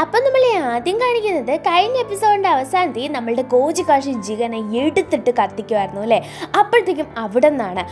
അപ്പം നമ്മൾ ആദ്യം കാണിക്കുന്നത് കഴിഞ്ഞ എപ്പിസോഡിൻ്റെ അവസാനത്തിൽ നമ്മളുടെ കോജികാഷി ജിഗനെ എടുത്തിട്ട് കത്തിക്കുമായിരുന്നു അല്ലേ. അപ്പോഴത്തേക്കും അവിടെ നിന്നാണ്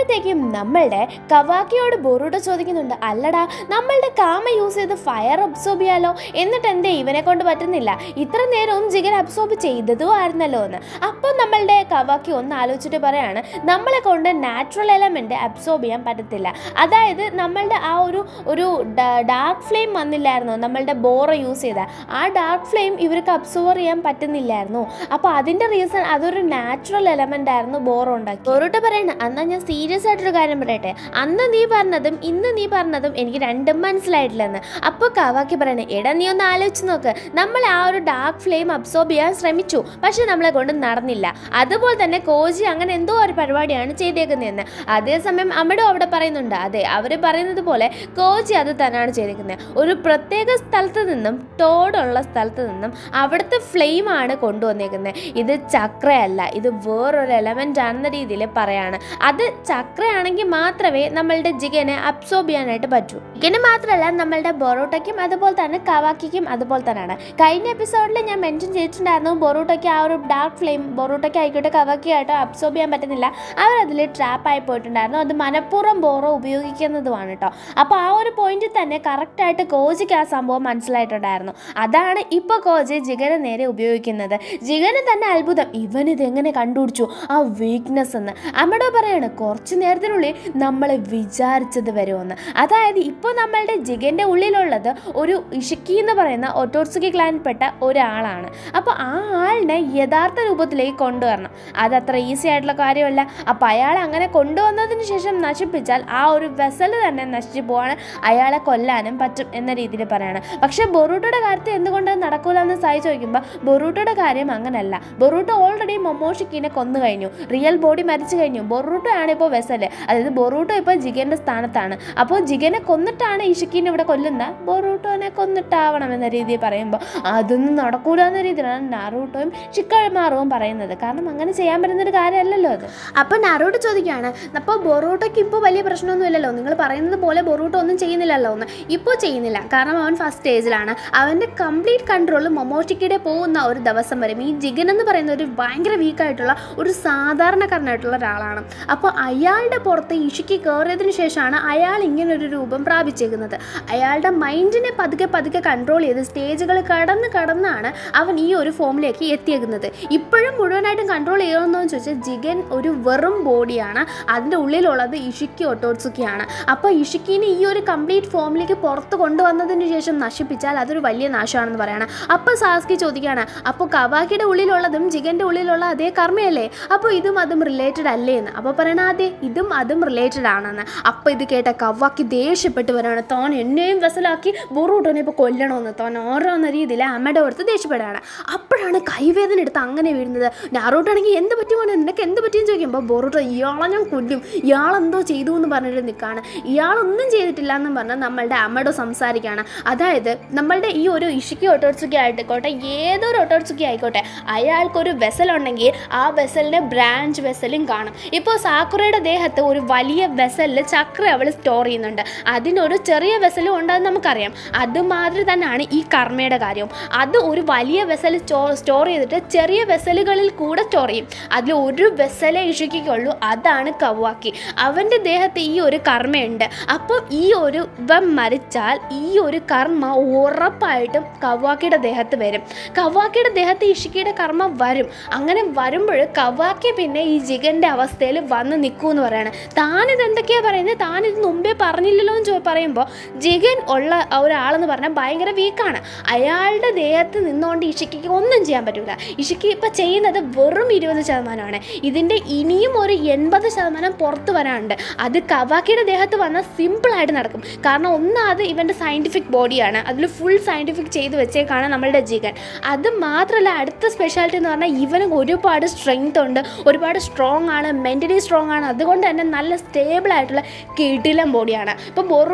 നമ്മളുടെ കവാക്കിയോട് ബൊറൂട്ടോ ചോദിക്കുന്നുണ്ട്, അല്ലടാ നമ്മളുടെ കാമ യൂസ് ചെയ്ത് ഫയർ അബ്സോർബ് ചെയ്യാലോ, എന്നിട്ട് എന്തേ ഇവനെ കൊണ്ട് പറ്റുന്നില്ല, ഇത്ര നേരവും ജിഗൻ അബ്സോർബ് ചെയ്തതും ആയിരുന്നല്ലോ എന്ന്. അപ്പോൾ നമ്മളുടെ കവാക്കി ഒന്ന് ആലോചിച്ചിട്ട് പറയാണ്, നമ്മളെ കൊണ്ട് നാച്ചുറൽ എലമെൻറ്റ് അബ്സോർബ് ചെയ്യാൻ പറ്റത്തില്ല. അതായത് നമ്മളുടെ ആ ഒരു ഡാർക്ക് ഫ്ലെയിം വന്നില്ലായിരുന്നു നമ്മളുടെ ബോറ യൂസ് ചെയ്ത ആ ഡാർക്ക് ഫ്ലെയിം ഇവർക്ക് അബ്സോർവ് ചെയ്യാൻ പറ്റുന്നില്ലായിരുന്നു. അപ്പോൾ അതിൻ്റെ റീസൺ അതൊരു നാച്ചുറൽ എലമെൻ്റ് ആയിരുന്നു ബോറ ഉണ്ടാക്കി. ബൊറൂട്ടോ പറയണ, എന്നാൽ ഞാൻ സീരിയസ് ആയിട്ടൊരു കാര്യം പറയട്ടെ, അന്ന് നീ പറഞ്ഞതും ഇന്ന് നീ പറഞ്ഞതും എനിക്ക് രണ്ടും മനസ്സിലായിട്ടില്ലെന്ന്. അപ്പോൾ കവാക്കി പറയണേ, എടാ നീ ഒന്ന് ആലോചിച്ച് നോക്ക്, നമ്മൾ ആ ഒരു ഡാർക്ക് ഫ്ലെയിം അബ്സോർബ് ചെയ്യാൻ ശ്രമിച്ചു, പക്ഷെ നമ്മളെ കൊണ്ട് നടന്നില്ല. അതുപോലെ തന്നെ കോജി അങ്ങനെ എന്തോ ഒരു പരിപാടിയാണ് ചെയ്തേക്കുന്നതെന്ന്. അതേസമയം അമ്മടും അവിടെ പറയുന്നുണ്ട്, അതെ അവർ പറയുന്നത് പോലെ കോജി അത് തന്നെയാണ് ചെയ്തേക്കുന്നത്. ഒരു പ്രത്യേക സ്ഥലത്ത് നിന്നും തോടുള്ള സ്ഥലത്ത് നിന്നും അവിടുത്തെ ഫ്ലെയിമാണ് കൊണ്ടുവന്നേക്കുന്നത്. ഇത് ചക്രയല്ല, ഇത് വേറൊരു എലമെൻ്റ് ആണെന്ന രീതിയിൽ പറയാണ്. അത് ചക്രയാണെങ്കിൽ മാത്രമേ നമ്മളുടെ ജിഗനെ അബ്സോർബ് ചെയ്യാനായിട്ട് പറ്റൂ. ജിഗന് മാത്രമല്ല നമ്മളുടെ ബൊറൂട്ടോയ്ക്കും അതുപോലെ തന്നെ കവാക്കിക്കും അതുപോലെ തന്നെയാണ്. കഴിഞ്ഞ എപ്പിസോഡിൽ ഞാൻ മെൻഷൻ ചെയ്തിട്ടുണ്ടായിരുന്നു, ബൊറൂട്ടോയ്ക്ക് ആ ഒരു ഡാർക്ക് ഫ്ലെയിം ബൊറൂട്ടോയ്ക്ക് ആയിക്കോട്ടെ കവാക്കി ആയിട്ടോ അബ്സോർബ് ചെയ്യാൻ പറ്റുന്നില്ല, അവരതിൽ ട്രാപ്പായി പോയിട്ടുണ്ടായിരുന്നു. അത് മനഃപൂർവ്വം ബോറോ ഉപയോഗിക്കുന്നതുമാണ് കേട്ടോ. അപ്പോൾ ആ ഒരു പോയിന്റിൽ തന്നെ കറക്റ്റായിട്ട് കോജിക്ക് ആ സംഭവം മനസ്സിലായിട്ടുണ്ടായിരുന്നു. അതാണ് ഇപ്പോൾ കോജി ജിഗന് നേരെ ഉപയോഗിക്കുന്നത്. ജിഗന് തന്നെ അത്ഭുതം, ഇവനിത് എങ്ങനെ കണ്ടുപിടിച്ചു ആ വീക്ക്നെസ് എന്ന്. അമ്മടോ പറയാണ്, കുറച്ച് നേരത്തിനുള്ളിൽ നമ്മൾ വിചാരിച്ചത് വരുമെന്ന്. അതായത് ഇപ്പോൾ നമ്മളുടെ ജിഗൻ്റെ ഉള്ളിലുള്ളത് ഒരു ഇഷിക്കി എന്ന് പറയുന്ന ഒട്ടോട്സുക്കി ക്ലാനിൽപ്പെട്ട ഒരാളാണ്. അപ്പോൾ ആ ആളിനെ യഥാർത്ഥ രൂപത്തിലേക്ക് കൊണ്ടുവരണം. അതത്ര ഈസി ആയിട്ടുള്ള കാര്യമല്ല. അപ്പോൾ അയാളെ അങ്ങനെ കൊണ്ടുവന്നതിന് ശേഷം നശിപ്പിച്ചാൽ ആ ഒരു വെസൽ തന്നെ നശിച്ചു പോവാണ്, അയാളെ കൊല്ലാനും പറ്റും എന്ന രീതിയിൽ പറയാണ്. പക്ഷെ ബൊറൂട്ടോയുടെ കാര്യത്തിൽ എന്തുകൊണ്ട് നടക്കൂല എന്ന് സായി ചോദിക്കുമ്പോൾ ബൊറൂട്ടോയുടെ കാര്യം അങ്ങനല്ല. ബൊറൂട്ടോ ഓൾറെഡി മൊമോഷിക്കിനെ കൊന്നു കഴിഞ്ഞു, റിയൽ ബോഡി മരിച്ചു കഴിഞ്ഞു. ബൊറൂട്ടോ ആണ് ഇപ്പോൾ വെസൽ, അതായത് ബൊറൂട്ടോ ഇപ്പോൾ ജിഗൻ്റെ സ്ഥാനത്താണ്. അപ്പോൾ ജിഗനെ കൊന്നിട്ടാണ് ഇഷിക്കിനെ ഇവിടെ കൊല്ലുന്നത്, ബൊറൂട്ടോനെ കൊന്നിട്ടാവണം എന്ന രീതിയിൽ പറയുമ്പോൾ അതൊന്നും നടക്കൂല എന്ന രീതിയിലാണ് നാറൂട്ടോയും ഷിക്കമാറുവും പറയുന്നത്. കാരണം അങ്ങനെ ചെയ്യാൻ പറ്റുന്നൊരു കാര്യമല്ലല്ലോ അത്. അപ്പോൾ നാറൂട്ടോ ചോദിക്കുകയാണ്, അപ്പോൾ ബൊറൂട്ടോയ്ക്ക് ഇപ്പോൾ വലിയ പ്രശ്നമൊന്നുമില്ലല്ലോ, നിങ്ങൾ പറയുന്നത് പോലെ ബൊറൂട്ടോ ഒന്നും ചെയ്യുന്നില്ലല്ലോ എന്ന്. ഇപ്പോൾ ചെയ്യുന്നില്ല, കാരണം അവൻ ഫസ്റ്റ് സ്റ്റേജിലാണ്. അവൻ്റെ കംപ്ലീറ്റ് കൺട്രോൾ മൊമോഷിക്കിയുടെ പോകുന്ന ഒരു ദിവസം വരും. ഈ ജിഗൻ എന്ന് പറയുന്ന ഒരു ഭയങ്കര വീക്കായിട്ടുള്ള ഒരു സാധാരണക്കാരനായിട്ടുള്ള ഒരാളാണ്. അപ്പോൾ അയാളുടെ പുറത്ത് ഇഷിക്ക് കയറിയതിന് ശേഷമാണ് അയാൾ ഇങ്ങനൊരു രൂപം പ്രാപിച്ചേക്കുന്നത്. അയാളുടെ മൈൻഡിനെ പതുക്കെ കൺട്രോൾ ചെയ്ത് സ്റ്റേജുകൾ കടന്നാണ് അവൻ ഈ ഒരു ഫോമിലേക്ക് എത്തിയേക്കുന്നത്. ഇപ്പോഴും മുഴുവനായിട്ടും കൺട്രോൾ ചെയ്യണമെന്ന് ചോദിച്ചാൽ ജിഗൻ ഒരു വെറും ബോഡിയാണ്, അതിൻ്റെ ഉള്ളിലുള്ളത് ഇഷിക്കി ഒട്ടോട്സുക്കിയാണ്. അപ്പോൾ ഇഷിക്കിനെ ഈ ഒരു കംപ്ലീറ്റ് ഫോമിലേക്ക് പുറത്ത് കൊണ്ടുവന്നതിന് ശേഷം നശിപ്പിച്ചാൽ അതൊരു വലിയ നാശമാണെന്ന് പറയണം. അപ്പോൾ സാസ്കി ചോദിക്കുകയാണ്, അപ്പോൾ കവാക്കിയുടെ ഉള്ളിലുള്ളതും ജിഗൻ്റെ ഉള്ളിലുള്ള അതേ കർമ്മയല്ലേ, അപ്പോൾ ഇതും അതും റിലേറ്റഡ് അല്ലേ എന്ന്. അപ്പോൾ പറയണ അതെ, ഇതും അതും റിലേറ്റഡ് ആണെന്ന്. അപ്പോൾ ഇത് കേട്ട കവാക്കി ദേഷ്യപ്പെട്ട് വരികയാണ്, താൻ എന്നെയും വെസലാക്കി ബൊറൂട്ടോനെ ഇപ്പോൾ കൊല്ലണമെന്ന് താൻ ഓരോന്ന രീതിയിൽ അമ്മയുടെ അടുത്ത് ദേഷ്യപ്പെടുകയാണ്. അപ്പോഴാണ് കൈവേദന എടുത്ത് അങ്ങനെ വീഴുന്നത്. നാറൂട്ടാണെങ്കിൽ എന്ത് പറ്റുമോ, നിനക്ക് എന്ത് പറ്റിയെന്ന് ചോദിക്കുമ്പോൾ ബൊറൂട്ടോ ഇയാളെ ഞാൻ കൊല്ലും, ഇയാളെന്തോ ചെയ്തു എന്ന് പറഞ്ഞിട്ട് നിൽക്കുകയാണ്. ഇയാളൊന്നും ചെയ്തിട്ടില്ല എന്നും പറഞ്ഞാൽ നമ്മളുടെ അമ്മയുടെ സംസാരിക്കുകയാണ്. അതായത് നമ്മളുടെ ഈ ഒരു ഇഷിക്കി ഒട്ടോട്സുക്കി ആയിക്കോട്ടെ, ഏതൊരു ഒട്ടോട്സുക്കി ആയിക്കോട്ടെ, അയാൾക്കൊരു വെസലുണ്ടെങ്കിൽ ആ വെസലിന് ബ്രാഞ്ച് വെസലും കാണും. ഇപ്പോൾ സാക്കുറയുടെ ദേഹത്ത് ഒരു വലിയ വെസലിൽ ചക്ര അവൾ സ്റ്റോർ ചെയ്യുന്നുണ്ട്, അതിനൊരു ചെറിയ വെസലും ഉണ്ടെന്ന് നമുക്കറിയാം. അതുമാതിരി തന്നെയാണ് ഈ കർമ്മയുടെ കാര്യവും. അത് ഒരു വലിയ വെസൽ സ്റ്റോർ ചെയ്തിട്ട് ചെറിയ വെസലുകളിൽ കൂടെ സ്റ്റോർ ചെയ്യും. അതിൽ ഒരു വെസലേ ഇഷിക്കുള്ളൂ, അതാണ് കവാക്കി. അവൻ്റെ ദേഹത്ത് ഈ ഒരു കർമ്മയുണ്ട്. അപ്പം ഈ ഒരു ഇവൻ മരിച്ചാൽ ഈ ഒരു കർമ്മ ഉറപ്പായിട്ടും കവാക്കിയുടെ ദേഹത്ത് വരും. കവാക്കിയുടെ ദേഹത്ത് ഇഷിക്കിയുടെ കർമ്മ വരും. അങ്ങനെ വരുമ്പോൾ കവാക്കി പിന്നെ ഈ ജിഗൻ്റെ അവസ്ഥയിൽ വന്ന് നിൽക്കൂ എന്ന് പറയാണ്. താനിത് എന്തൊക്കെയാണ് പറയുന്നത്, താനിത് മുമ്പേ പറഞ്ഞില്ലല്ലോ എന്ന് പറയുമ്പോൾ ജിഗൻ ഉള്ള ഒരാളെന്ന് പറഞ്ഞാൽ ഭയങ്കര വീക്കാണ്. അയാളുടെ ദേഹത്ത് നിന്നുകൊണ്ട് ഇഷിക്ക് ഒന്നും ചെയ്യാൻ പറ്റില്ല. ഇഷിക്ക് ഇപ്പം ചെയ്യുന്നത് വെറും 20%. ഇതിൻ്റെ ഇനിയും ഒരു 80% പുറത്ത് വരാനുണ്ട്. അത് കവാക്കിയുടെ ദേഹത്ത് വന്നാൽ സിമ്പിളായിട്ട് നടക്കും. കാരണം ഒന്നാമത് ഇവൻ്റെ സയൻറ്റിഫിക് ബോഡിയാണ്, അതിൽ ഫുൾ സയൻറ്റിഫിക് ചെയ്ത് വെച്ചേക്കാണ് നമ്മളുടെ ജിഗൻ. അത് മാത്രമല്ല അടുത്ത സ്പെഷ്യാലിറ്റി എന്ന് പറഞ്ഞാൽ ഇവന് ഒരുപാട് സ്ട്രെങ്ത് ഉണ്ട്, ഒരുപാട് സ്ട്രോങ് ആണ്, മെൻ്റലി സ്ട്രോങ് ആണ്. അതുകൊണ്ട് തന്നെ നല്ല സ്റ്റേബിൾ ആയിട്ടുള്ള കിടിലം ബോഡിയാണ്. ഇപ്പോൾ ബൊറൂട്ടോ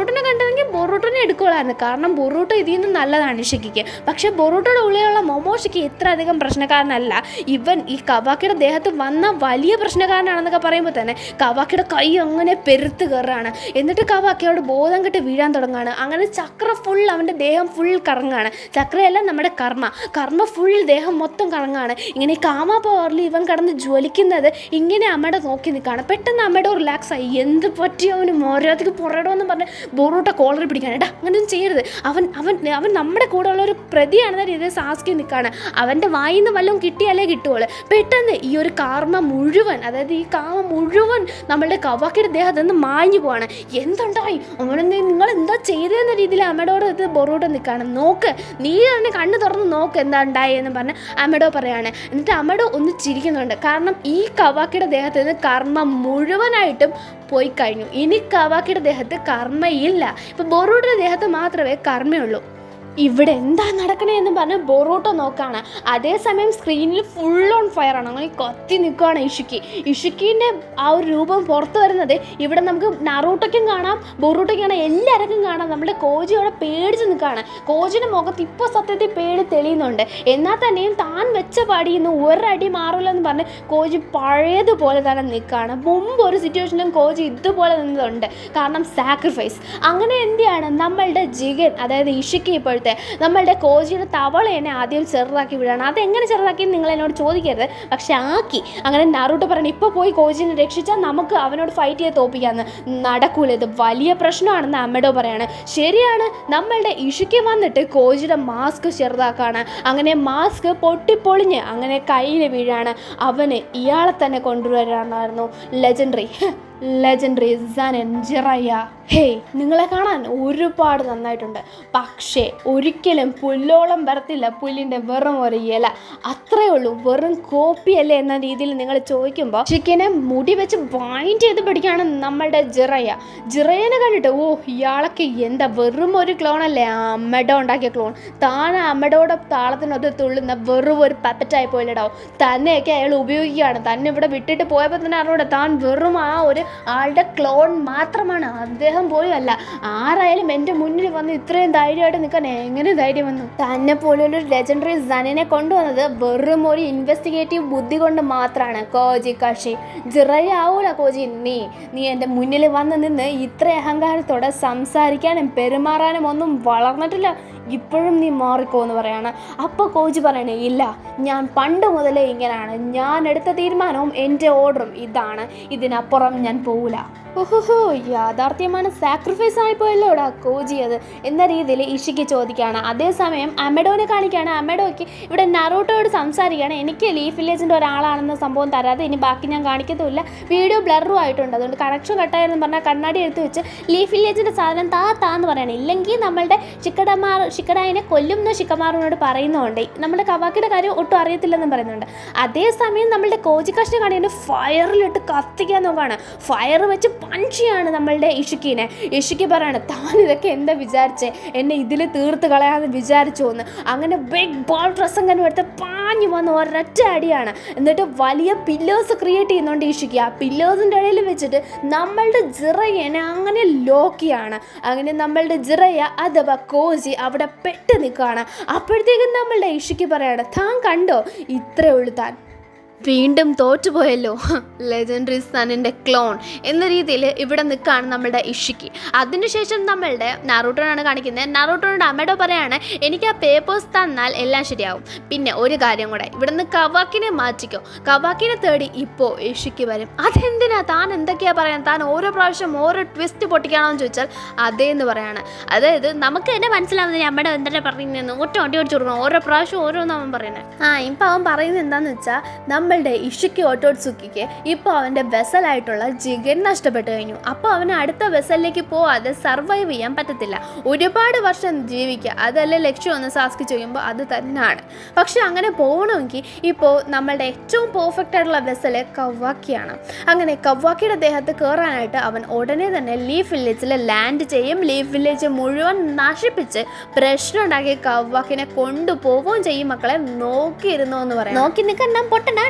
ബൊറൂട്ടനെ കണ്ടതെങ്കിൽ ബൊറൂട്ടനെ എടുക്കുള്ളായിരുന്നു, കാരണം ബൊറൂട്ട ഇതിൽ നിന്ന് നല്ലതാണ് ഇഷിക്കിക്ക്. പക്ഷേ ബൊറൂട്ടയുടെ ഉള്ളിലുള്ള മൊമോഷിക്ക് ഇത്ര അധികം പ്രശ്നക്കാരനല്ല. ഇവൻ ഈ കവാക്കിയുടെ ദേഹത്ത് വന്ന വലിയ പ്രശ്നക്കാരനാണെന്നൊക്കെ പറയുമ്പോൾ തന്നെ കവാക്കിയുടെ കൈ അങ്ങനെ പെരുത്ത് കയറുകയാണ്. എന്നിട്ട് കവാക്കിയോട് ബോധം കെട്ട് വീഴാൻ തുടങ്ങുകയാണ്. അങ്ങനെ ചക്ര ഫുൾ അവൻ്റെ ദേഹം ഫുൾ കറങ്ങുകയാണ്. ചക്രയല്ല, നമ്മുടെ കർമ്മ ഫുൾ ദേഹം മൊത്തം കറങ്ങുകയാണ്. ഇങ്ങനെ കാമ പവറിൽ ഇവൻ കടന്ന് ജ്വലിക്കുന്നത് ഇങ്ങനെ അമ്മയുടെ നോക്കി നിൽക്കുകയാണ്. പെട്ടെന്ന് അമ്മയുടെ റിലാക്സ് ആയി. എന്ത് പറ്റി അവന് മോരാതിക്ക് പുറയിടമെന്ന് പറഞ്ഞ് ബൊറൂട്ട കോളർ പിടിക്കാനായിട്ടാ അങ്ങനെയൊന്നും ചെയ്യരുത്, അവൻ അവൻ അവൻ നമ്മുടെ കൂടെ ഉള്ള ഒരു പ്രതിയാണെന്ന രീതിയിൽ സാസ്കി നിൽക്കുകയാണ്. അവൻ്റെ വായിൽ നിന്ന് വല്ലതും കിട്ടിയാലേ കിട്ടുള്ളൂ. പെട്ടെന്ന് ഈ ഒരു കാമ മുഴുവൻ നമ്മളുടെ കവാക്കിയുടെ ദേഹത്ത് നിന്ന് മാഞ്ഞു പോവാണ്. എന്തുണ്ടായി നിങ്ങൾ എന്താ ചെയ്തതെന്ന രീതിയിൽ അമ്മയോട് ഇത് ബൊറൂട്ട നിൽക്കുകയാണ്. നോക്ക്, നീ തന്നെ കണ്ണ് തുറന്ന് നോക്ക് എന്താ ഉണ്ടായി എന്ന് പറഞ്ഞ് അമ്മയോ പറയാണ്. എന്നിട്ട് അമ്മയോ ഒന്ന് ചിരിക്കുന്നുണ്ട്, കാരണം ഈ കവാക്കിയുടെ ദേഹത്ത് നിന്ന് കർമ്മ മുഴുവനായിട്ടും പോയി കഴിഞ്ഞു. ഇനി കവാക്കിയുടെ ദേഹത്ത് കർമ്മയില്ല. ഇപ്പം ബൊറൂട്ടയുടെ ദേഹത്ത് മാത്രമേ കർമ്മയുള്ളൂ. ഇവിടെ എന്താ നടക്കണേ എന്ന് പറഞ്ഞ് ബൊറൂട്ട നോക്കുകയാണ്. അതേസമയം സ്ക്രീനിൽ ഫുൾ ഓൺ ഫയർ ആണ്. അങ്ങനെ കത്തി നിൽക്കുകയാണ് ഇഷുക്കിൻ്റെ ആ ഒരു രൂപം പുറത്ത് വരുന്നത്. ഇവിടെ നമുക്ക് നറൂട്ടയ്ക്കും കാണാം, ബൊറൂട്ടയ്ക്കും കാണാം, എല്ലാവർക്കും കാണാം. നമ്മുടെ കോജി അവിടെ പേടിച്ച് നിൽക്കുകയാണ്. കോജിയുടെ മുഖത്ത് ഇപ്പോൾ സത്യത്തിൽ പേടി തെളിയുന്നുണ്ട്. എന്നാൽ തന്നെയും താൻ വെച്ച പടിയിൽ നിന്ന് ഒരടി മാറില്ലെന്ന് പറഞ്ഞ് കോജി പഴയതുപോലെ തന്നെ നിൽക്കുകയാണ്. മുമ്പ് ഒരു സിറ്റുവേഷനിലും കോജി ഇതുപോലെ നിന്നതുണ്ട്, കാരണം സാക്രിഫൈസ്. അങ്ങനെ എന്തിയാണ് നമ്മളുടെ ജിഗൻ, അതായത് ഇഷിക്കി ഇപ്പോഴത്തെ നമ്മളുടെ കോജിയുടെ തവളേനെ ആദ്യം ചെറുതാക്കി വിടാണ്. അതെങ്ങനെ ചെറുതാക്കി നിങ്ങൾ എന്നോട് ചോദിക്കരുത്, പക്ഷെ ആക്കി. അങ്ങനെ നറൂട്ടോ പറയണം, ഇപ്പോൾ പോയി കോജിനെ രക്ഷിച്ചാൽ നമുക്ക് അവനോട് ഫൈറ്റ് ചെയ്ത് തോപ്പിക്കാമെന്ന്. നടക്കൂല, ഇത് വലിയ പ്രശ്നമാണെന്ന് അമ്മയോ പറയാണ്. ശരിയാണ്, നമ്മളുടെ ഇഷിക്ക് വന്നിട്ട് കോജിയുടെ മാസ്ക് ചെറുതാക്കാണ്. അങ്ങനെ മാസ്ക് പൊട്ടിപ്പൊളിഞ്ഞ് അങ്ങനെ കയ്യിൽ വീഴാണ്. അവന് ഇയാളെ തന്നെ കൊണ്ടുവരാനായിരുന്നു ലെജൻഡറി സനൻ ജിറയ. ഹേയ്, നിങ്ങളെ കാണാൻ ഒരുപാട് നന്നായിട്ടുണ്ട്, പക്ഷേ ഒരിക്കലും പുല്ലോളം വരത്തില്ല പുല്ലിൻ്റെ വെറും ഒരു ഇല, അത്രയേ ഉള്ളൂ, വെറും കോപ്പിയല്ലേ എന്ന രീതിയിൽ നിങ്ങൾ ചോദിക്കുമ്പോൾ ചിക്കനെ മുടി വെച്ച് വൈൻഡ് ചെയ്ത് പിടിക്കുകയാണ് നമ്മളുടെ ജിറയനെ കണ്ടിട്ട്, ഓ ഇയാളൊക്കെ എന്താ വെറും ഒരു ക്ലോണല്ലേ, അമ്മയുടെ ഉണ്ടാക്കിയ ക്ലോൺ, താൻ അമ്മയുടെ താളത്തിനൊത്ത് തുള്ളുന്ന വെറും ഒരു പപ്പറ്റായി പോയില്ലടാവും, തന്നെയൊക്കെ അയാൾ ഉപയോഗിക്കുകയാണ്. തന്നെ ഇവിടെ വിട്ടിട്ട് പോയപ്പോൾ തന്നെ അറിഞ്ഞൂടെ താൻ വെറും ആ ഒരു ആളുടെ ക്ലോൺ മാത്രമാണ്, അദ്ദേഹം പോലും അല്ല. ആരായാലും എൻ്റെ മുന്നിൽ വന്ന് ഇത്രയും ധൈര്യമായിട്ട് നിൽക്കാൻ എങ്ങനെ ധൈര്യം വന്നു? തന്നെ പോലൊരു ലെജൻഡറി സനിനെ കൊണ്ടുവന്നത് വെറും ഒരു ഇൻവെസ്റ്റിഗേറ്റീവ് ബുദ്ധി കൊണ്ട് മാത്രമാണ്. കോജി കഷി ജിറയ ആവൂല കോജി, നീ എൻ്റെ മുന്നിൽ വന്ന് നിന്ന് ഇത്ര അഹങ്കാരത്തോടെ സംസാരിക്കാനും പെരുമാറാനും ഒന്നും വളർന്നിട്ടില്ല, ഇപ്പോഴും നീ മാറിക്കോ എന്ന് പറയാണ്. അപ്പോൾ കോജി പറയണേ, ഇല്ല, ഞാൻ പണ്ട് മുതലേ ഇങ്ങനെയാണ്, ഞാൻ എടുത്ത തീരുമാനവും എൻ്റെ ഓർഡറും ഇതാണ്, ഇതിനപ്പുറം ഞാൻ പോവില്ല. ഓഹോഹോ, യാഥാർത്ഥ്യമാണ്, സാക്രിഫൈസ് ആയിപ്പോയല്ലോടാ കോജി അത് എന്ന രീതിയിൽ ഇഷിക്ക് ചോദിക്കുകയാണ്. അതേസമയം അമഡോനെ കാണിക്കുകയാണ്. അമഡോയ്ക്ക് ഇവിടെ നറൂട്ടോയോട് സംസാരിക്കുകയാണ്, എനിക്ക് ലീഫ് വില്ലേജിൻ്റെ ഒരാളാണെന്ന സംഭവം തരാതെ ഇനി ബാക്കി ഞാൻ കാണിക്കത്തുമില്ല, വീഡിയോ ബ്ലറും ആയിട്ടുണ്ട്, അതുകൊണ്ട് കണക്ഷൻ കട്ടായെന്ന് പറഞ്ഞാൽ കണ്ണാടി എടുത്ത് വെച്ച് ലീഫ് വില്ലേജിൻ്റെ സാധനം താന്ന് പറയണം, ഇല്ലെങ്കിൽ നമ്മളുടെ ഷിക്കഡായിനെ കൊല്ലുന്ന ഷിക്കമാറിനോട് പറയുന്നുണ്ട്. നമ്മുടെ കവാക്കിയുടെ കാര്യം ഒട്ടും അറിയത്തില്ലെന്നും പറയുന്നുണ്ട്. അതേസമയം നമ്മളുടെ കോജിക്കാഷിനെ കാണിയാണ് ഫയറിലിട്ട് കത്തിക്കാൻ നോക്കുകയാണ്. ഫയർ വെച്ച് പഞ്ചിയാണ് നമ്മളുടെ ഇഷിക്ക് പറയാണ്, താൻ ഇതൊക്കെ എന്താ വിചാരിച്ചേ, എന്നെ ഇതിൽ തീർത്ത് കളയാമെന്ന് വിചാരിച്ചോ എന്ന്. അങ്ങനെ ബിഗ് ബോൾ പ്രസംഗം എടുത്ത് പാഞ്ഞു വന്ന് ഒരൊറ്റ അടിയാണ്. എന്നിട്ട് വലിയ പില്ലേഴ്സ് ക്രിയേറ്റ് ചെയ്യുന്നുണ്ട് ഇഷിക്ക്. ആ പില്ലേഴ്സിൻ്റെ ഇടയിൽ വെച്ചിട്ട് നമ്മളുടെ ജിറയനെ അങ്ങനെ ലോക്കിയാണ്. അങ്ങനെ നമ്മളുടെ ജിറയ അഥവാ കോജി അവിടെ പെട്ട് നിൽക്കുകയാണ്. അപ്പോഴത്തേക്കും നമ്മളുടെ ഇഷിക്ക് പറയാണ്, താൻ കണ്ടോ, ഇത്രേ ഉള്ളൂ, താൻ വീണ്ടും തോറ്റുപോയല്ലോ, ലെജൻഡറി സണ്ണിൻ്റെ ക്ലോൺ എന്ന രീതിയിൽ ഇവിടെ നിൽക്കുകയാണ് നമ്മളുടെ ഇഷിക്ക്. അതിനുശേഷം നമ്മളുടെ നറൂട്ടോനാണ് കാണിക്കുന്നത്. നറൂട്ടോനോട് അമ്മയുടെ പറയാണ്, എനിക്ക് ആ പേപ്പേഴ്സ് തന്നാൽ എല്ലാം ശരിയാവും. പിന്നെ ഒരു കാര്യം കൂടെ, ഇവിടെ നിന്ന് കവാക്കിനെ മാറ്റിക്കോ, കവാക്കിനെ തേടി ഇപ്പോൾ ഇഷിക്ക് വരും. അതെന്തിനാ, താൻ എന്തൊക്കെയാണ് പറയാൻ, താൻ ഓരോ പ്രാവശ്യം ഓരോ ട്വിസ്റ്റ് പൊട്ടിക്കണമെന്ന് ചോദിച്ചാൽ അതേന്ന് പറയാണ്. അതായത് നമുക്ക് തന്നെ മനസ്സിലാവുന്നില്ല അമ്മയുടെ എന്തൊക്കെ പറയുന്നതെന്ന്, ഒറ്റ വണ്ടി ഓടിച്ചു കൊടുക്കണം, ഓരോ പ്രാവശ്യം ഓരോന്ന് അവൻ പറയുന്നത്. ഇപ്പം അവൻ പറയുന്നത് എന്താണെന്ന് വെച്ചാൽ, നമ്മളുടെ ഇഷിക്ക് ഓട്ടോട്സുക്കിക്ക് ഇപ്പോൾ അവൻ്റെ വെസലായിട്ടുള്ള ജിഗൻ നഷ്ടപ്പെട്ടു കഴിഞ്ഞു. അപ്പോൾ അവന് അടുത്ത വെസലിലേക്ക് പോവാതെ സർവൈവ് ചെയ്യാൻ പറ്റത്തില്ല, ഒരുപാട് വർഷം ജീവിക്കുക, അതല്ലേ ലക്ഷ്യമെന്ന് സാസ്കി ചോദിക്കുമ്പോൾ അത് തന്നെയാണ്. പക്ഷെ അങ്ങനെ പോകണമെങ്കിൽ ഇപ്പോൾ നമ്മളുടെ ഏറ്റവും പെർഫെക്റ്റ് ആയിട്ടുള്ള വെസല് കവാക്കിയാണ്. അങ്ങനെ കവാക്കിയുടെ ദേഹത്ത് കയറാനായിട്ട് അവൻ ഉടനെ തന്നെ ലീഫ് വില്ലേജിൽ ലാൻഡ് ചെയ്യും. ലീഫ് വില്ലേജ് മുഴുവൻ നശിപ്പിച്ച് പ്രശ്നം ഉണ്ടാക്കി കവാക്കിനെ കൊണ്ടുപോവുകയും ചെയ്യും. മക്കളെ നോക്കിയിരുന്നു എന്ന് പറയാം. നോക്കി നിൽക്കാൻ പൊട്ടനാണ്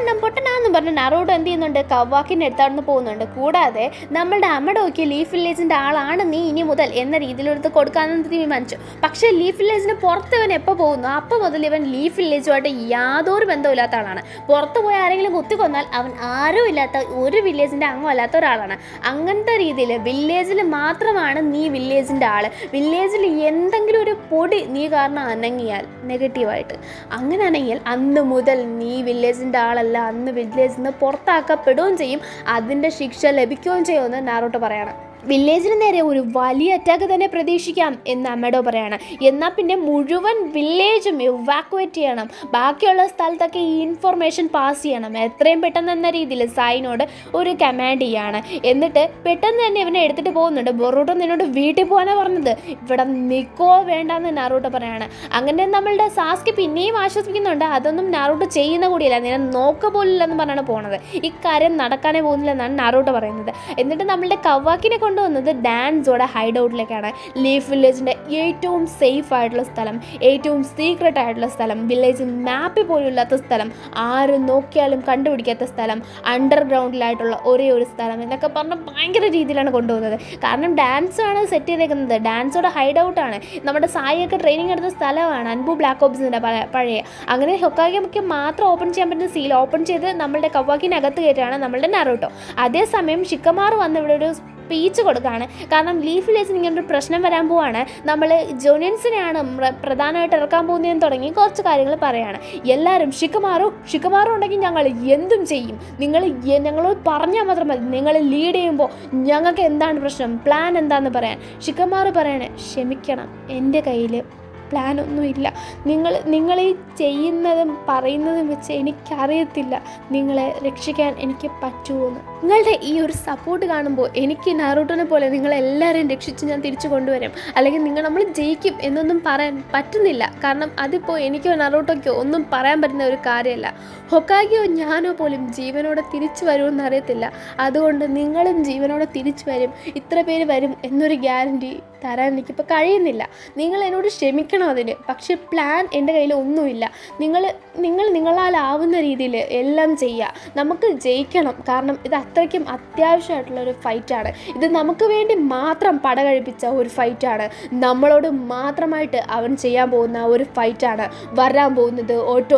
പൊട്ടനാണെന്നും പറഞ്ഞ് നറൂട്ടോ എന്ത് ചെയ്യുന്നുണ്ട്, കവാക്കിൻ്റെ അടുത്ത് അവിടെ നിന്ന് പോകുന്നുണ്ട്. കൂടാതെ നമ്മളുടെ അമഡോയ്ക്ക് ലീഫ് വില്ലേജിൻ്റെ ആളാണ് നീ ഇനി മുതൽ എന്ന രീതിയിലെടുത്ത് കൊടുക്കാമെന്ന് തീരുമാനിച്ചു. പക്ഷേ ലീഫ് വില്ലേജിന് പുറത്ത് ഇവൻ എപ്പോൾ പോകുന്നു അപ്പോൾ മുതൽ ഇവൻ ലീഫ് വില്ലേജുമായിട്ട് യാതൊരു ബന്ധമില്ലാത്ത ആളാണ്. പുറത്ത് പോയി ആരെങ്കിലും കുത്തിക്കൊന്നാൽ അവൻ ആരും ഇല്ലാത്ത ഒരു വില്ലേജിൻ്റെ അംഗമല്ലാത്ത ഒരാളാണ്. അങ്ങനത്തെ രീതിയിൽ വില്ലേജിൽ മാത്രമാണ് നീ വില്ലേജിൻ്റെ ആൾ. വില്ലേജിൽ എന്തെങ്കിലും ഒരു പൊടി നീ കാരണം അനങ്ങിയാൽ നെഗറ്റീവായിട്ട് അങ്ങനെ അനങ്ങിയാൽ അന്ന് മുതൽ നീ വില്ലേജിൻ്റെ ആളല്ല, അന്ന് വില്ലേജിൽ നിന്ന് പുറത്താക്കപ്പെടുകയും ചെയ്യും, അതിൻ്റെ ശിക്ഷ ലഭിക്കുകയും ചെയ്യുമെന്ന് നാറൂട്ടോ പറയണം. വില്ലേജിന് നേരെ ഒരു വലിയ അറ്റാക്ക് തന്നെ പ്രതീക്ഷിക്കാം എന്ന് അമഡോ പറയാണ്. എന്നാൽ പിന്നെ മുഴുവൻ വില്ലേജും ഇവാക്യുവേറ്റ് ചെയ്യണം, ബാക്കിയുള്ള സ്ഥലത്തൊക്കെ ഈ ഇൻഫർമേഷൻ പാസ് ചെയ്യണം എത്രയും പെട്ടെന്ന് എന്ന രീതിയിൽ സായിനോട് ഒരു കമാൻഡ് ചെയ്യാണ്. എന്നിട്ട് പെട്ടെന്ന് തന്നെ ഇവനെ എടുത്തിട്ട് പോകുന്നുണ്ട്. ബൊറൂട്ടോ നിന്നോട് വീട്ടിൽ പോകാനാണ് പറഞ്ഞത്, ഇവിടെ നിൽക്കോ വേണ്ടെന്ന് നാറൂട്ടോ പറയാണ്. അങ്ങനെ നമ്മളുടെ സാസ്കി പിന്നെയും ആശ്വസിപ്പിക്കുന്നുണ്ട്, അതൊന്നും നാറൂട്ടോ ചെയ്യുന്ന കൂടിയല്ല, നിന്നെ നോക്ക പോലില്ലെന്ന് പറഞ്ഞാണ് പോകുന്നത്, ഇക്കാര്യം നടക്കാനേ പോകുന്നില്ലെന്നാണ് നാറൂട്ടോ പറയുന്നത്. എന്നിട്ട് നമ്മളുടെ കവാക്കിനെ കൊണ്ടുവന്നത് ഡാൻസോടെ ഹൈഡ് ഔട്ടിലേക്കാണ്. ലീഫ് വില്ലേജിൻ്റെ ഏറ്റവും സേഫ് ആയിട്ടുള്ള സ്ഥലം, ഏറ്റവും സീക്രട്ട് ആയിട്ടുള്ള സ്ഥലം, വില്ലേജ് മാപ്പിൽ പോലും ഇല്ലാത്ത സ്ഥലം, ആരും നോക്കിയാലും കണ്ടുപിടിക്കാത്ത സ്ഥലം, അണ്ടർഗ്രൗണ്ടിലായിട്ടുള്ള ഒരേ ഒരു സ്ഥലം എന്നൊക്കെ പറഞ്ഞ് ഭയങ്കര രീതിയിലാണ് കൊണ്ടുപോകുന്നത്. കാരണം ഡാൻസാണ് സെറ്റ് ചെയ്തേക്കുന്നത്, ഡാൻസോടെ ഹൈഡ് ഔട്ടാണ്, നമ്മുടെ സായിയൊക്കെ ട്രെയിനിങ് എടുത്ത സ്ഥലമാണ്, അൻപു ബ്ലാക്ക് ഓപ്സിൻ്റെ പഴയ. അങ്ങനെ ഹൊക്കാഗെക്ക് മാത്രം ഓപ്പൺ ചെയ്യാൻ പറ്റുന്ന സീൽ ഓപ്പൺ ചെയ്ത് നമ്മളുടെ കവാക്കിനകത്ത് കയറ്റാണ് നമ്മളുടെ നാറൂട്ടോ. അതേസമയം ഷിക്കമാറു വന്ന് ഇവിടെ ഒരു സ്പീച്ച് കൊടുക്കുകയാണ്. കാരണം ലീഫ് വില്ലേജിന് ഇങ്ങനൊരു പ്രശ്നം വരാൻ പോവാണ്, നമ്മൾ ജോനിയൻസിനെയാണ് പ്രധാനമായിട്ട് ഇറക്കാൻ പോകുന്നതെന്ന് തുടങ്ങി കുറച്ച് കാര്യങ്ങൾ പറയുകയാണ്. എല്ലാവരും ഷിക്കമാറു ഉണ്ടെങ്കിൽ ഞങ്ങൾ എന്തും ചെയ്യും, ഞങ്ങളോട് പറഞ്ഞാൽ മാത്രം മതി, നിങ്ങൾ ലീഡ് ചെയ്യുമ്പോൾ ഞങ്ങൾക്ക് എന്താണ് പ്രശ്നം, പ്ലാൻ എന്താണെന്ന് പറയാൻ. ഷിക്കമാറു പറയണേ, ക്ഷമിക്കണം, എൻ്റെ കയ്യിൽ പ്ലാനൊന്നുമില്ല, നിങ്ങൾ ഈ ചെയ്യുന്നതും പറയുന്നതും വെച്ച് എനിക്കറിയത്തില്ല നിങ്ങളെ രക്ഷിക്കാൻ എനിക്ക് പറ്റുമോയെന്ന്. നിങ്ങളുടെ ഈ ഒരു സപ്പോർട്ട് കാണുമ്പോൾ എനിക്ക് നാറൂട്ടോനെ പോലെ നിങ്ങളെല്ലാവരെയും രക്ഷിച്ച് ഞാൻ തിരിച്ചു കൊണ്ടുവരും, അല്ലെങ്കിൽ നമ്മൾ ജയിക്കും എന്നൊന്നും പറയാൻ പറ്റുന്നില്ല. കാരണം അതിപ്പോൾ എനിക്കോ നാറൂട്ടോയ്ക്കോ ഒന്നും പറയാൻ പറ്റുന്ന ഒരു കാര്യമല്ല. ഹൊക്കാഗെയോ ഞാനോ പോലും ജീവനോടെ തിരിച്ചു വരുമെന്ന് അറിയത്തില്ല. അതുകൊണ്ട് നിങ്ങളും ജീവനോടെ തിരിച്ചു വരും, ഇത്ര പേര് വരും എന്നൊരു ഗ്യാരണ്ടി തരാൻ എനിക്കിപ്പോൾ കഴിയുന്നില്ല. നിങ്ങൾ എന്നോട് ക്ഷമിക്കണം അതിന്. പക്ഷേ പ്ലാൻ എൻ്റെ കയ്യിൽ ഒന്നുമില്ല. നിങ്ങൾ നിങ്ങളാലാവുന്ന രീതിയിൽ എല്ലാം ചെയ്യുക, നമുക്ക് ജയിക്കണം. കാരണം ഇത് അത്രയ്ക്കും അത്യാവശ്യമായിട്ടുള്ളൊരു ഫൈറ്റാണ്. ഇത് നമുക്ക് വേണ്ടി മാത്രം പടകഴിപ്പിച്ച ഒരു ഫൈറ്റാണ്, നമ്മളോട് മാത്രമായിട്ട് അവൻ ചെയ്യാൻ പോകുന്ന ഒരു ഫൈറ്റാണ് വരാൻ പോകുന്നത്.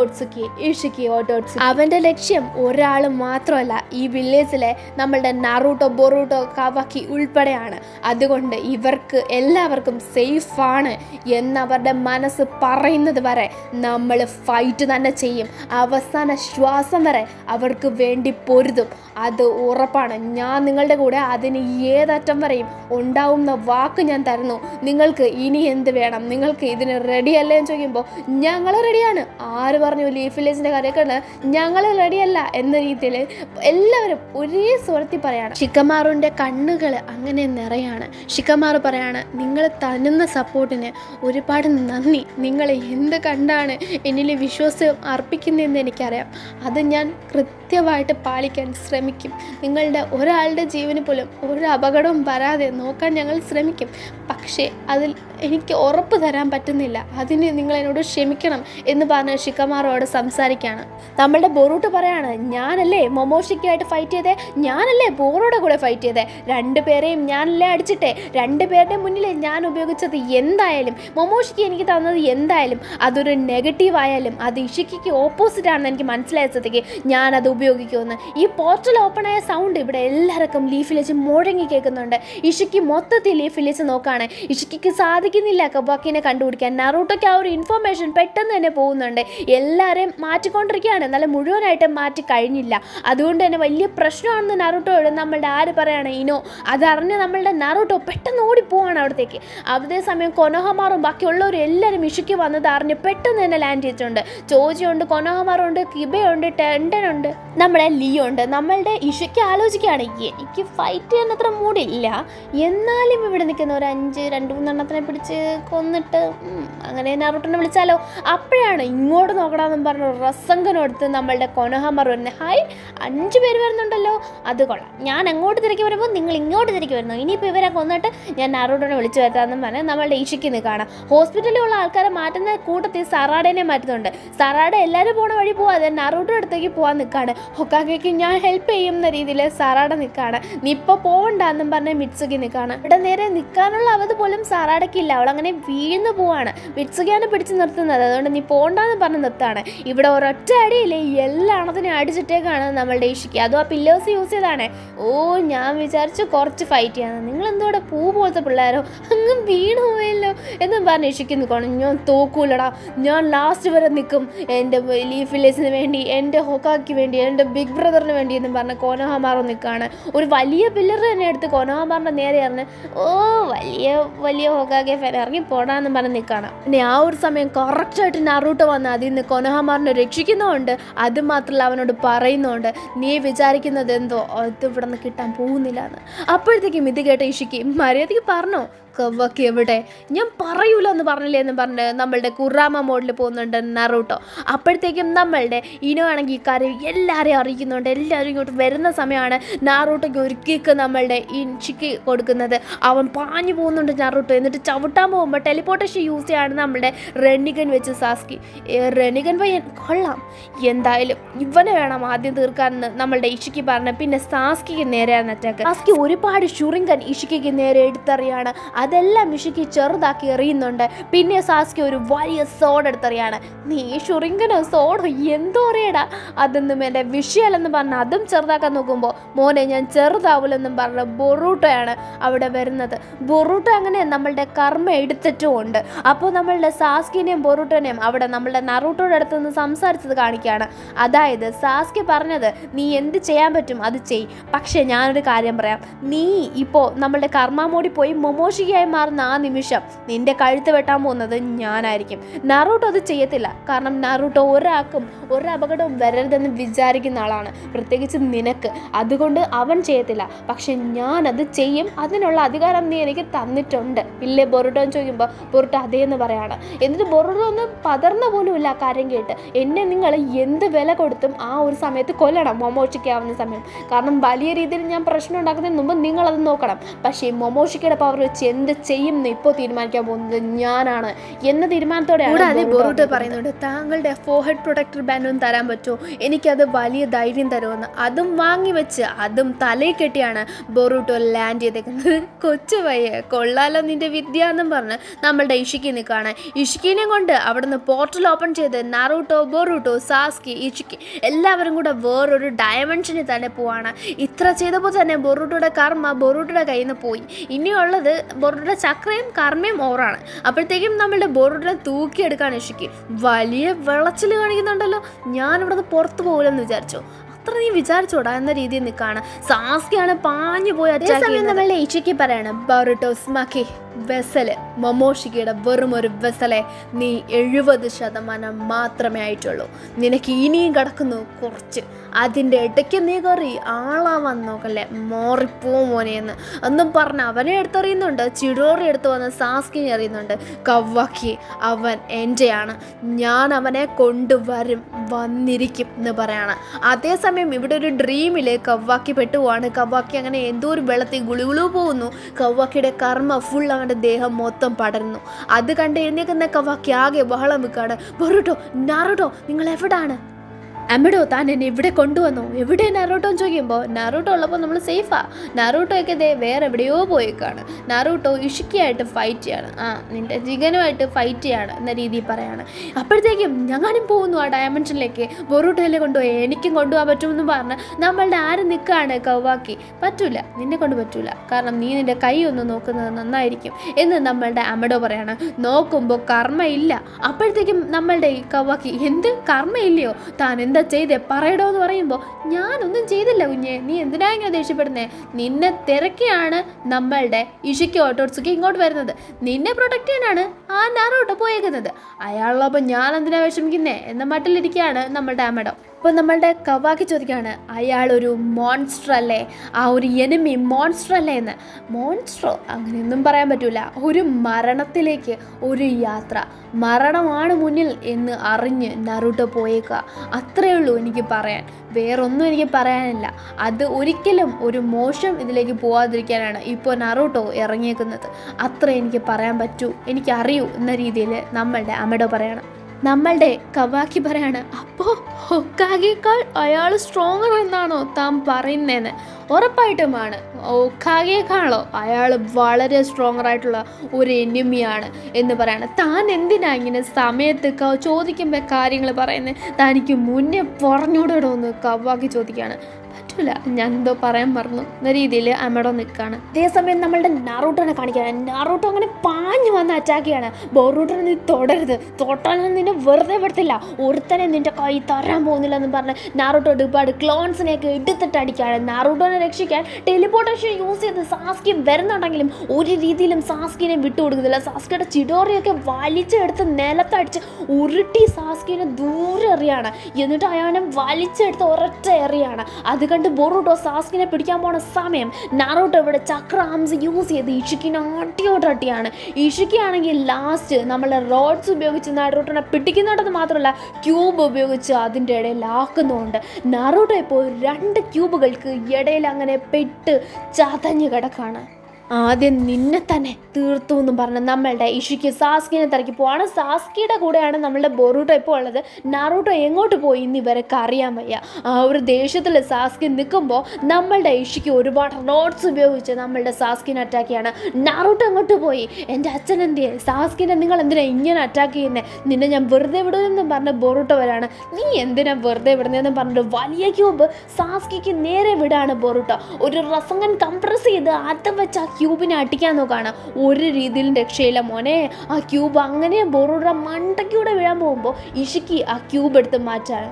ഇഷിക്കി ഓട്ടോട്സുക്കി അവൻ്റെ ലക്ഷ്യം ഒരാൾ മാത്രമല്ല, ഈ വില്ലേജിലെ നമ്മളുടെ നാറൂട്ടോ, ബൊറൂട്ടോ, കവാക്കി ഉൾപ്പെടെയാണ്. അതുകൊണ്ട് ഇവർക്ക് എല്ലാവർക്കും സേഫാണ് എന്നവരുടെ മനസ്സ് പറയുന്നത് വരെ നമ്മൾ ഫൈറ്റ് തന്നെ ചെയ്യും. അവസാന ശ്വാസം വരെ അവർക്ക് വേണ്ടി പൊരുതും, അത് ഉറപ്പാണ്. ഞാൻ നിങ്ങളുടെ കൂടെ അതിന് ഏതറ്റം വരെയും ഉണ്ടാവുന്ന വാക്ക് ഞാൻ തരുന്നു. നിങ്ങൾക്ക് ഇനി എന്ത് വേണം, നിങ്ങൾക്ക് ഇതിന് റെഡിയല്ലേ എന്ന് ചോദിക്കുമ്പോൾ ഞങ്ങൾ റെഡിയാണ്. ആര് പറഞ്ഞു ലീഫ് വില്ലേജിൻ്റെ കാര്യമൊക്കെ ഞങ്ങൾ റെഡിയല്ല എന്ന രീതിയിൽ എല്ലാവരും ഒരേ സ്വരത്തിൽ പറയാണ്. ഷിക്കമാറുവിൻ്റെ കണ്ണുകൾ അങ്ങനെ നിറയാണ്. ഷിക്കമാറു പറയാണ്, നിങ്ങൾ തരുന്ന സപ്പോർട്ടിന് ഒരുപാട് നന്ദി. നിങ്ങൾ എന്ത് കണ്ടാണ് എന്നിൽ വിശ്വാസം അർപ്പിക്കുന്നതെന്ന് എനിക്കറിയാം. അത് ഞാൻ കൃത്യമായിട്ട് പാലിക്കാൻ ശ്രമിക്കും. നിങ്ങളുടെ ഒരാളുടെ ജീവന് പോലും ഒരു അപകടവും വരാതെ നോക്കാൻ ഞങ്ങൾ ശ്രമിക്കും. പക്ഷേ അതിൽ എനിക്ക് ഉറപ്പ് തരാൻ പറ്റുന്നില്ല, അതിന് നിങ്ങൾ എന്നോട് ക്ഷമിക്കണം എന്ന് പറഞ്ഞ് ഷിക്കമാറോട് സംസാരിക്കുകയാണ്. നമ്മളുടെ ബൊറൂട്ടോ പറയാണ്, ഞാനല്ലേ മൊമോഷിക്കായിട്ട് ഫൈറ്റ് ചെയ്തേ, ഞാനല്ലേ ബോറോടെ കൂടെ ഫൈറ്റ് ചെയ്തേ, രണ്ടുപേരെയും ഞാനല്ലേ അടിച്ചിട്ടേ, രണ്ടുപേരുടെ മുന്നിൽ ഞാൻ ഉപയോഗിച്ചത് എന്തായാലും, മൊമോഷിക്ക് എനിക്ക് തന്നത് എന്തായാലും അതൊരു നെഗറ്റീവ് ആയാലും അത് ഇഷിക്കിക്ക് ഓപ്പോസിറ്റ് ആണെന്ന് എനിക്ക് മനസ്സിലായത്തേക്ക് ഞാനത് ഉപയോഗിക്കുമെന്ന്. ഈ പോർട്ടൽ ഓപ്പൺ ആയ സൗണ്ട് ഇവിടെ എല്ലാവർക്കും ലീഫ് വില്ലേജ് മുഴങ്ങി കേൾക്കുന്നുണ്ട്. ഇഷിക്കി മൊത്തത്തിൽ ലീഫ് വില്ലേജ് നോക്കുകയാണ്. ഇഷിക്കിക്ക് സാധിക്കുന്നില്ല കവാക്കിനെ കണ്ടുപിടിക്കാൻ. നാറൂട്ടോയ്ക്ക് ആ ഒരു ഇൻഫോർമേഷൻ പെട്ടെന്ന് തന്നെ പോകുന്നുണ്ട്. എല്ലാവരെയും മാറ്റിക്കൊണ്ടിരിക്കുകയാണ്, എന്നാലും മുഴുവനായിട്ട് മാറ്റി കഴിഞ്ഞില്ല. അതുകൊണ്ട് തന്നെ വലിയ പ്രശ്നമാണെന്ന് നാറൂട്ടോയോട് നമ്മളുടെ ആര് പറയാണ്, ഇനോ. അതറിഞ്ഞ് നമ്മളുടെ നാറൂട്ടോ പെട്ടെന്ന് ഓടിപ്പോവാണ് അവിടത്തേക്ക്. അതേസമയം കൊനോഹമാറും ബാക്കിയുള്ളവരും എല്ലാവരും ഇഷിക്ക് വന്നത് അറിഞ്ഞ് പെട്ടെന്ന് തന്നെ ലാൻഡ് ചെയ്തിട്ടുണ്ട്. ചോജിയുണ്ട്, കൊനോഹമാറുണ്ട്, കിബയുണ്ട്, ടെൻഡനുണ്ട്, നമ്മുടെ ലിയോ ഉണ്ട്. നമ്മളുടെ ഇഷിക്ക് ആലോചിക്കുകയാണ്, എനിക്ക് ഫൈറ്റ് ചെയ്യാൻ അത്ര മൂടില്ല, എന്നാലും ഇവിടെ നിൽക്കുന്ന ഒരു 2-3 എണ്ണത്തിനെ പിടിച്ച് കൊന്നിട്ട് അങ്ങനെ നാറൂട്ടോനെ വിളിച്ചാലോ. അപ്പോഴാണ് ഇങ്ങോട്ട് നോക്കണമെന്ന് പറഞ്ഞ റസങ്കനോടുത്ത് നമ്മളുടെ കൊനോഹമാർ വരുന്നത്. ഹായ്, 5 പേര് വരുന്നുണ്ടല്ലോ, അത് കൊള്ളാം. ഞാൻ അങ്ങോട്ട് തിരക്കി വരുമ്പോൾ നിങ്ങൾ ഇങ്ങോട്ട് തിരക്കി വരുന്നു. ഇനിയിപ്പോൾ ഇവരെ കൊന്നിട്ട് ഞാൻ നാറൂട്ടോനെ വിളിച്ചു വരുത്താമെന്നും പറഞ്ഞ് നമ്മളുടെ ഇഷിക്കിന്ന് കാണാം. ഹോസ്പിറ്റലിലുള്ള ആൾക്കാരെ മാറ്റുന്ന കൂട്ടത്തിൽ സറാഡേനെ മാറ്റുന്നുണ്ട്. സറാഡ എല്ലാവരും പോണ വഴി പോവാതെ നാറൂട്ടോയുടെ അടുത്തേക്ക് പോകാൻ നിൽക്കുകയാണ്. ഹൊക്കാഗെക്ക് ഞാൻ ഹെൽപ്പ് ചെയ്യുന്ന രീതിയിൽ സറാഡ നിൽക്കുകയാണ്. നീ ഇപ്പോൾ പോകണ്ടെന്നും പറഞ്ഞ് മിറ്റ്സുകി നിൽക്കുകയാണ്. ഇവിടെ നേരെ നിൽക്കാനുള്ള അവധി പോലും സറാഡയ്ക്കില്ല. അവളങ്ങനെ വീഴ്ന്നു പോവാണ്. മിറ്റ്സുകിയാണ് പിടിച്ച് നിർത്തുന്നത്. അതുകൊണ്ട് നീ പോകണ്ടെന്ന് പറഞ്ഞ് നിർത്താണ്. ഇവിടെ ഒരൊറ്റ അടിയില്ലേ എല്ലാണത്തിനെ അടിച്ചിട്ടേക്കാണ് നമ്മളുടെ ഇഷിക്ക്. അതും ആ പില്ലേഴ്സ് യൂസ് ചെയ്താണ്. ഓ, ഞാൻ വിചാരിച്ചു കുറച്ച് ഫൈറ്റ് ചെയ്യാന്ന്. നിങ്ങൾ എന്തോടെ പൂ പോലത്തെ പിള്ളേരോ, അങ്ങ് വീണ് പോയല്ലോ എന്നും പറഞ്ഞ് ഇഷിക്ക് നിൽക്കണം. ഞാൻ തോക്കൂലടാ, ഞാൻ ലാസ്റ്റ് വരെ നിൽക്കും എൻ്റെ ലീഫ് വില്ലേജിന് വേണ്ടി, എൻ്റെ ഹൊക്കാക്ക് വേണ്ടി, എൻ്റെ ബിഗ് ബ്രദറിന് വേണ്ടി എന്നും പറഞ്ഞ് കൊനോഹമാർ നിൽക്കുകയാണ്. ഒരു വലിയ പില്ലർ തന്നെ എടുത്ത് കൊനോഹമാറിൻ്റെ നേരെ പറഞ്ഞ് ഓ വലിയ ഹൊക്കാക്കെ ഫാൻ ഇറങ്ങി പോടാന്നും പറഞ്ഞ് നിൽക്കുകയാണ്. പിന്നെ ആ ഒരു സമയം കറക്റ്റായിട്ട് നാറൂട്ടോ വന്ന് അതിൽ നിന്ന് കൊനോഹമാറിനെ രക്ഷിക്കുന്നുണ്ട്. അത് മാത്രമല്ല അവനോട് പറയുന്നുണ്ട് നീ വിചാരിക്കുന്നത് എന്തോ അത് ഇവിടെ നിന്ന് കിട്ടാൻ പോകുന്നില്ല എന്ന്. അപ്പോഴത്തേക്കും ഇത് കേട്ട ഇഷിക്ക് മര്യാദയ്ക്ക് പറഞ്ഞോ കവ്വാക്കി എവിടെ, ഞാൻ പറയൂല എന്ന് പറഞ്ഞില്ലേ എന്ന് പറഞ്ഞ് നമ്മളുടെ കുറാമ മോഡിൽ പോകുന്നുണ്ട് നാറൂട്ടോ. അപ്പോഴത്തേക്കും നമ്മളുടെ ഇനോ ആണെങ്കിൽ ഇക്കാര്യം എല്ലാവരെയും അറിയിക്കുന്നുണ്ട്. എല്ലാവരും ഇങ്ങോട്ട് വരുന്ന സമയമാണ് നാറൂട്ടോയ്ക്ക് ഒരു കിക്ക് നമ്മളുടെ ഇഷിക്ക് കൊടുക്കുന്നത്. അവൻ പാഞ്ഞു പോകുന്നുണ്ട് നാറൂട്ടോ. എന്നിട്ട് ചവിട്ടാൻ പോകുമ്പോൾ ടെലിപ്പോർട്ടേഷൻ യൂസ് ചെയ്യാണ് നമ്മളുടെ റെനിഗൻ വെച്ച് സാസ്കി. റെനിഗൻ പയ്യൻ കൊള്ളാം, എന്തായാലും ഇവനെ വേണം ആദ്യം തീർക്കാനെന്ന് നമ്മളുടെ ഇഷിക്ക് പറഞ്ഞ് പിന്നെ സാസ്കിക്ക് നേരെയാണ് അറ്റാക്ക്. സാസ്കി ഒരുപാട് ഷുറിങ്കൻ ഇഷിക്ക് നേരെ എടുത്തറിയാണ്. അതെല്ലാം ഇഷിക്ക് ചെറുതാക്കി എറിയുന്നുണ്ട്. പിന്നെ സാസ്കി ഒരു വലിയ സോഡ് എടുത്തറിയാണ്. നീ ഷുറിങ്കനോ സോഡോ എന്തോ അറിയടാ, അതൊന്നും എൻ്റെ വിഷയമല്ലെന്ന് പറഞ്ഞ് അതും ചെറുതാക്കാൻ നോക്കുമ്പോൾ മോനെ ഞാൻ ചെറുതാവില്ലെന്നും പറഞ്ഞ് ബൊറൂട്ടോയാണ് അവിടെ വരുന്നത്. ബൊറൂട്ടോ അങ്ങനെ നമ്മളുടെ കർമ്മ എടുത്തിട്ടുമുണ്ട്. അപ്പോൾ നമ്മളുടെ സാസ്കിനെയും ബൊറൂട്ടോനെയും അവിടെ നമ്മളുടെ നാറൂട്ടോയുടെ അടുത്ത് നിന്ന് സംസാരിച്ചത് കാണിക്കുകയാണ്. അതായത് സാസ്കി പറഞ്ഞത് നീ എന്ത് ചെയ്യാൻ പറ്റും അത് ചെയ്, പക്ഷേ ഞാനൊരു കാര്യം പറയാം, നീ ഇപ്പോൾ നമ്മളുടെ കർമ്മമോടി പോയി മൊമോഷിയായി മാറുന്ന ആ നിമിഷം നിന്റെ കഴുത്ത് വെട്ടാൻ പോകുന്നത് ഞാനായിരിക്കും. നാറൂട്ടോ അത് ചെയ്യത്തില്ല. കാരണം നാറൂട്ടോ ഒരാൾക്കും ഒരു അപകടവും വരരുതെന്ന് വിചാരിക്കുന്ന ആളാണ്, പ്രത്യേകിച്ച് നിനക്ക്. അതുകൊണ്ട് അവൻ ചെയ്യത്തില്ല, പക്ഷെ ഞാനത് ചെയ്യും. അതിനുള്ള അധികാരം നീ എനിക്ക് തന്നിട്ടുണ്ട് ഇല്ലേ ബൊറൂട്ടോ എന്ന് ചോദിക്കുമ്പോൾ ബൊറൂട്ടോ അതേന്ന് പറയാണ്. എന്നിട്ട് ബൊറൂട്ടോ ഒന്ന് പതർന്ന പോലും ഇല്ല ആ കാര്യം കേട്ട്. എന്നെ നിങ്ങൾ എന്ത് വില കൊടുത്തും ആ ഒരു സമയത്ത് കൊല്ലണം മൊമോഷിക്കാവുന്ന സമയം. കാരണം വലിയ രീതിയിൽ ഞാൻ പ്രശ്നം ഉണ്ടാക്കുന്നതിന് മുമ്പ് നിങ്ങളത് നോക്കണം. പക്ഷേ മൊമോഷിക്കയുടെ പവർ വെച്ച് എന്ത് ചെയ്യും എന്ന് ഇപ്പോൾ തീരുമാനിക്കാൻ പോകുന്നത് ഞാനാണ് എന്ന തീരുമാനത്തോടെയാണ് ബൊറൂട്ടോ പറയുന്നുണ്ട്. താങ്കളുടെ ഫോർഹെഡ് പ്രൊട്ടക്ടർ ബാൻഡൊന്നും തരാൻ പറ്റുമോ, എനിക്കത് വലിയ ധൈര്യം തരുമെന്ന്. അതും വാങ്ങി വെച്ച് അതും തലയിൽ കെട്ടിയാണ് ബൊറൂട്ടോ ലാൻഡ് ചെയ്തേക്കുന്നത്. കൊച്ചു പയ്യെ കൊള്ളാലോ നിന്റെ വിദ്യ എന്നും പറഞ്ഞ് നമ്മളുടെ ഇഷിക്കി നിൽക്കുകയാണ്. ഇഷിക്കിനെയും കൊണ്ട് അവിടുന്ന് പോർട്ടൽ ഓപ്പൺ ചെയ്ത് നാറൂട്ടോ, ബൊറൂട്ടോ, സാസ്കി, ഇഷിക്കി എല്ലാവരും കൂടെ വേറൊരു ഡയമെൻഷനിൽ തന്നെ പോവാണ്. ഇത്ര ചെയ്തപ്പോൾ തന്നെ ബൊറൂട്ടോയുടെ കർമ്മ ബൊറൂട്ടോയുടെ കയ്യിൽ നിന്ന് പോയി. ഇനിയുള്ളത് ബൊറൂട്ടോയുടെ ചക്രയും കർമ്മയും ഓറാണ്. അപ്പോഴത്തേക്കും നമ്മളുടെ ബൊറൂട്ടോനെ തൂക്കിയെടുക്കാൻ ഇഷിക്കി വലിയ വിളച്ചിൽ കാണിക്കുന്നുണ്ടല്ലോ. ഞാനിവിടെ നിന്ന് പുറത്തു പോകില്ലെന്ന് വിചാരിച്ചു. അത്ര നീ വിചാരിച്ചോടാ എന്ന രീതിയിൽ നിൽക്കുകയാണ്. സാസ്കിയാണ് പാഞ്ഞു പോയി. അതേസമയം നമ്മളുടെ ഇഷിക്കി പറയാണ് ബൊറൂട്ടോ സ്മാക്കി വെസല് മൊമോഷിക്കയുടെ വെറും ഒരു വെസലെ നീ 70% മാത്രമേ ആയിട്ടുള്ളൂ. നിനക്ക് ഇനിയും കിടക്കുന്നു കുറച്ച്. അതിൻ്റെ ഇടയ്ക്ക് നീ കയറി ആളാവാൻ നോക്കല്ലേ, മോറിപ്പോ മോനെയെന്ന് എന്നും പറഞ്ഞ് അവനെ എടുത്തറിയുന്നുണ്ട്. ചിഡോറി എടുത്ത് വന്ന് സാസ്കിനെ അറിയുന്നുണ്ട്. കവ്വാക്കി അവൻ എൻ്റെയാണ്, ഞാൻ അവനെ കൊണ്ടുവരും, വന്നിരിക്കും എന്ന് പറയാണ്. അതേസമയം ഇവിടെ ഒരു ഡ്രീമിൽ കവ്വാക്കി പെട്ടുപോവാണ്. കവ്വാക്കി അങ്ങനെ എന്തോ ഒരു വെള്ളത്തിൽ ഗുളുഗുളു പോകുന്നു. കവ്വാക്കിയുടെ കർമ്മ ഫുൾ അവൻ്റെ ദേഹം മൊത്തം പടരുന്നു. അത് കണ്ട് എഴുന്നേക്കുന്ന കവ്വാക്കി ആകെ ബഹളം വെക്കാണ്. ബൊറൂട്ടോ, നാറൂട്ടോ നിങ്ങൾ എവിടാണ്? അമ്മടോ താൻ എന്നെ ഇവിടെ കൊണ്ടുവന്നോ? എവിടെ നാറൂട്ടോ എന്ന് ചോദിക്കുമ്പോൾ നാറൂട്ടോ ഉള്ളപ്പോൾ നമ്മൾ സേഫാ. നാറൂട്ടോയൊക്കെ ദേ വേറെ എവിടെയോ പോയേക്കാണ്. നാറൂട്ടോ ഇഷിക്കിയായിട്ട് ഫൈറ്റ് ചെയ്യാണ്. നിൻ്റെ ജിഗനുമായിട്ട് ഫൈറ്റ് ചെയ്യാണ് എന്ന രീതിയിൽ പറയാണ്. അപ്പോഴത്തേക്കും ഞങ്ങാനും പോകുന്നു ആ ഡയമെൻഷനിലേക്ക്. ബൊറൂട്ടോയിലെ കൊണ്ടുപോയി എനിക്കും കൊണ്ടുപോകാൻ പറ്റുമെന്ന് പറഞ്ഞ് നമ്മളുടെ ആരും നിൽക്കുകയാണ്. കവ്വാക്കി പറ്റൂല, നിന്നെ കൊണ്ട് പറ്റൂല, കാരണം നീ നിൻ്റെ കൈ ഒന്ന് നോക്കുന്നത് നന്നായിരിക്കും എന്ന് നമ്മളുടെ അമ്മടോ പറയാണ്. നോക്കുമ്പോൾ കർമ്മ ഇല്ല. അപ്പോഴത്തേക്കും നമ്മളുടെ ഈ കവ്വാക്കി എന്ത് കർമ്മ ഇല്ലയോ, താൻ എന്താ ചെയ്തേ പറയടോ എന്ന് പറയുമ്പോൾ ഞാനൊന്നും ചെയ്തില്ല കുഞ്ഞെ, നീ എന്തിനാ ഇങ്ങനെ ദേഷ്യപ്പെടുന്നേ? നിന്നെ തിരക്കിയാണ് നമ്മളുടെ ഇഷിക്കി ഓട്ടോട്സുക്കി ഇങ്ങോട്ട് വരുന്നത്. നിന്നെ പ്രൊട്ടക്ട് ചെയ്യാനാണ് ആ നാറൂട്ടോ പോയേക്കുന്നത്. അയാളുള്ളപ്പോൾ ഞാൻ എന്തിനാ വിഷമിക്കുന്നേ എന്ന മട്ടിലിരിക്കുകയാണ് നമ്മളുടെ അമ്മടോ. അപ്പോൾ നമ്മളുടെ കവാക്കി ചോദിക്കുകയാണ്, അയാളൊരു മോൺസ്റ്റർ അല്ലേ, ആ ഒരു എനിമി മോൺസ്റ്റർ അല്ലേ എന്ന്. മോൺസ്റ്ററോ? അങ്ങനെയൊന്നും പറയാൻ പറ്റില്ല. ഒരു മരണത്തിലേക്ക് ഒരു യാത്ര, മരണമാണ് മുന്നിൽ എന്ന് അറിഞ്ഞ് നറൂട്ടോ പോയേക്കുക. അത്രയേ ഉള്ളൂ എനിക്ക് പറയാൻ, വേറൊന്നും എനിക്ക് പറയാനില്ല. അത് ഒരിക്കലും ഒരു മോശം ഇതിലേക്ക് പോവാതിരിക്കാനാണ് ഇപ്പോൾ നറൂട്ടോ ഇറങ്ങിയേക്കുന്നത്. അത്ര എനിക്ക് പറയാൻ പറ്റൂ, എനിക്കറിയൂ എന്ന രീതിയിൽ നമ്മളുടെ അമഡോ പറയണം. നമ്മളുടെ കവാക്കി പറയാണ്, അപ്പോൾ ഹൊക്കാഗേക്കാൾ അയാൾ സ്ട്രോങ്ങർ എന്നാണോ താൻ പറയുന്നതെന്ന്? ഉറപ്പായിട്ടുമാണ്, ഹൊക്കാഗേക്കാളോ അയാൾ വളരെ സ്ട്രോങ്ങർ ആയിട്ടുള്ള ഒരു എനിമിയാണ് എന്ന് പറയാണ്. താൻ എന്തിനാ ഇങ്ങനെ സമയത്ത് ചോദിക്കുമ്പോൾ കാര്യങ്ങൾ പറയുന്നത്? തനിക്ക് മുന്നേ പറഞ്ഞുകൂടെടോ എന്ന് കവാക്കി ചോദിക്കുകയാണ്. പറ്റൂല, ഞാൻ എന്തോ പറയാൻ മറന്നു എന്ന രീതിയിൽ അമഡോ നിൽക്കുകയാണ്. അതേസമയം നമ്മളുടെ നറൂട്ടോനെ കാണിക്കുകയാണ്. നറൂട്ടോ അങ്ങനെ പാഞ്ഞു വന്ന് അറ്റാക്ക് ചെയ്യാണ്. ബൊറൂട്ടോനെ നീ തൊടരുത്, തൊട്ടാൽ നിന്നെ വെറുതെ വിടത്തില്ല, ഒരുത്തനെ നിന്റെ കൈ തരാൻ പോകുന്നില്ല എന്ന് പറഞ്ഞ് നറൂട്ടോ ഒരുപാട് ക്ലോൺസിനെയൊക്കെ എടുത്തിട്ട് അടിക്കുകയാണ്. നറൂട്ടോനെ രക്ഷിക്കാൻ ടെലിപ്പോർട്ടേഷൻ യൂസ് ചെയ്ത് സാസ്കി വരുന്നുണ്ടെങ്കിലും ഒരു രീതിയിലും സാസ്കിനെ വിട്ടുകൊടുക്കുന്നില്ല. സാസ്കിയുടെ ചിഡോറിയൊക്കെ വലിച്ചെടുത്ത് നിലത്തടിച്ച് ഉരുട്ടി സാസ്കിനെ ദൂരെ എറിയാണ്. എന്നിട്ട് അയാളെ വലിച്ചെടുത്ത് ഒരൊറ്റ എറിയാണ്. അത് കണ്ട് ബൊറൂട്ടോ സാസ്കിനെ പിടിക്കാൻ പോണ സമയം നറൂട്ടോ ഇവിടെ ചക്രാംസ് യൂസ് ചെയ്ത് ഇഷിക്കിനെ അട്ടിയോട്ടട്ടിയാണ്. ഇഷിക്കാണെങ്കിൽ ലാസ്റ്റ് നമ്മളെ റോഡ്സ് ഉപയോഗിച്ച് നറൂട്ടോനെ പിടിക്കുന്നുണ്ടെന്ന് മാത്രമല്ല ക്യൂബ് ഉപയോഗിച്ച് അതിൻ്റെ ഇടയിൽ ആക്കുന്നുണ്ട്. നറൂട്ടോ ഇപ്പോൾ 2 ക്യൂബുകൾക്ക് ഇടയിൽ അങ്ങനെ പെട്ട് ചതഞ്ഞ് കിടക്കാണ്. ആദ്യം നിന്നെ തന്നെ തീർത്തു എന്ന് പറഞ്ഞ് നമ്മളുടെ ഇഷിക്ക് സാസ്കിനെ തിരക്കി പോവാണ്. സാസ്കിയുടെ കൂടെയാണ് നമ്മളുടെ ബൊറൂട്ടോ ഇപ്പോൾ ഉള്ളത്. നറൂട്ടോ എങ്ങോട്ട് പോയി ഇന്ന് ഇവരൊക്കെ അറിയാൻ വയ്യ. ആ ഒരു ദേഷ്യത്തിൽ സാസ്കി നിൽക്കുമ്പോൾ നമ്മളുടെ ഇഷിക്ക് ഒരുപാട് റോഡ്സ് ഉപയോഗിച്ച് നമ്മളുടെ സാസ്കിനെ അറ്റാക്ക് ചെയ്യാണ്. നറൂട്ടോ എങ്ങോട്ട് പോയി? എൻ്റെ അച്ഛൻ എന്തിയെ? സാസ്കിനെ നിങ്ങൾ എന്തിനാ ഇങ്ങനെ അറ്റാക്ക് ചെയ്യുന്നത്? നിന്നെ ഞാൻ വെറുതെ വിടുമെന്നും പറഞ്ഞ് ബൊറൂട്ടോ വരാണ്. നീ എന്തിനാ വെറുതെ വിടുന്നതെന്ന് പറഞ്ഞിട്ട് വലിയ ക്യൂബ് സാസ്കിക്ക് നേരെ വിടാണ് ബൊറൂട്ടോ. ഒരു റസങ്ങൻ കംപ്രസ് ചെയ്ത് അറ്റം വെച്ച ക്യൂബിനെ അടിക്കാൻ നോക്കുകയാണ്. ഒരു രീതിയിലും രക്ഷയില്ല മോനെ. ആ ക്യൂബ് അങ്ങനെ ബൊറൂട്ടോ മണ്ടയ്ക്കൂടെ വീഴാൻ പോകുമ്പോൾ ഇഷിക്ക് ആ ക്യൂബ് എടുത്ത് മാറ്റാണ്.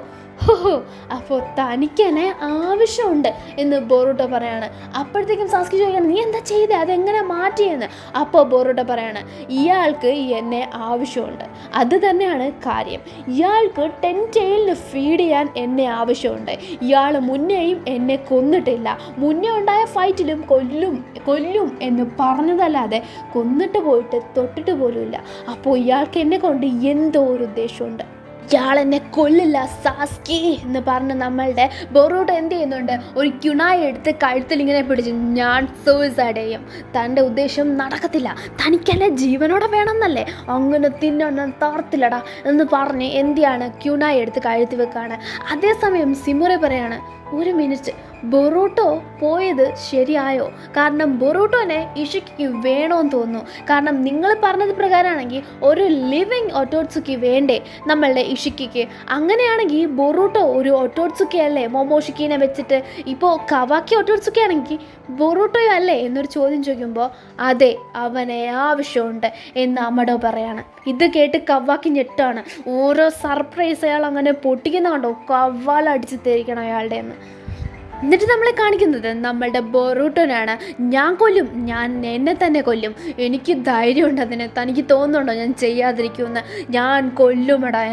അപ്പോൾ തനിക്കെന്നെ ആവശ്യമുണ്ട് എന്ന് ബൊറൂട്ടോ പറയാണ്. അപ്പോഴത്തേക്കും സാസ്കി ചോദിക്കുകയാണ്, നീ എന്താ ചെയ്തേ, അതെങ്ങനെ മാറ്റിയെന്ന്. അപ്പോൾ ബൊറൂട്ടോ പറയാണ്, ഇയാൾക്ക് എന്നെ ആവശ്യമുണ്ട്, അത് തന്നെയാണ് കാര്യം. ഇയാൾക്ക് 10 ടെയിലിന് ഫീഡ് ചെയ്യാൻ എന്നെ ആവശ്യമുണ്ട്. ഇയാൾ മുന്നേയും എന്നെ കൊന്നിട്ടില്ല, മുന്നേ ഉണ്ടായ ഫൈറ്റിലും കൊല്ലും എന്ന് പറഞ്ഞതല്ലാതെ കൊന്നിട്ട് പോയിട്ട് തൊട്ടിട്ട് പോലുമില്ല. അപ്പോൾ ഇയാൾക്ക് എന്നെ കൊണ്ട് എന്തോ ഒരു ഉദ്ദേശമുണ്ട്. ഇയാളെന്നെ കൊല്ലില്ല സാസ്കി എന്ന് പറഞ്ഞ് നമ്മളുടെ ബൊറൂട്ടോ എന്ത് ചെയ്യുന്നുണ്ട്, ഒരു ക്യുണായി എടുത്ത് കഴുത്തിൽ ഇങ്ങനെ പിടിച്ച് ഞാൻ സൂയിസൈഡ് ചെയ്യും, തൻ്റെ ഉദ്ദേശം നടക്കത്തില്ല, തനിക്കല്ലേ ജീവനോടെ വേണമെന്നല്ലേ, അങ്ങനെ തിന്നൊന്നും തറത്തില്ലടാ എന്ന് പറഞ്ഞ് എന്തിയാണ് ക്യുണായി എടുത്ത് കഴുത്തി വെക്കുകയാണ്. അതേസമയം സിമുറെ പറയാണ്, ഒരു മിനിറ്റ്, ബൊറൂട്ടോ പോയത് ശരിയായോ? കാരണം ബൊറൂട്ടോനെ ഇഷിക്ക് വേണമെന്ന് തോന്നുന്നു. കാരണം നിങ്ങൾ പറഞ്ഞത് പ്രകാരമാണെങ്കിൽ ഒരു ലിവിങ് ഒട്ടോട്സുക്കി വേണ്ടേ നമ്മളുടെ ഇഷിക്ക്? അങ്ങനെയാണെങ്കിൽ ബൊറൂട്ടോ ഒരു ഒട്ടോട്സുക്കി അല്ലേ മോമോഷിക്കിനെ വെച്ചിട്ട്? ഇപ്പോൾ കവാക്കി ഒട്ടോട്സുക്കി ആണെങ്കിൽ ബൊറൂട്ടോയോ അല്ലേ എന്നൊരു ചോദ്യം ചോദിക്കുമ്പോൾ അതെ, അവനെ ആവശ്യമുണ്ട് എന്ന് അമഡോ പറയാണ്. ഇത് കേട്ട് കവാക്കി ഞെട്ടാണ്. ഓരോ സർപ്രൈസ് അയാൾ അങ്ങനെ പൊട്ടിക്കുന്ന കണ്ടോ, കവാലടിച്ച് തേരിക്കണം അയാളുടെ എന്ന്. എന്നിട്ട് നമ്മളെ കാണിക്കുന്നത് നമ്മളുടെ ബൊറൂട്ടോനാണ്. ഞാൻ കൊല്ലും, ഞാൻ എന്നെ തന്നെ കൊല്ലും, എനിക്ക് ധൈര്യമുണ്ട് അതിന്, തനിക്ക് തോന്നുന്നുണ്ടോ ഞാൻ ചെയ്യാതിരിക്കുമെന്ന്? ഞാൻ കൊല്ലുമടാ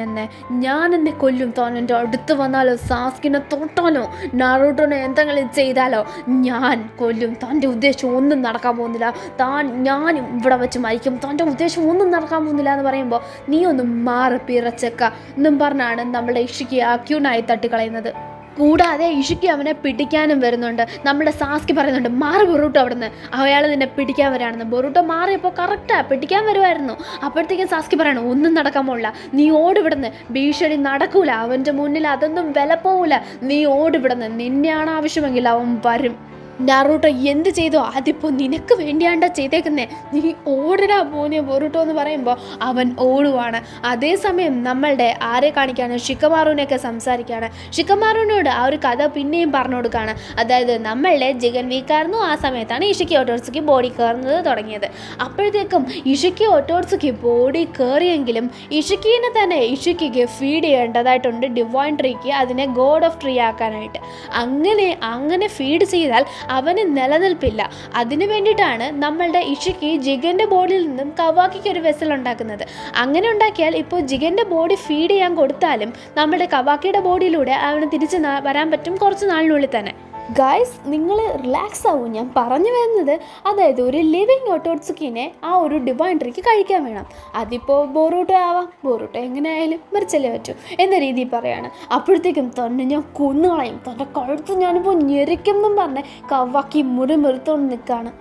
എന്നെ കൊല്ലും. താൻ എൻ്റെ അടുത്ത് വന്നാലോ, സാസ്കിനെ തൊട്ടാലോ, നറൂട്ടോനെ എന്തെങ്കിലും ചെയ്താലോ ഞാൻ കൊല്ലും. തൻ്റെ ഉദ്ദേശം ഒന്നും നടക്കാൻ പോകുന്നില്ല, ഞാനും ഇവിടെ വെച്ച് മരിക്കും, തൻ്റെ ഉദ്ദേശം ഒന്നും നടക്കാൻ പോകുന്നില്ല എന്ന് പറയുമ്പോൾ നീ ഒന്ന് മാറി പിറച്ചക്ക എന്നും പറഞ്ഞാണ് നമ്മളുടെ ഇഷിക്ക് അക്യൂണായി തട്ടിക്കളയുന്നത്. കൂടാതെ ഇഷിക്ക് അവനെ പിടിക്കാനും വരുന്നുണ്ട്. നമ്മുടെ സാസ്കി പറയുന്നുണ്ട്, മാറി ബൊറൂട്ടോ അവിടെ നിന്ന്, അയാൾ നിന്നെ പിടിക്കാൻ വരാണെന്ന്. ബൊറൂട്ടോ മാറിയപ്പോൾ കറക്റ്റാ പിടിക്കാൻ വരുമായിരുന്നു. അപ്പോഴത്തേക്കും സാസ്കി പറയണം, ഒന്നും നടക്കാൻ പോകില്ല, നീ ഓടിവിടുന്ന്, ഭീഷണി നടക്കൂല, അവൻ്റെ മുന്നിൽ അതൊന്നും വില പോവില്ല, നീ ഓടിവിടുന്ന്, നിന്നെയാണ് ആവശ്യമെങ്കിൽ അവൻ വരും. നറൂട്ടോ എന്ത് ചെയ്തോ അതിപ്പോൾ നിനക്ക് വേണ്ടിയാണ്ടാ ചെയ്തേക്കുന്നേ, നീ ഓടടാ പോനെ ബൊറൂട്ടോ എന്ന് പറയുമ്പോൾ അവൻ ഓടുവാണ്. അതേസമയം നമ്മളുടെ ആരെ കാണിക്കാണ്, ഷിക്കമാറുവിനെയൊക്കെ സംസാരിക്കുകയാണ്. ഷിക്കമാറുവിനോട് ആ ഒരു കഥ പിന്നെയും പറഞ്ഞു കൊടുക്കുകയാണ്. അതായത് നമ്മളുടെ ജിഗൻ വീക്കായിരുന്നു, ആ സമയത്താണ് ഇഷിക്കി ഒട്ടോട്സുക്കി ബോഡി കയറുന്നത് തുടങ്ങിയത്. അപ്പോഴത്തേക്കും ഇഷിക്കി ഒട്ടോട്സുക്കി ബോഡി കയറിയെങ്കിലും ഇഷിക്കിനെ തന്നെ ഇഷിക്കിക്ക് ഫീഡ് ചെയ്യേണ്ടതായിട്ടുണ്ട് ഡിവൈൻ ട്രീക്ക്, അതിനെ ഗോഡ് ഓഫ് ട്രീ ആക്കാനായിട്ട്. അങ്ങനെ ഫീഡ് ചെയ്താൽ അവന് നിലനിൽപ്പില്ല. അതിനു വേണ്ടിയിട്ടാണ് നമ്മളുടെ ഇഷിക്ക് ജിഗൻ്റെ ബോഡിയിൽ നിന്നും കവാക്കിക്ക് ഒരു വെസൽ ഉണ്ടാക്കുന്നത്. അങ്ങനെ ഉണ്ടാക്കിയാൽ ഇപ്പോൾ ജിഗൻ്റെ ബോഡി ഫീഡ് ചെയ്യാൻ കൊടുത്താലും നമ്മുടെ കവാക്കിയുടെ ബോഡിയിലൂടെ അവന് തിരിച്ച് വരാൻ പറ്റും കുറച്ച് നാളിനുള്ളിൽ തന്നെ. ഗായ്സ്, നിങ്ങൾ റിലാക്സ് ആവും. ഞാൻ പറഞ്ഞു വരുന്നത്, അതായത് ഒരു ലിവിങ് ഒട്ടോട്സുക്കിനെ ആ ഒരു ഡിവൈൻ ട്രീക്ക് കഴിക്കാൻ വേണം. അതിപ്പോൾ ബൊറൂട്ടോ ആവാം, ബൊറൂട്ടോ എങ്ങനെയായാലും മരിച്ചല്ലേ പറ്റൂ എന്ന രീതിയിൽ പറയാണ്. അപ്പോഴത്തേക്കും തന്നെ ഞാൻ കൊന്നുകളയും, തൻ്റെ കഴുത്ത് ഞാനിപ്പോൾ ഞെരിക്കും എന്നും പറഞ്ഞ് കവാക്കി മുറിമുറുത്തോണ്ട് നിൽക്കുകയാണ്.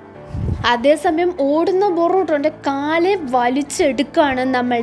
അതേസമയം ഓടുന്ന ബൊറൂട്ടോൻ്റെ കാലെ വലിച്ചെടുക്കുകയാണ്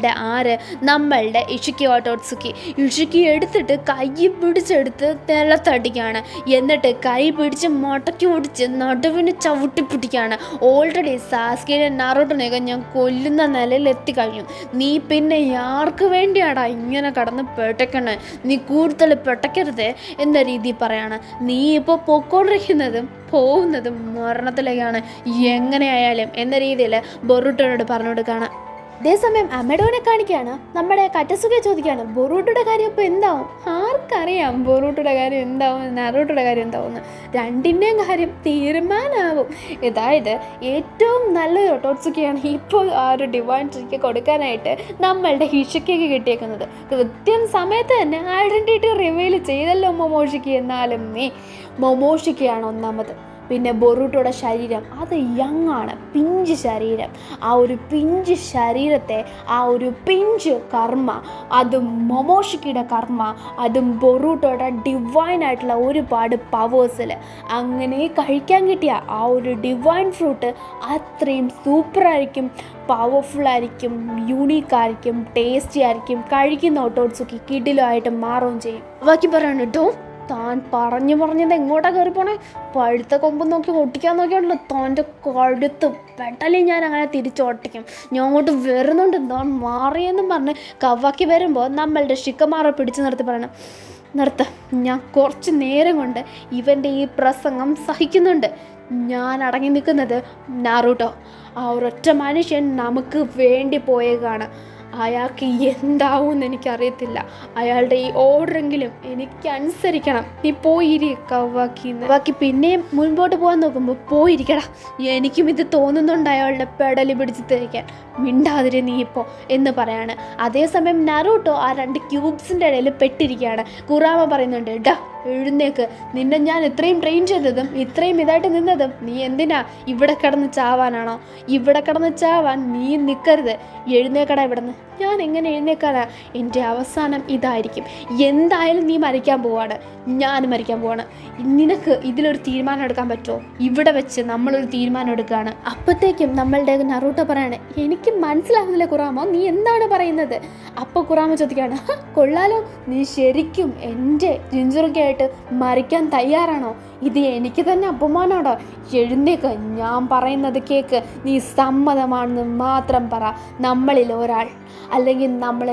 നമ്മളുടെ ഇഷിക്കി ഓട്ടോട്സുക്കി. ഇഷിക്കി എടുത്തിട്ട് കൈ പിടിച്ചെടുത്ത് നിലത്തടിക്കുകയാണ്. എന്നിട്ട് കൈ പിടിച്ച് മടക്കി പിടിച്ച് നടുവിന് ചവിട്ടി പിടിക്കുകയാണ്. ഓൾറെഡി സാസ്കിനെ നാറൂട്ടോനെയൊക്കെ ഞാൻ കൊല്ലുന്ന നിലയിൽ എത്തിക്കഴിഞ്ഞു. നീ പിന്നെ ആർക്ക് വേണ്ടിയാടാ ഇങ്ങനെ കടന്ന് പെട്ടക്കണേ? നീ കൂടുതൽ പെട്ടക്കരുത് എന്ന രീതിയിൽ പറയാണ്. നീ ഇപ്പോൾ പൊക്കോണ്ടിരിക്കുന്നതും പോകുന്നതും മരണത്തിലേക്കാണ് എങ്ങനെയായാലും എന്ന രീതിയിൽ ബൊറൂട്ടോനോട് പറഞ്ഞു കൊടുക്കുകയാണ്. അതേസമയം അമഡോനെ കാണിക്കുകയാണ്. നമ്മുടെ കറ്റസുകയെ ചോദിക്കുകയാണ്, ബൊറൂട്ടോയുടെ കാര്യം ഇപ്പോൾ എന്താവും? ആർക്കറിയാം ബൊറൂട്ടോയുടെ കാര്യം എന്താവും, നാറൂട്ടോയുടെ കാര്യം എന്താവുമെന്ന്. രണ്ടിൻ്റെയും കാര്യം തീരുമാനമാവും. അതായത് ഏറ്റവും നല്ലൊരു ഒട്ടോട്സുക്കിയാണ് ഇപ്പോൾ ആ ഒരു ഡിവൈൻ ട്രീക്ക് കൊടുക്കാനായിട്ട് നമ്മളുടെ ഹിഷിക്കയ്ക്ക് കിട്ടിയേക്കുന്നത്. കൃത്യം സമയത്ത് തന്നെ ഐഡൻറ്റിറ്റി റിവീൽ ചെയ്തല്ലോ മൊമോഷിക്ക്. എന്നാലും മൊമോഷിക്കയാണ് ഒന്നാമത്. പിന്നെ ബൊറൂട്ടോയുടെ ശരീരം അത് യങ്ങാണ്, പിഞ്ച് ശരീരം. ആ ഒരു പിഞ്ച് ശരീരത്തെ, ആ ഒരു പിഞ്ച് കർമ്മ, അതും മൊമോഷിക്കിയുടെ കർമ്മ, അതും ബൊറൂട്ടോയുടെ ഡിവൈനായിട്ടുള്ള ഒരുപാട് പവേഴ്സിൽ അങ്ങനെ കഴിക്കാൻ കിട്ടിയ ആ ഒരു ഡിവൈൻ ഫ്രൂട്ട് അത്രയും സൂപ്പറായിരിക്കും, പവർഫുള്ളായിരിക്കും, യൂണീക്കായിരിക്കും, ടേസ്റ്റി ആയിരിക്കും. കഴിക്കുന്ന ഒട്ടോട്സുക്കി കിടിലമായിട്ട് മാറുകയും ചെയ്യും. ബാക്കി പറയണം കേട്ടോ, താൻ പറഞ്ഞത് എങ്ങോട്ടാ കയറി പോണേ? പഴുത്ത കൊമ്പ് നോക്കി ഒട്ടിക്കാൻ നോക്കിയാണല്ലോ താൻ്റെ കഴുത്ത് പെട്ടലി ഞാൻ അങ്ങനെ തിരിച്ചൊട്ടിക്കും. ഞാൻ അങ്ങോട്ട് വരുന്നുണ്ട്, താൻ മാറിയെന്നും പറഞ്ഞ് കവാക്കി വരുമ്പോൾ നമ്മളുടെ ഷിക്കമാറെ പിടിച്ചു നിർത്തി പറയണം, നിർത്ത, ഞാൻ കുറച്ച് നേരം കൊണ്ട് ഇവൻ്റെ ഈ പ്രസംഗം സഹിക്കുന്നുണ്ട്. ഞാൻ അടങ്ങി നിൽക്കുന്നത് നാറൂട്ടോ, ആ ഒരൊറ്റ മനുഷ്യൻ നമുക്ക് വേണ്ടി പോയേക്കാണ്. അയാൾക്ക് എന്താവുമെന്ന് എനിക്കറിയത്തില്ല. അയാളുടെ ഈ ഓർഡറെങ്കിലും എനിക്ക് അനുസരിക്കണം. നീ പോയിരി കവാക്കിന്ന്. ബാക്കി പിന്നെയും മുൻപോട്ട് പോകാൻ നോക്കുമ്പോൾ, പോയിരിക്കടാ, എനിക്കും ഇത് തോന്നുന്നുണ്ട് അയാളുടെ പെടലി പിടിച്ച് തേക്കാൻ, മിണ്ടാതിരി നീ ഇപ്പോൾ എന്ന് പറയാണ്. അതേസമയം നാറൂട്ടോ ആ 2 ക്യൂബ്സിൻ്റെ ഇടയിൽ പെട്ടിരിക്കുകയാണ്. കുറാമ പറയുന്നുണ്ട്, ഡാ എഴുന്നേക്ക്, നിന്നെ ഞാൻ ഇത്രയും ട്രെയിൻ ചെയ്തതും ഇത്രയും ഇതായിട്ട് നിന്നതും നീ എന്തിനാ ഇവിടെ കിടന്ന് ചാവാനാണോ? ഇവിടെ കിടന്ന് ചാവാൻ നീ നിൽക്കരുത്, എഴുന്നേക്കടാ ഇവിടുന്ന്. ഞാൻ എങ്ങനെ എഴുന്നേക്കാനാ? എൻ്റെ അവസാനം ഇതായിരിക്കും. എന്തായാലും നീ മരിക്കാൻ പോവാണ്, ഞാൻ മരിക്കാൻ പോവാണ്. നിനക്ക് ഇതിലൊരു തീരുമാനം എടുക്കാൻ പറ്റുമോ? ഇവിടെ വെച്ച് നമ്മളൊരു തീരുമാനം എടുക്കുകയാണ്. അപ്പോഴത്തേക്കും നമ്മളുടെ നറൂട്ടോ പറയാണ്, എനിക്ക് മനസ്സിലാവുന്നില്ല കുറാമോ, നീ എന്താണ് പറയുന്നത്? അപ്പോൾ കുറാമ ചോദിക്കുകയാണ്, കൊള്ളാലോ, നീ ശരിക്കും എൻ്റെ ജിഞ്ചുറുക്കായിട്ട് മരിക്കാൻ തയ്യാറാണോ? ഇത് എനിക്ക് തന്നെ അപമാനമാണോ? എഴുന്നേക്ക്, ഞാൻ പറയുന്നത് കേക്ക്, നീ സമ്മതമാണെന്ന് മാത്രം പറ. നമ്മളിൽ ഒരാൾ, അല്ലെങ്കിൽ നമ്മൾ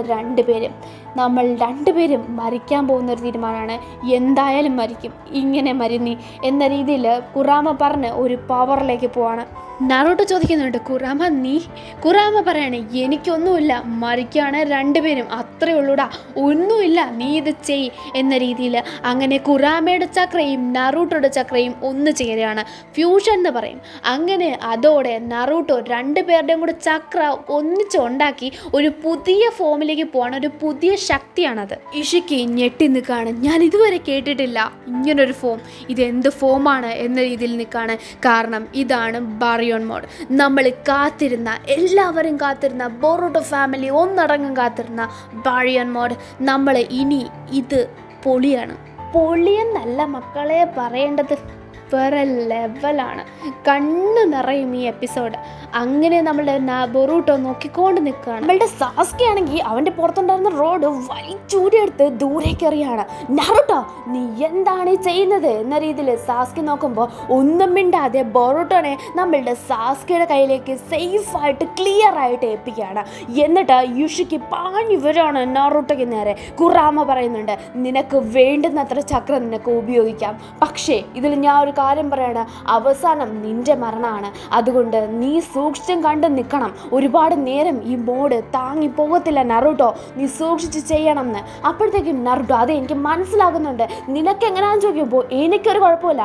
രണ്ടുപേരും മരിക്കാൻ പോകുന്നൊരു തീരുമാനമാണ്. എന്തായാലും മരിക്കും, ഇങ്ങനെ മരുന്നി എന്ന രീതിയിൽ കുറാമ പറഞ്ഞ് ഒരു പവറിലേക്ക് പോവാണ്. നാറൂട്ടോ ചോദിക്കുന്നുണ്ട്, കുറാമ പറയാണ്, എനിക്കൊന്നുമില്ല, മരിക്കുകയാണ് രണ്ടുപേരും, അത്രേ ഉള്ളൂടാ, ഒന്നുമില്ല, നീ ഇത് ചെയ് എന്ന രീതിയിൽ. അങ്ങനെ കുറാമയുടെ ചക്രയും നാറൂട്ടോയുടെ ചക്രയും ഒന്ന് ചേരുകയാണ്, ഫ്യൂഷൻ എന്ന് പറയും. അങ്ങനെ അതോടെ നാറൂട്ടോ 2 പേരുടെയും കൂടെ ചക്ര ഒന്നിച്ച് ഉണ്ടാക്കി ഒരു പുതിയ ഫോമിലേക്ക് പോവാണ്. ഒരു പുതിയ ശക്തിയാണത്. ഇഷിക്കി ഞെട്ടി നിൽക്കുകയാണ്, ഞാൻ ഇതുവരെ കേട്ടിട്ടില്ല ഇങ്ങനൊരു ഫോം, ഇതെന്ത് ഫോമാണ് എന്ന രീതിയിൽ നിൽക്കുകയാണ്. കാരണം ഇതാണ് ബാറിയോൺ മോഡ്. നമ്മൾ എല്ലാവരും കാത്തിരുന്ന ബൊറൂട്ടോ ഫാമിലി ഒന്നടങ്കം കാത്തിരുന്ന ബാറിയോൺ മോഡ്. നമ്മൾ ഇനി ഇത് പൊളിയെന്നല്ല മക്കളെ പറയേണ്ടത്, വേറെ ലെവലാണ്. കണ്ണ് നിറയും ഈ എപ്പിസോഡ്. അങ്ങനെ നമ്മളുടെ ബൊറൂട്ടോ നോക്കിക്കൊണ്ട് നിൽക്കുകയാണ്. നമ്മളുടെ സാസ്കി ആണെങ്കിൽ അവൻ്റെ പുറത്തുണ്ടായിരുന്ന റോഡ് വലിച്ചൂരിയെടുത്ത് ദൂരേക്ക് എറിയാണ്. നാറൂട്ടോ, നീ എന്താണ് ചെയ്യുന്നത് എന്ന രീതിയിൽ സാസ്കി നോക്കുമ്പോൾ ഒന്നും മിണ്ടാതെ ബൊറൂട്ടോനെ നമ്മളുടെ സാസ്കിയുടെ കയ്യിലേക്ക് സേഫായിട്ട് ക്ലിയർ ആയിട്ട് ഏൽപ്പിക്കുകയാണ്. എന്നിട്ട് യുഷിക്ക് പാഞ്ഞു വരാണ് നാറൂട്ടോയ്ക്ക് നേരെ. കുറാമ പറയുന്നുണ്ട്, നിനക്ക് വേണ്ടുന്നത്ര ചക്രം നിനക്ക് ഉപയോഗിക്കാം, പക്ഷേ ഇതിൽ ഞാൻ ഒരു കാര്യം പറയാണ്, അവസാനം നിന്റെ മരണമാണ്, അതുകൊണ്ട് നീ സൂക്ഷിച്ചും കണ്ട് നിൽക്കണം, ഒരുപാട് നേരം ഈ മോഡ് താങ്ങി പോകത്തില്ല നറൂട്ടോ, നീ സൂക്ഷിച്ച് ചെയ്യണം എന്ന്. അപ്പോഴത്തേക്കും നറൂട്ടോ അത് എനിക്ക് മനസ്സിലാകുന്നുണ്ട്, നിനക്ക് എങ്ങനെയാണെന്ന് ചോദിക്കുമ്പോൾ എനിക്കൊരു കുഴപ്പമില്ല,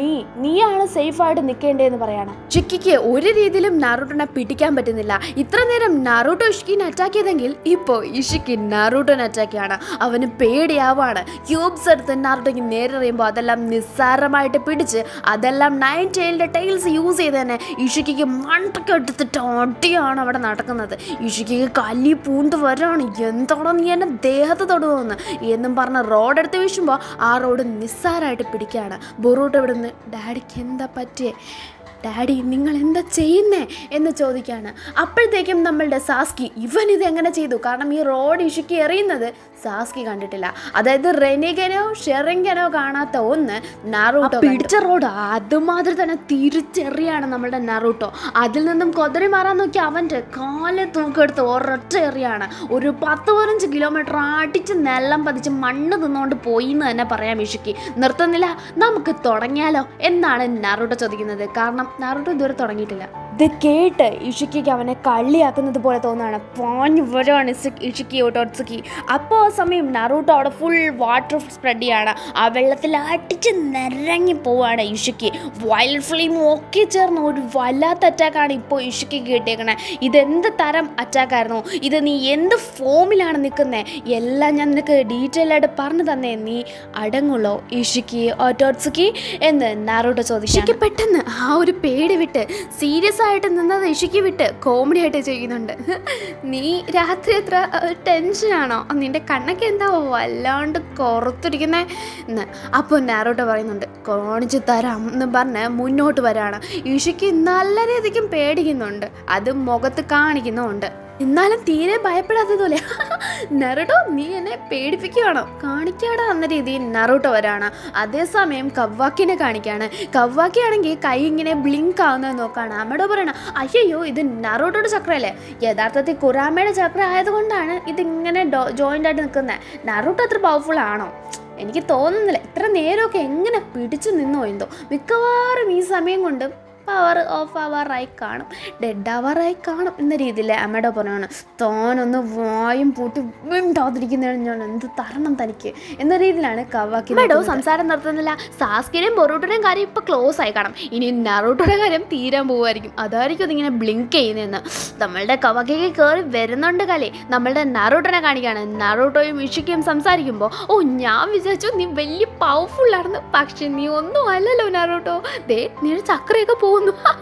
നീയാണ് സേഫായിട്ട് നിൽക്കേണ്ടതെന്ന് പറയാണ്. ഇഷിക്കിക്ക് ഒരു രീതിയിലും നറൂട്ടോനെ പിടിക്കാൻ പറ്റുന്നില്ല. ഇത്ര നേരം നറൂട്ടോ ഇഷിക്കിനെ അറ്റാക്ക് ചെയ്തെങ്കിൽ ഇപ്പോൾ ഇഷിക്കി നറൂട്ടോനെ അറ്റാക്ക് ചെയ്യാണ്. അവന് പേടിയാവാണ്. ക്യൂബ്സ് എടുത്ത് നറൂട്ടോയ്ക്ക് നേരെ എറിയുമ്പോൾ അതെല്ലാം നിസ്സാരമായിട്ട് പിടിച്ച് അതെല്ലാം 9 ടൈലിൻ്റെ ടൈൽസ് യൂസ് ചെയ്ത് തന്നെ ഇഷിക്കിക്ക് മണ്ടൊക്കെ എടുത്തിട്ട് അടിയാണ് അവിടെ നടക്കുന്നത്. ഇഷിക്കിക്ക് കല്ലി പൂണ്ട് വരാണ്, എന്താണോ നീ എന്നെ ദേഹത്ത് തൊടുവോന്ന് എന്നും പറഞ്ഞ് റോഡ് എടുത്ത് വീശുമ്പോൾ ആ റോഡ് നിസ്സാരമായിട്ട് പിടിക്കുകയാണ്. ബൊറൂട്ടോ ഇവിടെ നിന്ന് ഡാഡിക്ക് എന്താ പറ്റിയേ, ഡാഡി നിങ്ങൾ എന്താ ചെയ്യുന്നേ എന്ന് ചോദിക്കുകയാണ്. അപ്പോഴത്തേക്കും നമ്മളുടെ സാസ്കി ഇവൻ ഇത് എങ്ങനെ ചെയ്തു, കാരണം ഈ റോഡ് ഇഷിക്കി എറിയുന്നത് സാസ്കി കണ്ടിട്ടില്ല. അതായത് റെനിഗനോ ഷെറിങ്കനോ കാണാത്ത ഒന്ന് നറൂട്ടോ പിടിച്ച റോഡ് അതുമാതിരി തന്നെ തിരിച്ചെറിയാണ് നമ്മളുടെ നറൂട്ടോ. അതിൽ നിന്നും കൊതറി മാറാൻ നോക്കി അവൻ്റെ കാലെ തൂക്കെടുത്ത് ഒരൊറ്റ എറിയാണ്. ഒരു 10-15 കിലോമീറ്റർ അടിച്ച് നിലം പതിച്ച് മണ്ണ് തിന്നുകൊണ്ട് പോയി എന്ന് തന്നെ പറയാം. ഇഷിക്കി നിർത്തുന്നില്ല, നമുക്ക് തുടങ്ങിയാലോ എന്നാണ് നറൂട്ടോ ചോദിക്കുന്നത്. കാരണം നറൂട്ടോ ഇതുവരെ തുടങ്ങിയിട്ടില്ല. ഇത് കേട്ട് ഇഷിക്കിക്ക് അവനെ കള്ളിയാക്കുന്നത് പോലെ തോന്നുകയാണ്. പാഞ്ഞു വരാണ് ഇഷിക്കി ഒട്ടോട്സുക്കി. അപ്പോൾ ആ സമയം നറൂട്ടോ അവിടെ ഫുൾ വാട്ടർ സ്പ്രെഡ് ചെയ്യാണ്. ആ വെള്ളത്തിൽ അടിച്ച് നിരങ്ങി പോവാണ് ഇഷിക്കി. വൈൽഡ് ഫ്ലെയിം ഒക്കെ ചേർന്ന് ഒരു വല്ലാത്ത അറ്റാക്കാണ് ഇപ്പോൾ ഇഷിക്കിക്ക് കിട്ടിയേക്കണേ. ഇതെന്ത് തരം അറ്റാക്കായിരുന്നു, ഇത് നീ എന്ത് ഫോമിലാണ് നിൽക്കുന്നത്, എല്ലാം ഞാൻ നിനക്ക് ഡീറ്റെയിൽ ആയിട്ട് പറഞ്ഞു തന്നേ, നീ അടങ്ങുള്ളോ ഇഷിക്കി ഒട്ടോട്സുക്കി എന്ന് നറൂട്ടോ ചോദിച്ചു. പെട്ടെന്ന് ആ ഒരു പേടി വിട്ട് സീരിയസ് ആയിട്ട് നിന്നത് ഇഷിക്കി വിട്ട് കോമഡി ആയിട്ട് ചെയ്യുന്നുണ്ട്. നീ രാത്രി എത്ര ടെൻഷനാണോ, നിന്റെ കണ്ണൊക്കെ എന്താ വല്ലാണ്ട് കുറത്തിരിക്കുന്നേ എന്ന്. അപ്പോൾ നറൂട്ടോ പറയുന്നുണ്ട് കാണിച്ചു തരാം എന്ന് പറഞ്ഞ് മുന്നോട്ട് വരാണ്. ഇഷിക്കി നല്ല രീതിക്കും പേടിക്കുന്നുണ്ട്, അത് മുഖത്ത് കാണിക്കുന്നുമുണ്ട്. എന്നാലും തീരെ ഭയപ്പെടാത്തതുപോലെ നറൂട്ടോ നീ എന്നെ പേടിപ്പിക്കുകയാണോ, കാണിക്കാടാ എന്ന രീതിയിൽ നറൂട്ടോ വരാണ്. അതേസമയം കവാക്കിനെ കാണിക്കുകയാണ്. കവാക്കി ആണെങ്കിൽ കൈ ഇങ്ങനെ ബ്ലിങ്ക് ആവുന്നത് നോക്കാണ്. അമ്മയോട് പറയണം, അയ്യോ ഇത് നറൂട്ടോയുടെ ചക്രയല്ലേ, യഥാർത്ഥത്തിൽ കുറാമയുടെ ചക്ര ആയതുകൊണ്ടാണ് ഇതിങ്ങനെ ജോയിൻ്റ് ആയിട്ട് നിൽക്കുന്നത്. നറൂട്ടോ അത്ര പവർഫുൾ ആണോ എനിക്ക് തോന്നുന്നില്ല, ഇത്ര നേരമൊക്കെ എങ്ങനെ പിടിച്ചു നിന്നോ എന്തോ. മിക്കവാറും ഈ സമയം കൊണ്ട് പവർ ഓഫ് ആവാറായി കാണും, ഡെഡ് ആവാറായി കാണും എന്ന രീതിയിൽ അമ്മയുടെ പറയാണ്. താനൊന്ന് വായും പൂട്ടി വീണ്ടാതിരിക്കുന്നതാണ്, ഞാൻ എന്ത് തരണം തനിക്ക് എന്ന രീതിയിലാണ് കവാക്കി. അമ്മയോ സംസാരം നടത്തുന്നില്ല. സാസ്കിനെയും ബൊറൂട്ടോയുടെയും കാര്യം ഇപ്പോൾ ക്ലോസ് ആയി കാണും, ഇനി നറൂട്ടോയുടെ കാര്യം തീരാൻ പോവുമായിരിക്കും, അതായിരിക്കും അതിങ്ങനെ ബ്ലിങ്ക് ചെയ്യുന്നതെന്ന്. നമ്മളുടെ കവാക്കിക്ക് കയറി വരുന്നുണ്ട് കളി. നമ്മളുടെ നറൂട്ടോനെ കാണിക്കുകയാണ്. നറൂട്ടോയും ഇഷിക്കിയും സംസാരിക്കുമ്പോൾ ഞാൻ വിചാരിച്ചു നീ വലിയ പവർഫുള്ളായിരുന്നു, പക്ഷെ നീ ഒന്നും അല്ലല്ലോ നറൂട്ടോ, ദേ നീ ചക്രയൊക്കെ പോകുന്നു.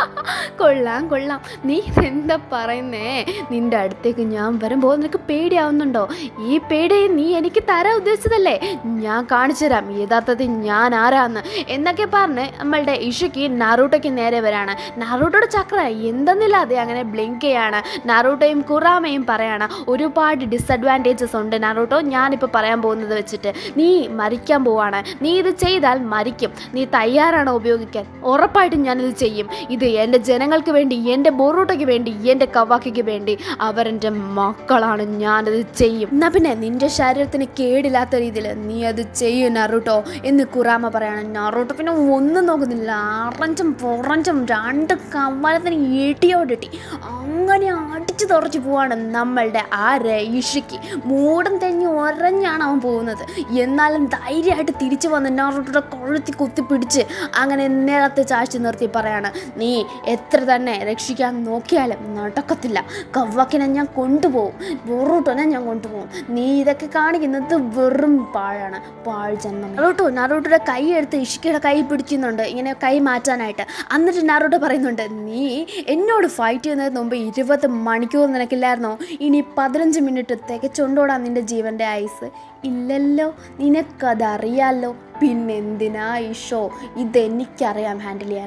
കൊള്ളാം കൊള്ളാം, നീ എന്താ പറയുന്നേ, നിന്റെ അടുത്തേക്ക് ഞാൻ വരുമ്പോൾ നിനക്ക് പേടിയാവുന്നുണ്ടോ, ഈ പേടി നീ എനിക്ക് തരാൻ ഉദ്ദേശിച്ചതല്ലേ, ഞാൻ കാണിച്ചു തരാം യഥാർത്ഥത്തിൽ ഞാൻ ആരാന്ന് എന്നൊക്കെ പറഞ്ഞ് നമ്മളുടെ ഇഷിക്കി നറൂട്ടോയ്ക്ക് നേരെ വരാണ്. നറൂട്ടോയുടെ ചക്ര എന്തെന്നില്ലാതെ അങ്ങനെ ബ്ലിങ്ക് ചെയ്യാണ്. നറൂട്ടോയും കുറാമയും പറയാണ് ഒരുപാട് ഡിസഡ്വാൻറ്റേജസ് ഉണ്ട് നറൂട്ടോ, ഞാനിപ്പോൾ പറയാൻ പോകുന്നത് വെച്ചിട്ട് നീ മരിക്കാൻ പോവാണ്, നീ ഇത് ചെയ്താൽ മരിക്കും, നീ തയ്യാറാണോ ഉപയോഗിക്കാൻ, ഉറപ്പായിട്ടും ഞാനിത് ചെയ്യും, ഇത് എൻ്റെ ജനങ്ങൾക്ക് വേണ്ടി, എൻ്റെ ബൊറൂട്ടോയ്ക്ക് വേണ്ടി, എൻ്റെ കവാക്കിക്ക് വേണ്ടി, അവരെൻ്റെ മക്കളാണ്, ഞാനത് ചെയ്യും. എന്നാ പിന്നെ നിന്റെ ശരീരത്തിന് കേടില്ലാത്ത രീതിയിൽ നീ അത് ചെയ്യും നറൂട്ടോ എന്ന് കുറാമ പറയാണ്. നറൂട്ടോ പിന്നെ ഒന്നും നോക്കുന്നില്ല, അറഞ്ചും പുറഞ്ചും 2 കവലത്തിന് ഇടിയോടിട്ടി അങ്ങനെ അടിച്ചു തുറച്ചു പോവാണ് നമ്മളുടെ ഇഷിക്കി. മൂടം തെഞ്ഞ് ഒരഞ്ഞാണ് അവൻ പോകുന്നത്. എന്നാലും ധൈര്യമായിട്ട് തിരിച്ചു വന്ന് നറൂട്ടോയുടെ കൊഴുത്തി കുത്തിപ്പിടിച്ച് അങ്ങനെ നിലത്ത് ചാഴ്ച നിർത്തി പറയാണ്, നീ എത്ര തന്നെ രക്ഷിക്കാൻ നോക്കിയാലും നടക്കത്തില്ല, കവാക്കിനെ ഞാൻ കൊണ്ടുപോകും, ബൊറൂട്ടോനെ ഞാൻ കൊണ്ടുപോകും, നീ ഇതൊക്കെ കാണിക്കുന്നത് വെറും പാഴാണ്, പാഴ് ജന്മം. നറൂട്ടോയുടെ കൈ എടുത്ത് ഇഷിക്കിയുടെ കൈ പിടിക്കുന്നുണ്ട് ഇങ്ങനെ കൈ മാറ്റാനായിട്ട്. എന്നിട്ട് നറൂട്ടോ പറയുന്നുണ്ട്, നീ എന്നോട് ഫൈറ്റ് ചെയ്യുന്നതിന് മുമ്പ് 20 മണിക്കൂർ നിനക്കില്ലായിരുന്നോ, ഇനി 15 മിനിറ്റ് തികച്ചുകൊണ്ടോടാ നിന്റെ ജീവൻ്റെ ആയുസ്, ഇല്ലല്ലോ, നിനക്കതറിയാലോ, പിന്നെന്തിനാ ഈ ഷോ, ഇതെനിക്കറിയാം ഹാൻഡിൽ ചെയ്യാനെന്ന്.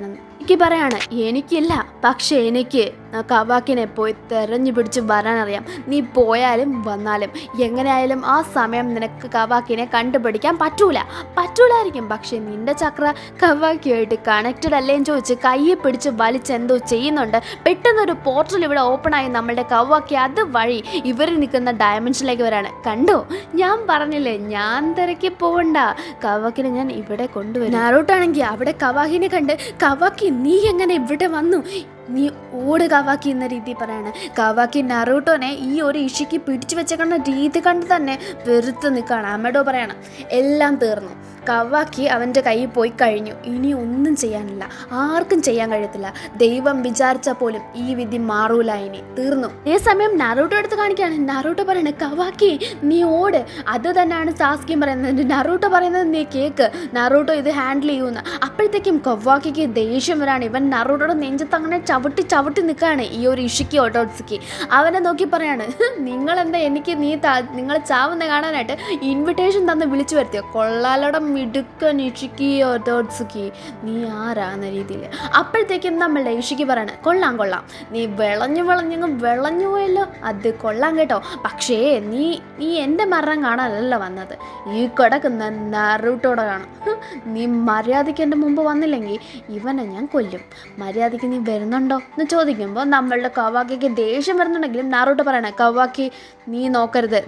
പറയാണ് എനിക്കില്ല, പക്ഷെ എനിക്ക് കവാക്കിനെ പോയി തെരഞ്ഞു പിടിച്ച് വരാനറിയാം. നീ പോയാലും വന്നാലും എങ്ങനെയായാലും ആ സമയം നിനക്ക് കവാക്കിനെ കണ്ടുപിടിക്കാൻ പറ്റൂലായിരിക്കും. പക്ഷെ നിന്റെ ചക്ര കവാക്കിയായിട്ട് കണക്റ്റഡ് അല്ലേന്ന് ചോദിച്ച് കയ്യെ പിടിച്ച് വലിച്ചെന്തോ ചെയ്യുന്നുണ്ട്. പെട്ടെന്നൊരു പോർട്ടൽ ഇവിടെ ഓപ്പണായി നമ്മളുടെ കവാക്കി അത് വഴി ഇവർ നിൽക്കുന്ന ഡയമെൻഷനിലേക്ക് വരാണ്. കണ്ടോ, ഞാൻ പറഞ്ഞില്ലേ ഞാൻ തിരക്കി പോവണ്ട, കവാക്കിനെ ഞാൻ ഇവിടെ കൊണ്ടുവരും. നാറൂട്ടാണെങ്കിൽ അവിടെ കവാക്കിനെ കണ്ട് കവാക്കി നീ എങ്ങനെ ഇവിടെ വന്നു, നീ ഓട് കവാക്കി എന്ന രീതി പറയാണ്. കവാക്കി നറൂട്ടോനെ ഈ ഒരു ഇഷിക്ക് പിടിച്ചു വെച്ചേക്കുന്ന രീതി കണ്ട് തന്നെ വെറുത്ത് നിൽക്കുകയാണ്. അമഡോ പറയാണ് എല്ലാം തീർന്നു, കവാക്കി അവൻ്റെ കയ്യിൽ പോയി കഴിഞ്ഞു, ഇനി ഒന്നും ചെയ്യാനില്ല, ആർക്കും ചെയ്യാൻ കഴിയത്തില്ല, ദൈവം വിചാരിച്ചാൽ പോലും ഈ വിധി മാറൂല, ഇനി തീർന്നു. ഈ സമയം നറൂട്ടോ എടുത്ത് കാണിക്കുകയാണ്. നറൂട്ടോ പറയണ കവാക്കി നീ ഓട്, അത് തന്നെയാണ് സാസ്കിയും പറയുന്നത്. നറൂട്ടോ പറയുന്നത് നീ കേക്ക്, നറൂട്ടോ ഇത് ഹാൻഡിൽ ചെയ്യുമെന്ന്. അപ്പോഴത്തേക്കും കവാക്കിക്ക് ദേഷ്യം വരാണ്. ഇവൻ നറൂട്ടോയുടെ നെഞ്ചത്ത് അങ്ങനെ ചവിട്ടി നിൽക്കുകയാണ് ഈ ഒരു ഇഷിക്ക് ഓട്ടോട്സുക്കി. അവനെ നോക്കി പറയാണ് നിങ്ങളെന്താ എനിക്ക് നിങ്ങൾ ചാവുന്ന കാണാനായിട്ട് ഇൻവിറ്റേഷൻ തന്ന് വിളിച്ചു വരുത്തിയോ, കൊള്ളാലോടെ മിടുക്കൻ ഇഷിക്കി ഓട്ടോട്സുക്കി, നീ ആരാന്ന രീതിയിൽ. അപ്പോഴത്തേക്കും നമ്മളുടെ ഇഷിക്ക് പറയാണ് കൊള്ളാം, നീ വിളഞ്ഞു പോയല്ലോ, അത് കൊള്ളാം കേട്ടോ, പക്ഷേ നീ എൻ്റെ മരണം കാണാനല്ല വന്നത്, ഈ കിടക്കുന്ന നറൂട്ടോടെ കാണും. നീ മര്യാദയ്ക്ക് എൻ്റെ മുമ്പ് വന്നില്ലെങ്കിൽ ഇവനെ ഞാൻ കൊല്ലും, മര്യാദയ്ക്ക് നീ വരുന്നുണ്ടോ എന്ന് ചോദിക്കുമ്പോൾ നമ്മളുടെ കവാക്കിക്ക് ദേഷ്യം വരുന്നുണ്ടെങ്കിലും നാറൂട്ടോ പറയണേ കവാക്കി നീ നോക്കരുത്,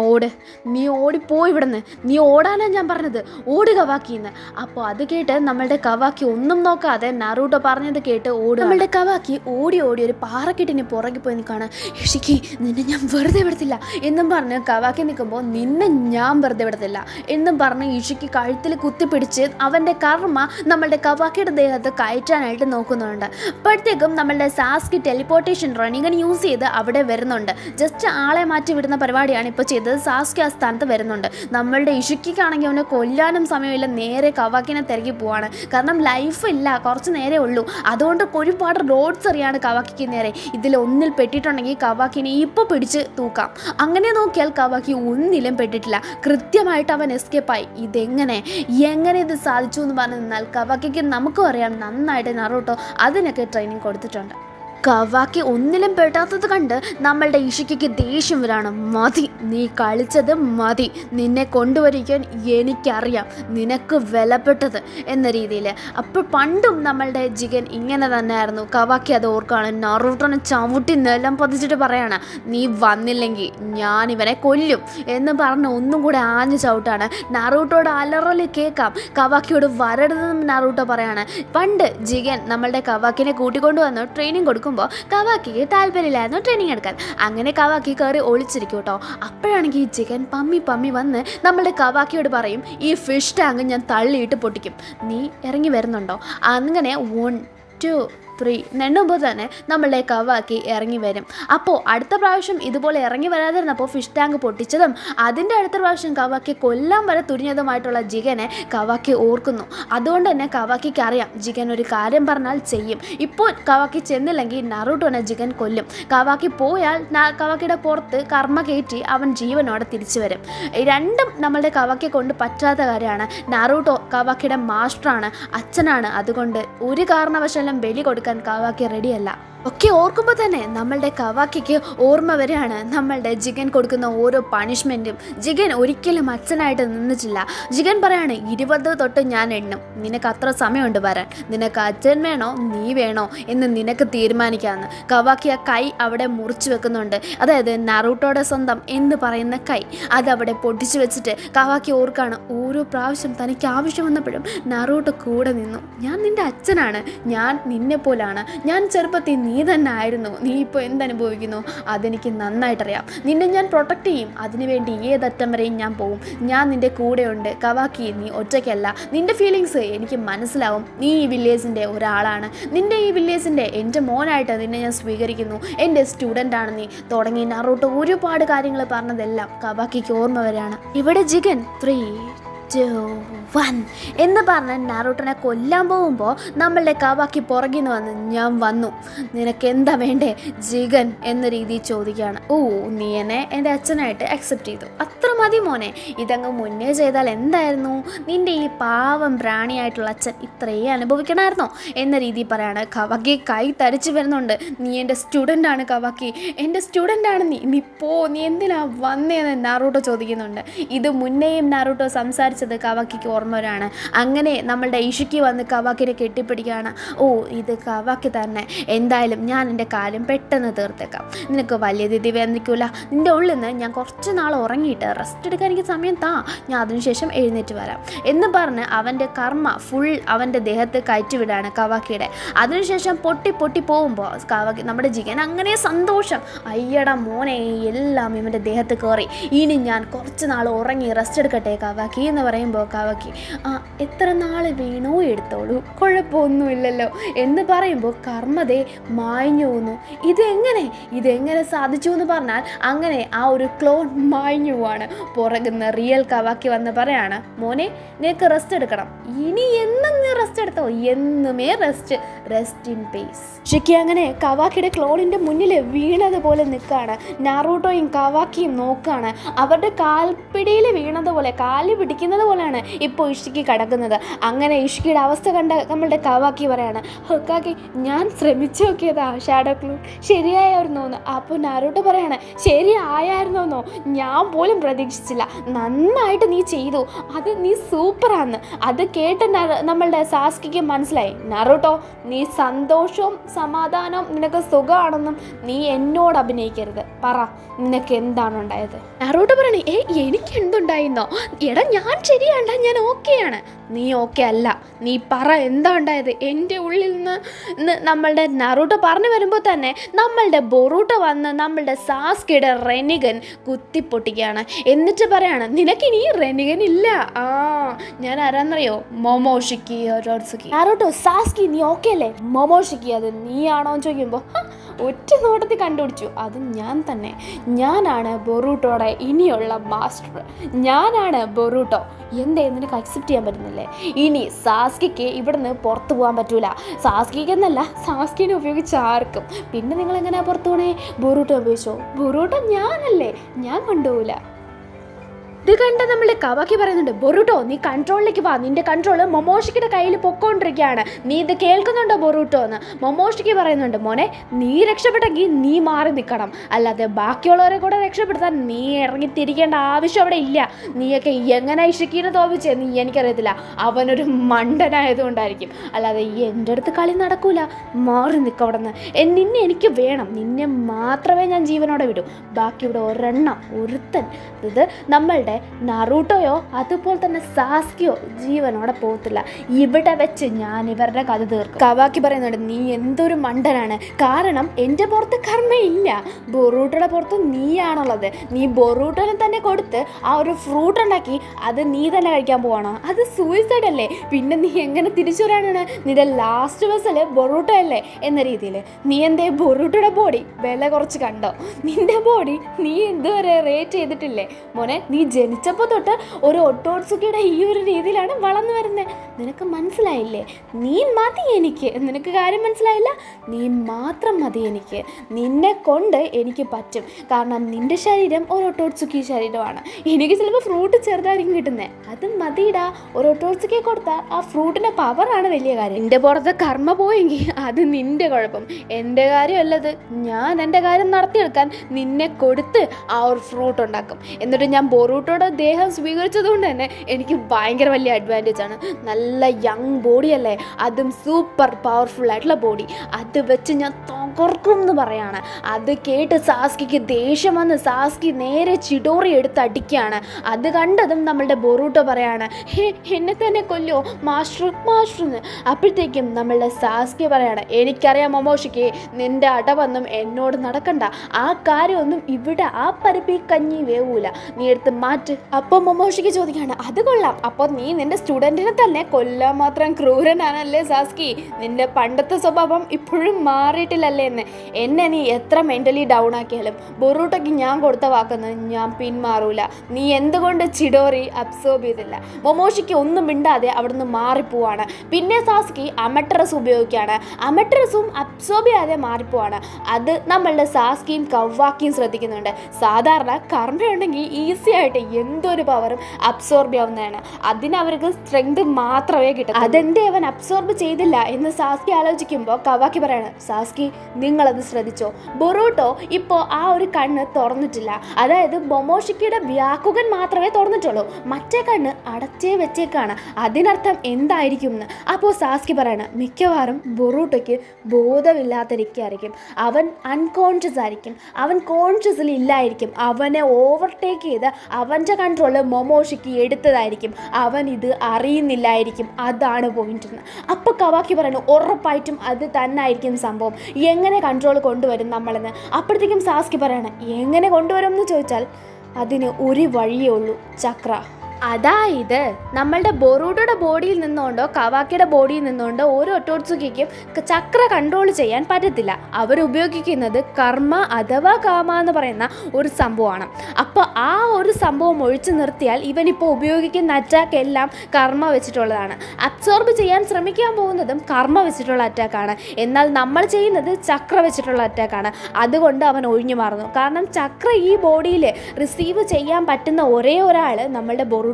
നീ ഓടിപ്പോയി ഇവിടുന്ന്, നീ ഓടാനാണ് ഞാൻ പറഞ്ഞത്, ഓട് കവാക്കിന്ന്. അപ്പോൾ അത് കേട്ട് നമ്മളുടെ കവാക്കി ഒന്നും നോക്കാതെ നാറൂട്ടോ പറഞ്ഞത് കേട്ട് ഓടും. നമ്മളുടെ കവാക്കി ഓടി ഒരു പാറക്കെട്ടിന് പുറകെ പോയി നിൽക്കുകയാണ്. ഇഷിക്കി നിന്നെ ഞാൻ വെറുതെ വിടത്തില്ല എന്നും പറഞ്ഞ് കവാക്കി നിൽക്കുമ്പോൾ നിന്നെ ഞാൻ വെറുതെ വിടത്തില്ല എന്നും പറഞ്ഞ് ഇഷിക്ക് കഴുത്തിൽ കുത്തിപ്പിടിച്ച് അവൻ്റെ കർമ്മ നമ്മളുടെ കവാക്കിയുടെ ദേഹത്ത് കയറ്റാനായിട്ട് നോക്കുന്നുണ്ട്. അപ്പോഴത്തേക്കും നമ്മളുടെ സാസ്കി ടെലിപ്പോർട്ടേഷൻ റണ്ണിങ് യൂസ് ചെയ്ത് അവിടെ വരുന്നുണ്ട്. ജസ്റ്റ് ആളെ മാറ്റി വിടുന്ന പരിപാടിയാണ് ഇപ്പോൾ ചെയ്തത്. സാസ്കി ആ സ്ഥാനത്ത് വരുന്നുണ്ട്. നമ്മളുടെ ഇഷിക്കാണെങ്കിൽ അവനെ കൊല്ലാനും സമയമില്ല, നേരെ കവാക്കിനെ തിരക്കി പോവാണ്. കാരണം ലൈഫ് ഇല്ല, കുറച്ച് നേരെ ഉള്ളൂ. അതുകൊണ്ട് ഒരുപാട് റോഡ്സ് അറിയാണ് കവാക്കിക്ക് നേരെ. ഇതിലൊന്നിൽ പെട്ടിട്ടുണ്ടെങ്കിൽ കവാക്കിനെ ഇപ്പോൾ പിടിച്ച് തൂക്കാം. അങ്ങനെ നോക്കിയാൽ കവാക്കി ഒന്നിലും പെട്ടിട്ടില്ല, കൃത്യമായിട്ട് അവൻ എസ്കേപ്പായി. എങ്ങനെ ഇത് സാധിച്ചു എന്ന് പറഞ്ഞു നിന്നാൽ കവാക്കിക്ക് നമുക്കും അറിയാം നന്നായിട്ട് നറൂട്ടോ അതിനൊക്കെ ട്രെയിനിങ് കൊടുത്തിട്ടുണ്ട്. കവാക്കി ഒന്നിലും പെട്ടാത്തത് കണ്ട് നമ്മളുടെ ഇഷിക്ക് ദേഷ്യം വരാണ്. മതി, നീ കളിച്ചത് മതി, നിന്നെ കൊണ്ടുവരിക്കാൻ എനിക്കറിയാം, നിനക്ക് വിലപ്പെട്ടത് എന്ന രീതിയിൽ. അപ്പോൾ പണ്ടും നമ്മളുടെ ജിഗൻ ഇങ്ങനെ തന്നെയായിരുന്നു. കവാക്കി അത് ഓർക്കാണ്. നറൂട്ടോനെ ചവിട്ടി നിലം പതിച്ചിട്ട് പറയാണ് നീ വന്നില്ലെങ്കിൽ ഞാൻ ഇവനെ കൊല്ലും എന്ന് പറഞ്ഞ് ഒന്നും കൂടെ ആഞ്ഞു ചവിട്ടാണ്. നറൂട്ടോയുടെ അലറല് കേൾക്കാം. കവാക്കിയോട് വരരുതെന്നും നറൂട്ടോ പറയാണ്. പണ്ട് ജിഗൻ നമ്മളുടെ കവാക്കിനെ കൂട്ടിക്കൊണ്ടുവന്ന് ട്രെയിനിങ് കൊടുക്കും. കവാക്കിക്ക് താല്പര്യമില്ലായിരുന്നു ട്രെയിനിങ് എടുക്കാൻ. അങ്ങനെ കവാക്കി കയറി ഒളിച്ചിരിക്കും കേട്ടോ. അപ്പോഴാണെങ്കിൽ ഈ ചിക്കൻ പമ്മി വന്ന് നമ്മളുടെ കവാക്കിയോട് പറയും ഈ ഫിഷ് ടാങ്ക് ഞാൻ തള്ളിയിട്ട് പൊട്ടിക്കും, നീ ഇറങ്ങി വരുന്നുണ്ടോ. അങ്ങനെ 1 2 3 എണ്ണുമ്പോൾ തന്നെ നമ്മളുടെ കവാക്കി ഇറങ്ങി വരും. അപ്പോൾ അടുത്ത പ്രാവശ്യം ഇതുപോലെ ഇറങ്ങി വരാതിരുന്നപ്പോൾ ഫിഷ് ടാങ്ക് പൊട്ടിച്ചതും അതിൻ്റെ അടുത്ത പ്രാവശ്യം കവാക്കി കൊല്ലാൻ വരെ തുനിഞ്ഞതുമായിട്ടുള്ള ജിഗനെ കവാക്കി ഓർക്കുന്നു. അതുകൊണ്ട് തന്നെ കവാക്കിക്ക് അറിയാം ജിഗൻ ഒരു കാര്യം പറഞ്ഞാൽ ചെയ്യും. ഇപ്പോൾ കവാക്കി ചെന്നില്ലെങ്കിൽ നറൂട്ടോനെ ജിഗൻ കൊല്ലും. കവാക്കി പോയാൽ കവാക്കിയുടെ പുറത്ത് കർമ്മ കയറ്റി അവൻ ജീവനോടെ തിരിച്ചു വരും. രണ്ടും നമ്മളുടെ കവാക്കിയെ കൊണ്ട് പറ്റാത്ത കാര്യമാണ്. നറൂട്ടോ കവാക്കിയുടെ മാസ്റ്ററാണ്, അച്ഛനാണ്. അതുകൊണ്ട് ഒരു കാരണവശാലും ബലി കൊടുക്കാൻ കവാക്കി റെഡിയല്ല. ഒക്കെ ഓർക്കുമ്പോൾ തന്നെ നമ്മളുടെ കവാക്കിക്ക് ഓർമ്മ വരികയാണ് നമ്മളുടെ ജിഗൻ കൊടുക്കുന്ന ഓരോ പണിഷ്മെൻറ്റും. ജിഗൻ ഒരിക്കലും അച്ഛനായിട്ട് നിന്നിട്ടില്ല. ജിഗൻ പറയാണ് 20 തൊട്ട് ഞാൻ എണ്ണും, നിനക്ക് അത്ര സമയമുണ്ട് വരാൻ, നിനക്ക് അച്ഛൻ വേണോ നീ വേണോ എന്ന് നിനക്ക് തീരുമാനിക്കാമെന്ന്. കവാക്കി ആ കൈ അവിടെ മുറിച്ചു വെക്കുന്നുണ്ട്. അതായത് നറൂട്ടോയുടെ സ്വന്തം എന്ന് പറയുന്ന കൈ അതവിടെ പൊട്ടിച്ചു വെച്ചിട്ട് കവാക്കി ഓർക്കാണ് ഓരോ പ്രാവശ്യം തനിക്ക് ആവശ്യം വന്നപ്പോഴും നറൂട്ടോ കൂടെ നിന്നു. ഞാൻ നിൻ്റെ അച്ഛനാണ്, ഞാൻ നിന്നെ പോലാണ്, ഞാൻ ചെറുപ്പത്തിൽ നീ തന്നെ ആയിരുന്നു, നീ ഇപ്പോൾ എന്തനുഭവിക്കുന്നു അതെനിക്ക് നന്നായിട്ടറിയാം, നിന്നെ ഞാൻ പ്രൊട്ടക്റ്റ് ചെയ്യും, അതിനുവേണ്ടി ഏതറ്റം വരെയും ഞാൻ പോവും, ഞാൻ നിൻ്റെ കൂടെയുണ്ട്. കവാക്കി നീ ഒറ്റയ്ക്കല്ല, നിൻ്റെ ഫീലിങ്സ് എനിക്ക് മനസ്സിലാവും, നീ ഈ വില്ലേജിൻ്റെ ഒരാളാണ്, നിൻ്റെ ഈ വില്ലേജിൻ്റെ എൻ്റെ മോനായിട്ട് നിന്നെ ഞാൻ സ്വീകരിക്കുന്നു, എൻ്റെ സ്റ്റുഡൻ്റാണ് നീ തുടങ്ങി നറൂട്ടോ ഒരുപാട് കാര്യങ്ങൾ പറഞ്ഞതെല്ലാം കവാക്കിക്ക് ഓർമ്മ വരികയാണ്. ഇവിടെ ജിഗൻ 3 2 വൺ എന്ന് പറഞ്ഞ് നാറൂട്ടോനെ കൊല്ലാൻ പോകുമ്പോൾ നമ്മളുടെ കവാക്കി പുറകിൽ നിന്ന് വന്ന് ഞാൻ വന്നു, നിനക്ക് എന്താ വേണ്ടേ ജിഗൻ എന്ന രീതിയിൽ ചോദിക്കുകയാണ്. ഓ, നീ എന്നെ എൻ്റെ അച്ഛനായിട്ട് അക്സെപ്റ്റ് ചെയ്തു, അത്ര മതി മോനെ. ഇതങ്ങ് മുന്നേ ചെയ്താൽ എന്തായിരുന്നു, നിൻ്റെ ഈ പാവം പ്രാണിയായിട്ടുള്ള അച്ഛൻ ഇത്രയേ അനുഭവിക്കണമായിരുന്നോ എന്ന രീതിയിൽ പറയാണ്. കവാക്കി കൈ തരിച്ചു വരുന്നുണ്ട്. നീ എൻ്റെ സ്റ്റുഡൻ്റാണ് കവാക്കി, എൻ്റെ സ്റ്റുഡൻ്റാണ് നീ പോ, നീ എന്തിനാ വന്നേന്ന് നാറൂട്ടോ ചോദിക്കുന്നുണ്ട്. ഇത് മുന്നേയും നാറൂട്ടോ സംസാരിച്ചത് കവാക്കിക്ക് ഓർമ്മ വരാണ്. അങ്ങനെ നമ്മളുടെ ഇഷുക്കി വന്ന് കവാക്കിനെ കെട്ടിപ്പിടിക്കുകയാണ്. ഓ, ഇത് കവാക്കി തന്നെ, എന്തായാലും ഞാൻ എൻ്റെ കാര്യം പെട്ടെന്ന് തീർത്തേക്കാം, നിനക്ക് വലിയ രീതി വേദനിക്കൂല, നിൻ്റെ ഉള്ളിൽ നിന്ന് ഞാൻ കുറച്ച് നാൾ ഉറങ്ങിയിട്ട് റെസ്റ്റ് എടുക്കാൻ എനിക്ക് സമയം താ, ഞാൻ അതിനുശേഷം എഴുന്നേറ്റ് വരാം എന്ന് പറഞ്ഞ് അവൻ്റെ കർമ്മ ഫുൾ അവൻ്റെ ദേഹത്ത് കയറ്റിവിടാണ് കവാക്കിയുടെ. അതിനുശേഷം പൊട്ടി പോകുമ്പോൾ കവാക്കി നമ്മുടെ ജിഗൻ അങ്ങനെ സന്തോഷം, അയ്യടാ മോനെ എല്ലാം ഇവൻ്റെ ദേഹത്ത് കയറി, ഇനി ഞാൻ കുറച്ച് നാൾ ഉറങ്ങി റെസ്റ്റ് എടുക്കട്ടെ കവാക്കി എന്ന് പറയുമ്പോൾ കവാക്കി എത്ര നാൾ വീണോ എടുത്തോളൂ, കുഴപ്പമൊന്നുമില്ലല്ലോ എന്ന് പറയുമ്പോൾ കർമ്മതേ മായ്ഞ്ഞു പോകുന്നു. ഇതെങ്ങനെ സാധിച്ചു എന്ന് പറഞ്ഞാൽ അങ്ങനെ ആ ഒരു ക്ലോൺ മായ്ഞ്ഞു പോവാണ്. പുറകുന്ന റിയൽ കവാക്കി വന്ന് പറയാണ്, മോനെ നിനക്ക് റെസ്റ്റ് എടുക്കണം, ഇനി എന്നും നീ റെസ്റ്റ് എടുത്തോ, എന്നുമേ റെസ്റ്റ് ഇൻ പീസ്. ഷിക്കി അങ്ങനെ കവാക്കിയുടെ ക്ലോണിൻ്റെ മുന്നിൽ വീണതുപോലെ നിൽക്കുകയാണ്. നാറൂട്ടോയും കവാക്കിയും നോക്കുകയാണ്. അവരുടെ കാൽപ്പിടിയിൽ വീണതുപോലെ, കാല് പിടിക്കുന്നത് പോലെയാണ് ഇപ്പോൾ ഇഷ്കിക്ക് കിടക്കുന്നത്. അങ്ങനെ ഇഷ്കിയുടെ അവസ്ഥ കണ്ട നമ്മളുടെ കവാക്കി പറയാണ്, ഹൊക്കാക്കി ഞാൻ ശ്രമിച്ചു നോക്കിയതാ ഷാഡോ ക്ലോൺ, ശരിയായിരുന്നോന്ന്. അപ്പോൾ നാറൂട്ടോ പറയാണ്, ശരിയായിരുന്നോന്നോ, ഞാൻ പോലും പ്രതീക്ഷിച്ചില്ല, നന്നായിട്ട് നീ ചെയ്തു, അത് നീ സൂപ്പറാന്ന്. അത് കേട്ട് നമ്മളുടെ സാസ്കിക്ക് മനസ്സിലായി, നാറൂട്ടോ നീ സന്തോഷവും സമാധാനവും നിനക്ക് സുഖമാണെന്നും നീ എന്നോട് അഭിനയിക്കരുത്, പറ നിനക്ക് എന്താണ് ഉണ്ടായത്. നാറൂട്ടോ പറയണേ, എനിക്ക് എന്തുണ്ടായിരുന്നോ, എടാ ഞാൻ ശരിയാണ്ട, ഞാൻ ഓക്കെയാണ്. നീ ഓക്കെ അല്ല, നീ പറ എന്താ ഉണ്ടായത്. എൻ്റെ ഉള്ളിൽ നിന്ന് നമ്മളുടെ നാറൂട്ടോ പറഞ്ഞു വരുമ്പോൾ തന്നെ നമ്മളുടെ ബൊറൂട്ടോ വന്ന് നമ്മളുടെ സാസ്കിയുടെ റെനിഗൻ കുത്തിപ്പൊട്ടിക്കുകയാണ്. എന്നിട്ട് പറയാണ്, നിനക്കിനി റെനിഗൻ ഇല്ല. ഞാൻ ആരാന്നറിയോ, മൊമോഷിക്കി ഒരോട്സുക്കി. നാറൂട്ടോ, സാസ്കി നീ ഓക്കെ അല്ലേ? മൊമോഷിക്കി അത് നീയാണോ എന്ന് ചോദിക്കുമ്പോൾ ഒറ്റ നോട്ടത്തിൽ കണ്ടുപിടിച്ചു, അത് ഞാൻ തന്നെ, ഞാനാണ് ബൊറൂട്ടോയുടെ ഇനിയുള്ള മാസ്റ്റർ, ഞാനാണ് ബൊറൂട്ടോ. എന്തേ നിനക്ക് അക്സെപ്റ്റ് ചെയ്യാൻ പറ്റുന്നില്ലേ? ഇനി സാസ്കിക്ക് ഇവിടുന്ന് പുറത്തു പോകാൻ പറ്റൂല. സാസ്കിക്ക് എന്നല്ല, സാസ്കിനെ ഉപയോഗിച്ച് ആർക്കും. പിന്നെ നിങ്ങൾ എങ്ങനെയാ പുറത്തു പോണേ? ബൊറൂട്ടോ ഉപയോഗിച്ചോ? ബൊറൂട്ടോ ഞാനല്ലേ, ഞാൻ കൊണ്ടുപോകില്ല. ഇത് കണ്ട നമ്മളുടെ കവാക്കി പറയുന്നുണ്ട്, ബൊറൂട്ടോ നീ കൺട്രോളിലേക്ക് വാ, നിന്റെ കൺട്രോള് മൊമോഷിക്കിയുടെ കയ്യിൽ പൊക്കോണ്ടിരിക്കുകയാണ്, നീ ഇത് കേൾക്കുന്നുണ്ടോ ബൊറൂട്ടോ എന്ന്. മൊമോഷിക്കി പറയുന്നുണ്ട്, മോനെ നീ രക്ഷപ്പെട്ടെങ്കിൽ നീ മാറി നിൽക്കണം, അല്ലാതെ ബാക്കിയുള്ളവരെ കൂടെ രക്ഷപ്പെടുത്താൻ നീ ഇറങ്ങി തിരിക്കേണ്ട ആവശ്യം അവിടെ ഇല്ല. നീയൊക്കെ എങ്ങനെ ഇഷിക്കിനെ തോപ്പിച്ചേ നീ എനിക്കറിയത്തില്ല, അവനൊരു മണ്ടനായതുകൊണ്ടായിരിക്കും, അല്ലാതെ എൻ്റെ അടുത്ത് കളി നടക്കൂല, മാറി നിൽക്കും അവിടെ നിന്ന്. നിന്നെ എനിക്ക് വേണം, നിന്നെ മാത്രമേ ഞാൻ ജീവനോടെ വിടൂ, ബാക്കി ഇവിടെ ഒരുത്തൻ, ഇത് നമ്മളുടെ നാറൂട്ടോയോ അതുപോലെ തന്നെ സാസ്കിയോ ജീവനോടെ പോകത്തില്ല. ഇവിടെ വെച്ച് ഞാൻ ഇവരുടെ കഥ തീർക്കും. കവാക്കി പറയുന്നുണ്ട്, നീ എന്തൊരു മണ്ടനാണ്, കാരണം എൻ്റെ പുറത്ത് കർമ്മയില്ല, ബൊറൂട്ടോയുടെ പുറത്ത് നീയാണുള്ളത്. നീ ബൊറൂട്ടോനെ തന്നെ കൊടുത്ത് ആ ഒരു ഫ്രൂട്ട് ഉണ്ടാക്കി അത് നീ തന്നെ കഴിക്കാൻ പോവാണോ? അത് സൂയിസൈഡ് അല്ലേ? പിന്നെ നീ എങ്ങനെ തിരിച്ചു വരാനാണ്? നിന്റെ ലാസ്റ്റ് ബസ്സിൽ ബൊറൂട്ടോ അല്ലേ എന്ന രീതിയിൽ നീ എന്തേ ബൊറൂട്ടോയുടെ ബോഡി വില കുറച്ച് കണ്ടോ? നിന്റെ ബോഡി നീ ഇതുവരെ റേറ്റ് ചെയ്തിട്ടില്ലേ മോനെ? നീ ജനിച്ചപ്പോൾ തൊട്ട് ഒരു ഒട്ടോട്സുക്കിയുടെ ഈ ഒരു രീതിയിലാണ് വളർന്നു വരുന്നത്. നിനക്ക് മനസ്സിലായില്ലേ? നീ മതി എനിക്ക്. നിനക്ക് കാര്യം മനസ്സിലായില്ല? നീ മാത്രം മതി എനിക്ക്. നിന്നെ കൊണ്ട് എനിക്ക് പറ്റും, കാരണം നിന്റെ ശരീരം ഒരു ഒട്ടോട്സുക്കി ശരീരമാണ്. എനിക്ക് ചിലപ്പോൾ ഫ്രൂട്ട് ചെറുതായിരിക്കും കിട്ടുന്നത്, അത് മതിയിടാ. ഒരു ഒട്ടോട്സുക്കി കൊടുത്താൽ ആ ഫ്രൂട്ടിൻ്റെ പവറാണ് വലിയ കാര്യം. എൻ്റെ പുറത്ത് കർമ്മ പോയെങ്കിൽ അത് നിൻ്റെ കുഴപ്പം, എൻ്റെ കാര്യമല്ലത്. ഞാൻ എൻ്റെ കാര്യം നടത്തിയെടുക്കാൻ നിന്നെ കൊടുത്ത് ആ ഒരു ഫ്രൂട്ട് ഉണ്ടാക്കും. എന്നിട്ട് ഞാൻ ബൊറൂട്ടോയുടെ ദേഹം സ്വീകരിച്ചത് കൊണ്ട് തന്നെ എനിക്ക് ഭയങ്കര വലിയ അഡ്വാൻറ്റേജ് ആണ്. നല്ല യങ് ബോഡി അല്ലേ, അതും സൂപ്പർ പവർഫുൾ ആയിട്ടുള്ള ബോഡി. അത് വെച്ച് ഞാൻ തകർക്കും എന്ന് പറയാണ്. അത് കേട്ട് സാസ്കിക്ക് ദേഷ്യം വന്ന് സാസ്കി നേരെ ചിഡോറി എടുത്ത് അടിക്കുകയാണ്. അത് കണ്ടതും നമ്മളുടെ ബൊറൂട്ടോ പറയാണ്, എന്നെ തന്നെ കൊല്ലോ മാസ്റ്റർ. അപ്പോഴത്തേക്കും നമ്മളുടെ സാസ്കി പറയാണ്, എനിക്കറിയാം മൊമോഷിക്ക്, നിന്റെ അടവൊന്നും എന്നോട് നടക്കണ്ട, ആ കാര്യമൊന്നും ഇവിടെ ആ പരിപ്പി കഞ്ഞി വേവൂല, നീ എടുത്ത് മാറ്റ്. അപ്പോൾ മൊമോഷിക്ക് ചോദിക്കാണ്, അത് കൊള്ളാം, അപ്പോൾ നീ നിന്റെ സ്റ്റുഡൻറ്റിനെ തന്നെ കൊല്ലാൻ മാത്രം ക്രൂരനാണല്ലേ സാസ്കി? നിന്റെ പണ്ടത്തെ സ്വഭാവം ഇപ്പോഴും മാറിയിട്ടില്ലല്ലേ എന്ന്. എന്നെ നീ എത്ര മെൻ്റലി ഡൗൺ ആക്കിയാലും ബൊറൂട്ടോയ്ക്ക് ഞാൻ കൊടുത്ത വാക്കെന്ന് ഞാൻ പിന്മാറൂല. നീ എന്തുകൊണ്ട് ചിഡോറി അബ്സോർബ് ചെയ്തില്ല? മൊമോഷിക്ക് ഒന്നും മിണ്ടാതെ അവിടുന്ന് മാറിപ്പോവാണ്. പിന്നെ സാസ്കി അമട്രസ് ഉപയോഗിക്കുകയാണ്. അമട്രസും അബ്സോർബ് ചെയ്യാതെ മാറിപ്പോവാണ്. അത് നമ്മളുടെ സാസ്കിയും കവാക്കിയും ശ്രദ്ധിക്കുന്നുണ്ട്. സാധാരണ കർമ്മയുണ്ടെങ്കിൽ ഈസി ആയിട്ട് എന്തൊരു പവറും അബ്സോർബ് ചെയ്യാവുന്നതാണ്. അതിനവർക്ക് സ്ട്രെങ്ത് മാത്രമേ കിട്ടൂ. അതെന്തേ അവൻ അബ്സോർബ് ചെയ്തില്ല എന്ന് സാസ്കി ആലോചിക്കുമ്പോൾ കവാക്കി പറയാണ്, സാസ്കി നിങ്ങളത് ശ്രദ്ധിച്ചോ, ബൊറൂട്ടോ ഇപ്പോൾ ആ ഒരു കണ്ണ് തുറന്നിട്ടില്ല. അതായത് മൊമോഷിക്കിയുടെ വ്യാക്കുകൻ മാത്രമേ തുറന്നിട്ടുള്ളൂ, മറ്റേ കണ്ണ് അടച്ചേ വെച്ചേക്കാണ്. അതിനർത്ഥം എന്തായിരിക്കും എന്ന്. അപ്പോൾ സാസ്കി പറയാണ്, മിക്കവാറും ബൊറൂട്ടോയ്ക്ക് ബോധമില്ലാതിരിക്കുകയായിരിക്കും. അവൻ അൺകോൺഷ്യസ് ആയിരിക്കും, അവൻ കോൺഷ്യസിൽ ഇല്ലായിരിക്കും. അവനെ ഓവർടേക്ക് ചെയ്ത് അവൻ്റെ കൺട്രോള് മൊമോഷിക്ക് എടുത്തതായിരിക്കും. അവൻ ഇത് അറിയുന്നില്ലായിരിക്കും. അതാണ് പോയിന്റ് എന്ന്. അപ്പോൾ കവാക്കി പറയുന്നു, ഉറപ്പായിട്ടും അത് തന്നെ ആയിരിക്കും സംഭവം. എങ്ങനെ കൺട്രോൾ കൊണ്ടുവരും നമ്മളെന്ന്. അപ്പോഴത്തേക്കും സാസ്കി പറയണം, എങ്ങനെ കൊണ്ടുവരും എന്ന് ചോദിച്ചാൽ അതിന് ഒരു വഴിയേ ഉള്ളൂ, ചക്ര. അതായത് നമ്മളുടെ ബൊറൂട്ടോയുടെ ബോഡിയിൽ നിന്നുകൊണ്ടോ കവാക്കിയുടെ ബോഡിയിൽ നിന്നുകൊണ്ടോ ഓരോ ഒട്ടോട്സുക്കിക്കും ചക്ര കൺട്രോൾ ചെയ്യാൻ പറ്റത്തില്ല. അവരുപയോഗിക്കുന്നത് കർമ്മ അഥവാ കാമ എന്ന് പറയുന്ന ഒരു സംഭവമാണ്. അപ്പോൾ ആ ഒരു സംഭവം ഒഴിച്ചു നിർത്തിയാൽ ഇവനിപ്പോൾ ഉപയോഗിക്കുന്ന അറ്റാക്ക് എല്ലാം കർമ്മ വെച്ചിട്ടുള്ളതാണ്. അബ്സോർബ് ചെയ്യാൻ ശ്രമിക്കാൻ പോകുന്നതും കർമ്മ വെച്ചിട്ടുള്ള അറ്റാക്കാണ്. എന്നാൽ നമ്മൾ ചെയ്യുന്നത് ചക്ര വെച്ചിട്ടുള്ള അറ്റാക്കാണ്. അതുകൊണ്ട് അവൻ ഒഴിഞ്ഞു മാറുന്നു. കാരണം ചക്ര ഈ ബോഡിയിൽ റിസീവ് ചെയ്യാൻ പറ്റുന്ന ഒരേ ഒരാൾ നമ്മളുടെ ബൊറൂട്ടോയാണ്.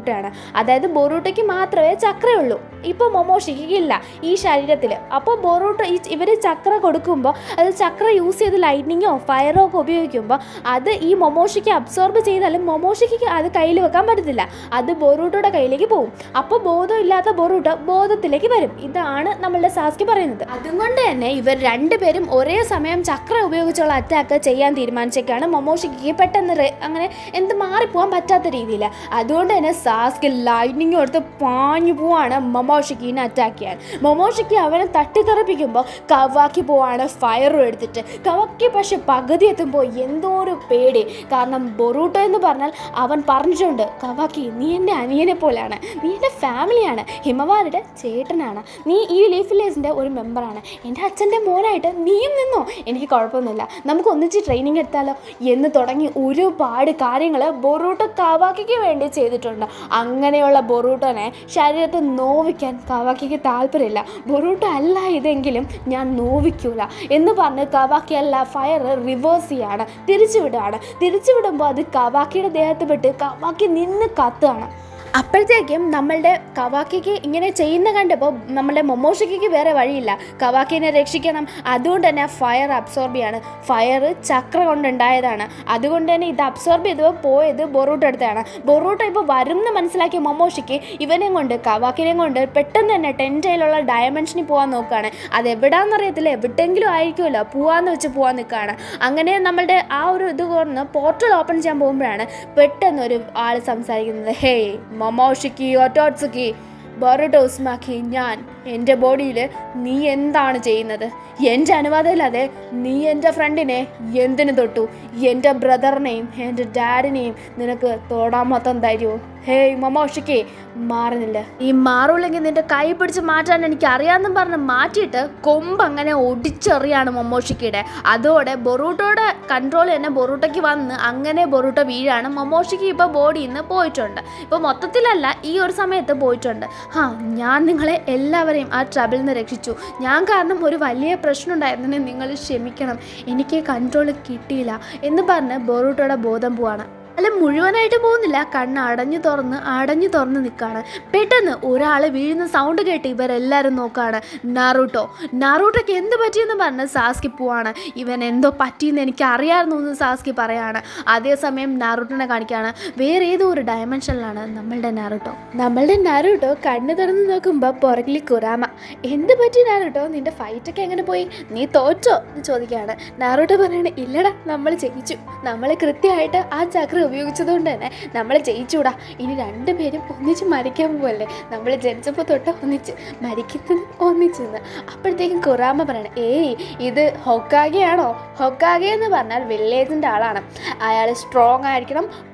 അതായത് മാത്രമേ ചക്രയുള്ളൂ. ഇപ്പോൾ മൊമോഷിക്ക് ഇല്ല ഈ ശരീരത്തിൽ. അപ്പോൾ ബൊറൂട്ടോ ഇവർ ചക്ര കൊടുക്കുമ്പോൾ അത് ചക്ര യൂസ് ചെയ്ത് ലൈറ്റ്നിങ്ങോ ഫയറോ ഒക്കെ ഉപയോഗിക്കുമ്പോൾ അത് ഈ മൊമോഷിക്ക് അബ്സോർബ് ചെയ്താലും മൊമോഷിക്ക് അത് കയ്യിൽ വെക്കാൻ പറ്റത്തില്ല. അത് ബൊറൂട്ടോയുടെ കയ്യിലേക്ക് പോകും. അപ്പോൾ ബോധമില്ലാത്ത ബൊറൂട്ടോ ബോധത്തിലേക്ക് വരും. ഇതാണ് നമ്മളുടെ സാസ്കി പറയുന്നത്. അതുകൊണ്ട് തന്നെ ഇവർ രണ്ടുപേരും ഒരേ സമയം ചക്ര ഉപയോഗിച്ചുള്ള അറ്റാക്ക് ചെയ്യാൻ തീരുമാനിച്ചേക്കാണ്. മൊമോഷിക്ക് പെട്ടെന്ന് അങ്ങനെ എന്ത് മാറിപ്പോകാൻ പറ്റാത്ത രീതിയിൽ. അതുകൊണ്ട് തന്നെ സാസ്കി ലൈറ്റ്നിങ് എടുത്ത് പാഞ്ഞു പോവാണ് മൊമോഷിക്കിനെ അറ്റാക്ക് ചെയ്യാൻ. മൊമോഷിക്കി അവനെ തട്ടിത്തെറിപ്പിക്കുമ്പോൾ കവാക്കി പോവാണ് ഫയറും എടുത്തിട്ട്. കവാക്കി പക്ഷെ പകുതി എത്തുമ്പോൾ എന്തോ ഒരു പേടി. കാരണം ബൊറൂട്ടോ എന്ന് പറഞ്ഞാൽ അവൻ പറഞ്ഞിട്ടുണ്ട്, കവാക്കി നീ എൻ്റെ അനിയനെ പോലെയാണ്, നീ എൻ്റെ ഫാമിലിയാണ്, ഹിമവാരുടെ ചേട്ടനാണ്, നീ ഈ ലീഫ് വില്ലേജിൻ്റെ ഒരു മെമ്പറാണ്, എൻ്റെ അച്ഛൻ്റെ മോനായിട്ട് നീയും നിന്നോ, എനിക്ക് കുഴപ്പമൊന്നുമില്ല, നമുക്ക് ഒന്നിച്ച് ട്രെയിനിങ് എടുത്താലോ എന്ന് തുടങ്ങി ഒരുപാട് കാര്യങ്ങൾ ബൊറൂട്ടോ കവാക്കിക്ക് വേണ്ടി ചെയ്തിട്ടുണ്ട്. അങ്ങനെയുള്ള ബൊറൂട്ടോനെ ശരീരത്തിൽ നോവിക്കാൻ കവാക്കിക്ക് താല്പര്യമില്ല. ബൊറൂട്ടോ അല്ല ഇതെങ്കിലും ഞാൻ നോവിക്കൂല എന്ന് പറഞ്ഞ് കവാക്കി അല്ല ഫയർ റിവേഴ്സ് ചെയ്യാണ്, തിരിച്ചുവിടുമ്പോൾ അത് കവാക്കിയുടെ ദേഹത്ത് പെട്ട് കവാക്കി നിന്ന് കത്തുകയാണ്. അപ്പോഴത്തേക്കും നമ്മളുടെ കവാക്കിക്ക് ഇങ്ങനെ ചെയ്യുന്ന കണ്ടപ്പോൾ നമ്മളുടെ മൊമോഷിക്ക് വേറെ വഴിയില്ല, കവാക്കിനെ രക്ഷിക്കണം. അതുകൊണ്ട് തന്നെ ഫയർ അബ്സോർബ് ചെയ്യാണ്. ഫയർ ചക്ര കൊണ്ടുണ്ടായതാണ്. അതുകൊണ്ട് തന്നെ ഇത് അബ്സോർബ് ചെയ്തപ്പോൾ പോയത് ബൊറൂട്ടോ അടുത്താണ്. ബൊറൂട്ടോ ഇപ്പോൾ വരുമെന്ന് മനസ്സിലാക്കിയ മൊമോഷിക്ക് ഇവനെയും കൊണ്ട് കവാക്കിനെയും കൊണ്ട് പെട്ടെന്ന് തന്നെ ടെൻറ്റയിലുള്ള ഡയമെൻഷനിൽ പോകാൻ നോക്കുകയാണ്. അത് എവിടാന്നറിയത്തില്ല, എവിടെയെങ്കിലും ആയിരിക്കുമല്ലോ, പോവാന്ന് വെച്ച് പോകാൻ നിൽക്കുകയാണ്. അങ്ങനെ നമ്മളുടെ ആ ഒരു ഇത് കുറഞ്ഞ് പോർട്ടൽ ഓപ്പൺ ചെയ്യാൻ പോകുമ്പോഴാണ് പെട്ടെന്ന് ഒരു ആൾ സംസാരിക്കുന്നത്, ഹേയ് മൊമോഷിക്കി ഒട്ടോട്സുക്കി ബൊറൂട്ടോ ഉസ്മാക്കി, ഞാൻ എൻ്റെ ബോഡിയിൽ നീ എന്താണ് ചെയ്യുന്നത്? എൻ്റെ അനുവാദമില്ലാതെ നീ എൻ്റെ ഫ്രണ്ടിനെ എന്തിനു തൊട്ടു? എൻ്റെ ബ്രദറിനെയും എൻ്റെ ഡാഡിനെയും നിനക്ക് തൊടാൻ മൊത്തം തരുമോ? ഹേയ് മൊമോഷിക്കി, മാറുന്നില്ല. ഈ മാറൂല്ലെങ്കിൽ നിന്റെ കൈ പിടിച്ച് മാറ്റാൻ എനിക്ക് അറിയാമെന്നും പറഞ്ഞ് മാറ്റിയിട്ട് കൊമ്പ് അങ്ങനെ ഒടിച്ചെറിയാണ് മൊമോഷിക്കിയുടെ. അതോടെ ബൊറൂട്ടോയുടെ കൺട്രോൾ തന്നെ ബൊറൂട്ടോയ്ക്ക് വന്ന് അങ്ങനെ ബൊറൂട്ടോ വീഴാണ്. മൊമോഷിക്കി ഇപ്പോൾ ബോഡിയിൽ നിന്ന് പോയിട്ടുണ്ട്. ഇപ്പോൾ മൊത്തത്തിലല്ല, ഈ ഒരു സമയത്ത് പോയിട്ടുണ്ട്. ഞാൻ നിങ്ങളെ എല്ലാവരെയും ആ ട്രബിളിൽ നിന്ന് രക്ഷിച്ചു. ഞാൻ കാരണം ഒരു വലിയ പ്രശ്നം ഉണ്ടായിരുന്നതിന് നിങ്ങൾ ക്ഷമിക്കണം, എനിക്ക് കൺട്രോൾ കിട്ടിയില്ല എന്ന് പറഞ്ഞ് ബൊറൂട്ടോയുടെ ബോധം പോവാണ്. അല്ല, മുഴുവനായിട്ട് പോകുന്നില്ല, കണ്ണ് അടഞ്ഞു തുറന്ന് നിൽക്കുകയാണ്. പെട്ടെന്ന് ഒരാൾ വീഴുന്ന സൗണ്ട് കേട്ട് ഇവരെല്ലാവരും നോക്കുകയാണ്. നാറൂട്ടോയ്ക്ക് എന്ത് പറ്റിയെന്ന് പറഞ്ഞ് സാസ്കി പോവാണ്. ഇവൻ എന്തോ പറ്റിയെന്ന് എനിക്ക് അറിയാമായിരുന്നു എന്ന് സാസ്കി പറയാണ്. അതേസമയം നാറൂട്ടോനെ കാണിക്കുകയാണ്. വേറെ ഏതോ ഒരു ഡയമെൻഷനിലാണ് നമ്മളുടെ നാറൂട്ടോ കണ്ണ് തുറന്ന് നോക്കുമ്പോൾ പുറകിൽ കുറാമ. എന്ത് പറ്റി നാറൂട്ടോ, നിന്റെ ഫൈറ്റൊക്കെ എങ്ങനെ പോയി, നീ തോറ്റോ എന്ന് ചോദിക്കുകയാണ്. നാറൂട്ടോ പറയാണ്, ഇല്ലടാ നമ്മൾ ജയിച്ചു, നമ്മൾ കൃത്യമായിട്ട് ആ ചക്ര ഉപയോഗിച്ചതുകൊണ്ട് തന്നെ നമ്മൾ ജയിച്ചൂടാ. ഇനി രണ്ടുപേരും ഒന്നിച്ച് മരിക്കാൻ പോവല്ലേ, നമ്മൾ ജനിച്ചപ്പോൾ തൊട്ട് ഒന്നിച്ച് മരിക്കുന്നത് ഒന്നിച്ചെന്ന്. അപ്പോഴത്തേക്കും കുറാമ പറയണം, ഏയ് ഇത് ഹൊക്കാഗെയാണോ? ഹൊക്കാഗെ എന്ന് പറഞ്ഞാൽ വില്ലേജിൻ്റെ ആളാണ്. അയാൾ സ്ട്രോങ് ആയിരിക്കണം,